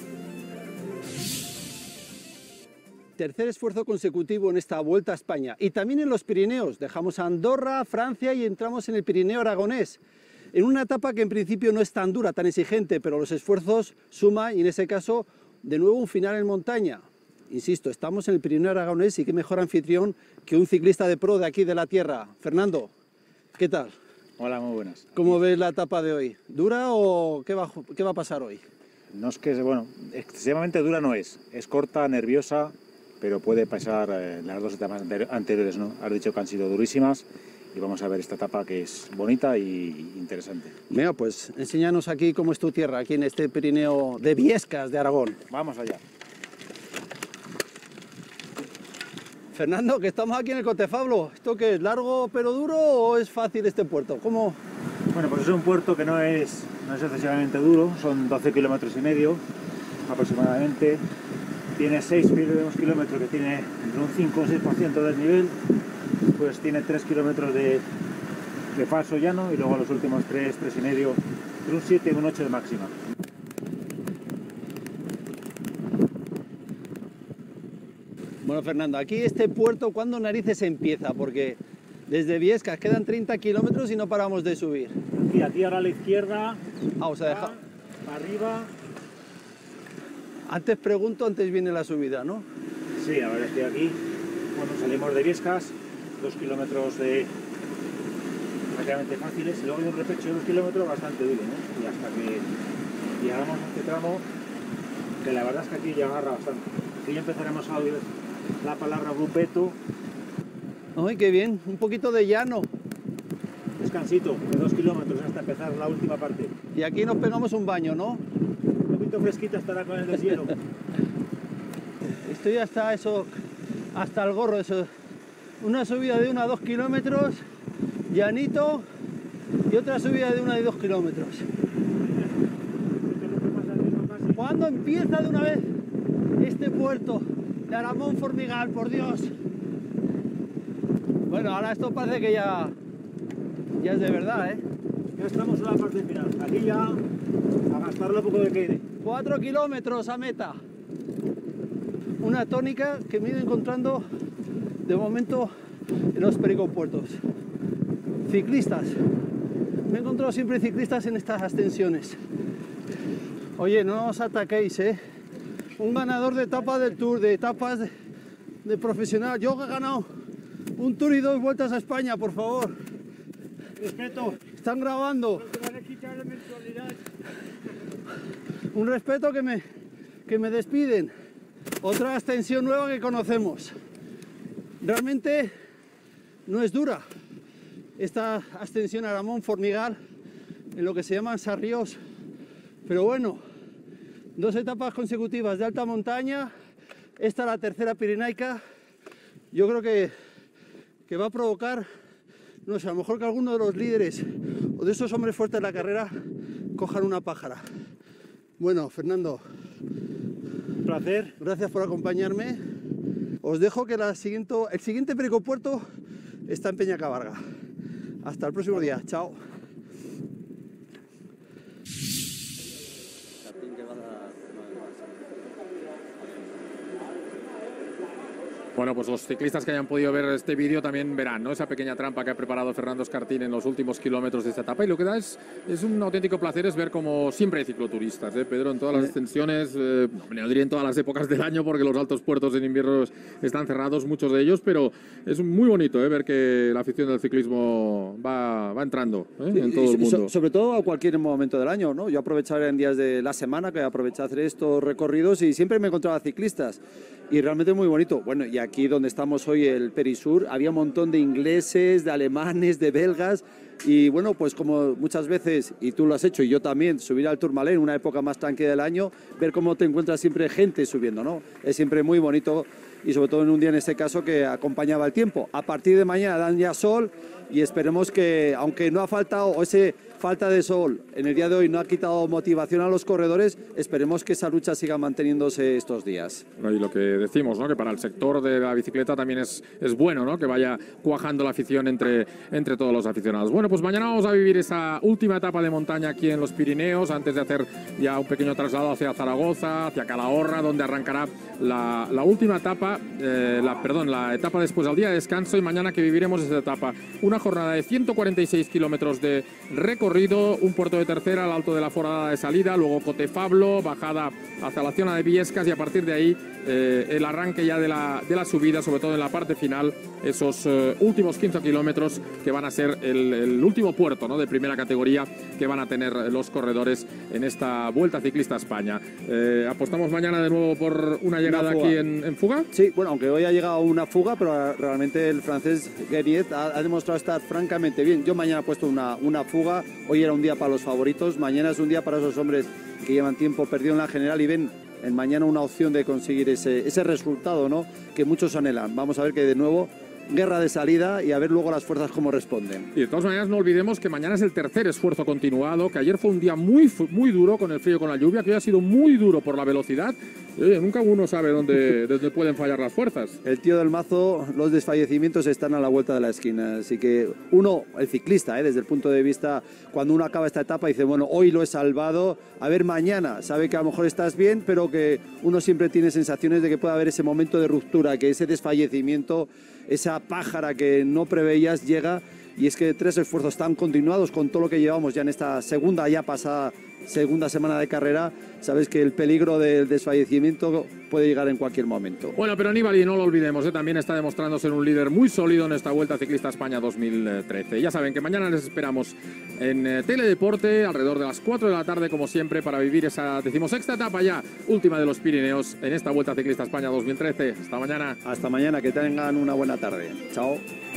Tercer esfuerzo consecutivo en esta Vuelta a España y también en los Pirineos. Dejamos Andorra, Francia y entramos en el Pirineo aragonés. En una etapa que en principio no es tan dura, tan exigente, pero los esfuerzos suman y en ese caso de nuevo un final en montaña. Insisto, estamos en el Pirineo aragonés y qué mejor anfitrión que un ciclista de pro de aquí de la tierra. Fernando, ¿qué tal? Hola, muy buenas. ¿Cómo ves la etapa de hoy? ¿Dura o qué va a pasar hoy? No es que, bueno, excesivamente dura no es corta, nerviosa, pero puede pasar las dos etapas anteriores, ¿no? Has dicho que han sido durísimas y vamos a ver esta etapa que es bonita y interesante. Venga, pues enséñanos aquí cómo es tu tierra, aquí en este Pirineo de Viescas de Aragón. Vamos allá. Fernando, que estamos aquí en el Cotefablo, ¿esto qué es, largo pero duro o es fácil este puerto? ¿Cómo? Bueno, pues es un puerto que no es excesivamente duro, son 12 kilómetros y medio aproximadamente. Tiene 6 kilómetros que tiene entre un 5 o un 6% del nivel, pues tiene 3 kilómetros de falso llano y luego los últimos 3 y medio, entre un 7 y un 8 de máxima. Bueno, Fernando, aquí este puerto, ¿cuándo narices empieza? Porque desde Viescas quedan 30 kilómetros y no paramos de subir. Aquí ahora a la izquierda, o sea, para arriba. Antes pregunto, antes viene la subida, ¿no? Sí, a ver, estoy aquí. Bueno, salimos de Viescas, 2 kilómetros prácticamente fáciles, y luego hay un repecho de 2 kilómetros bastante duro, ¿no? Y hasta que llegamos a este tramo, que la verdad es que aquí ya agarra bastante. Aquí ya empezaremos a oír la palabra grupeto. ¡Ay, qué bien! Un poquito de llano. Descansito de 2 kilómetros hasta empezar la última parte. Y aquí nos pegamos un baño, ¿no? Un poquito fresquita estará con el deshielo. Esto ya está, eso, hasta el gorro, eso. Una subida de 1 a 2 kilómetros, llanito, y otra subida de 1 a 2 kilómetros. ¿Cuándo empieza de una vez este puerto de Aramón Formigal, por Dios? Bueno, ahora esto parece que ya es de verdad, ¿eh? Ya estamos en la parte final. Aquí ya a gastarlo poco de quede. 4 kilómetros a meta. Una tónica que me he ido encontrando de momento en los pericompuertos. Ciclistas. Me he encontrado siempre ciclistas en estas ascensiones. Oye, no os ataquéis, ¿eh? Un ganador de etapas del Tour, de etapas de profesional. Yo he ganado un Tour y 2 vueltas a España, por favor. Respeto. Están grabando. Un respeto que me despiden. Otra ascensión nueva que conocemos. Realmente no es dura esta ascensión a Aramón Formigal en lo que se llaman sarriós. Pero bueno, 2 etapas consecutivas de alta montaña. Esta la tercera pirenaica. Yo creo que va a provocar, no sé, a lo mejor que alguno de los líderes o de esos hombres fuertes de la carrera cojan una pájara. Bueno, Fernando, un placer. Gracias por acompañarme. Os dejo que el siguiente pericopuerto está en Peñacabarga. Hasta el próximo día. Chao. Bueno, pues los ciclistas que hayan podido ver este vídeo también verán, ¿no?, esa pequeña trampa que ha preparado Fernando Escartín en los últimos kilómetros de esta etapa. Y lo que da es un auténtico placer es ver como siempre hay cicloturistas, Pedro, en todas las extensiones, no diría en todas las épocas del año porque los altos puertos en invierno están cerrados, muchos de ellos, pero es muy bonito ver que la afición del ciclismo va entrando en todo el mundo. Sobre todo a cualquier momento del año, ¿no? Yo aprovechaba en días de la semana que aproveché a hacer estos recorridos y siempre me encontraba ciclistas. Y realmente muy bonito. Bueno, y aquí donde estamos hoy, el Perisur, había un montón de ingleses, de alemanes, de belgas. Y bueno, pues como muchas veces, y tú lo has hecho y yo también, subir al Tourmalet en una época más tranquila del año, ver cómo te encuentras siempre gente subiendo, ¿no? Es siempre muy bonito y sobre todo en un día en este caso que acompañaba el tiempo. A partir de mañana dan ya sol y esperemos que, aunque no ha faltado, o ese falta de sol en el día de hoy no ha quitado motivación a los corredores, esperemos que esa lucha siga manteniéndose estos días. Bueno, y lo que decimos, ¿no?, que para el sector de la bicicleta también es bueno, ¿no?, que vaya cuajando la afición entre todos los aficionados. Bueno, pues mañana vamos a vivir esa última etapa de montaña aquí en los Pirineos, antes de hacer ya un pequeño traslado hacia Zaragoza, hacia Calahorra, donde arrancará la última etapa, la etapa después del día de descanso, y mañana que viviremos esta etapa. Una jornada de 146 kilómetros de recorrido recorrido, un puerto de tercera al alto de la forada de salida, luego Cotefablo, bajada hacia la zona de Viescas y a partir de ahí el arranque ya de la subida, sobre todo en la parte final, esos últimos 15 kilómetros que van a ser el último puerto, ¿no?, de primera categoría que van a tener los corredores en esta Vuelta Ciclista a España. ¿Apostamos mañana de nuevo por una llegada aquí en fuga? Sí, bueno, aunque hoy ha llegado una fuga, pero realmente el francés Guéniez ha demostrado estar francamente bien. Yo mañana he puesto una fuga, hoy era un día para los favoritos, mañana es un día para esos hombres que llevan tiempo perdido en la general y ven en mañana una opción de conseguir ese resultado, ¿no?, que muchos anhelan. Vamos a ver que de nuevo guerra de salida y a ver luego las fuerzas cómo responden. Y de todas maneras no olvidemos que mañana es el tercer esfuerzo continuado, que ayer fue un día muy duro con el frío y con la lluvia, que hoy ha sido muy duro por la velocidad. Nunca uno sabe dónde pueden fallar las fuerzas. El tío del mazo, los desfallecimientos están a la vuelta de la esquina, así que uno, el ciclista, desde el punto de vista, cuando uno acaba esta etapa dice, bueno, hoy lo he salvado, a ver mañana, sabe que a lo mejor estás bien, pero que uno siempre tiene sensaciones de que puede haber ese momento de ruptura, que ese desfallecimiento, esa pájara que no preveías llega, y es que 3 esfuerzos tan continuados con todo lo que llevamos ya en esta segunda semana de carrera, sabes que el peligro del desfallecimiento puede llegar en cualquier momento. Bueno, pero Nibali, no lo olvidemos, también está demostrando ser un líder muy sólido en esta Vuelta Ciclista a España 2013. Ya saben que mañana les esperamos en Teledeporte alrededor de las 4 de la tarde, como siempre, para vivir esa 16ª etapa ya, última de los Pirineos en esta Vuelta Ciclista a España 2013. Hasta mañana. Hasta mañana, que tengan una buena tarde. Chao.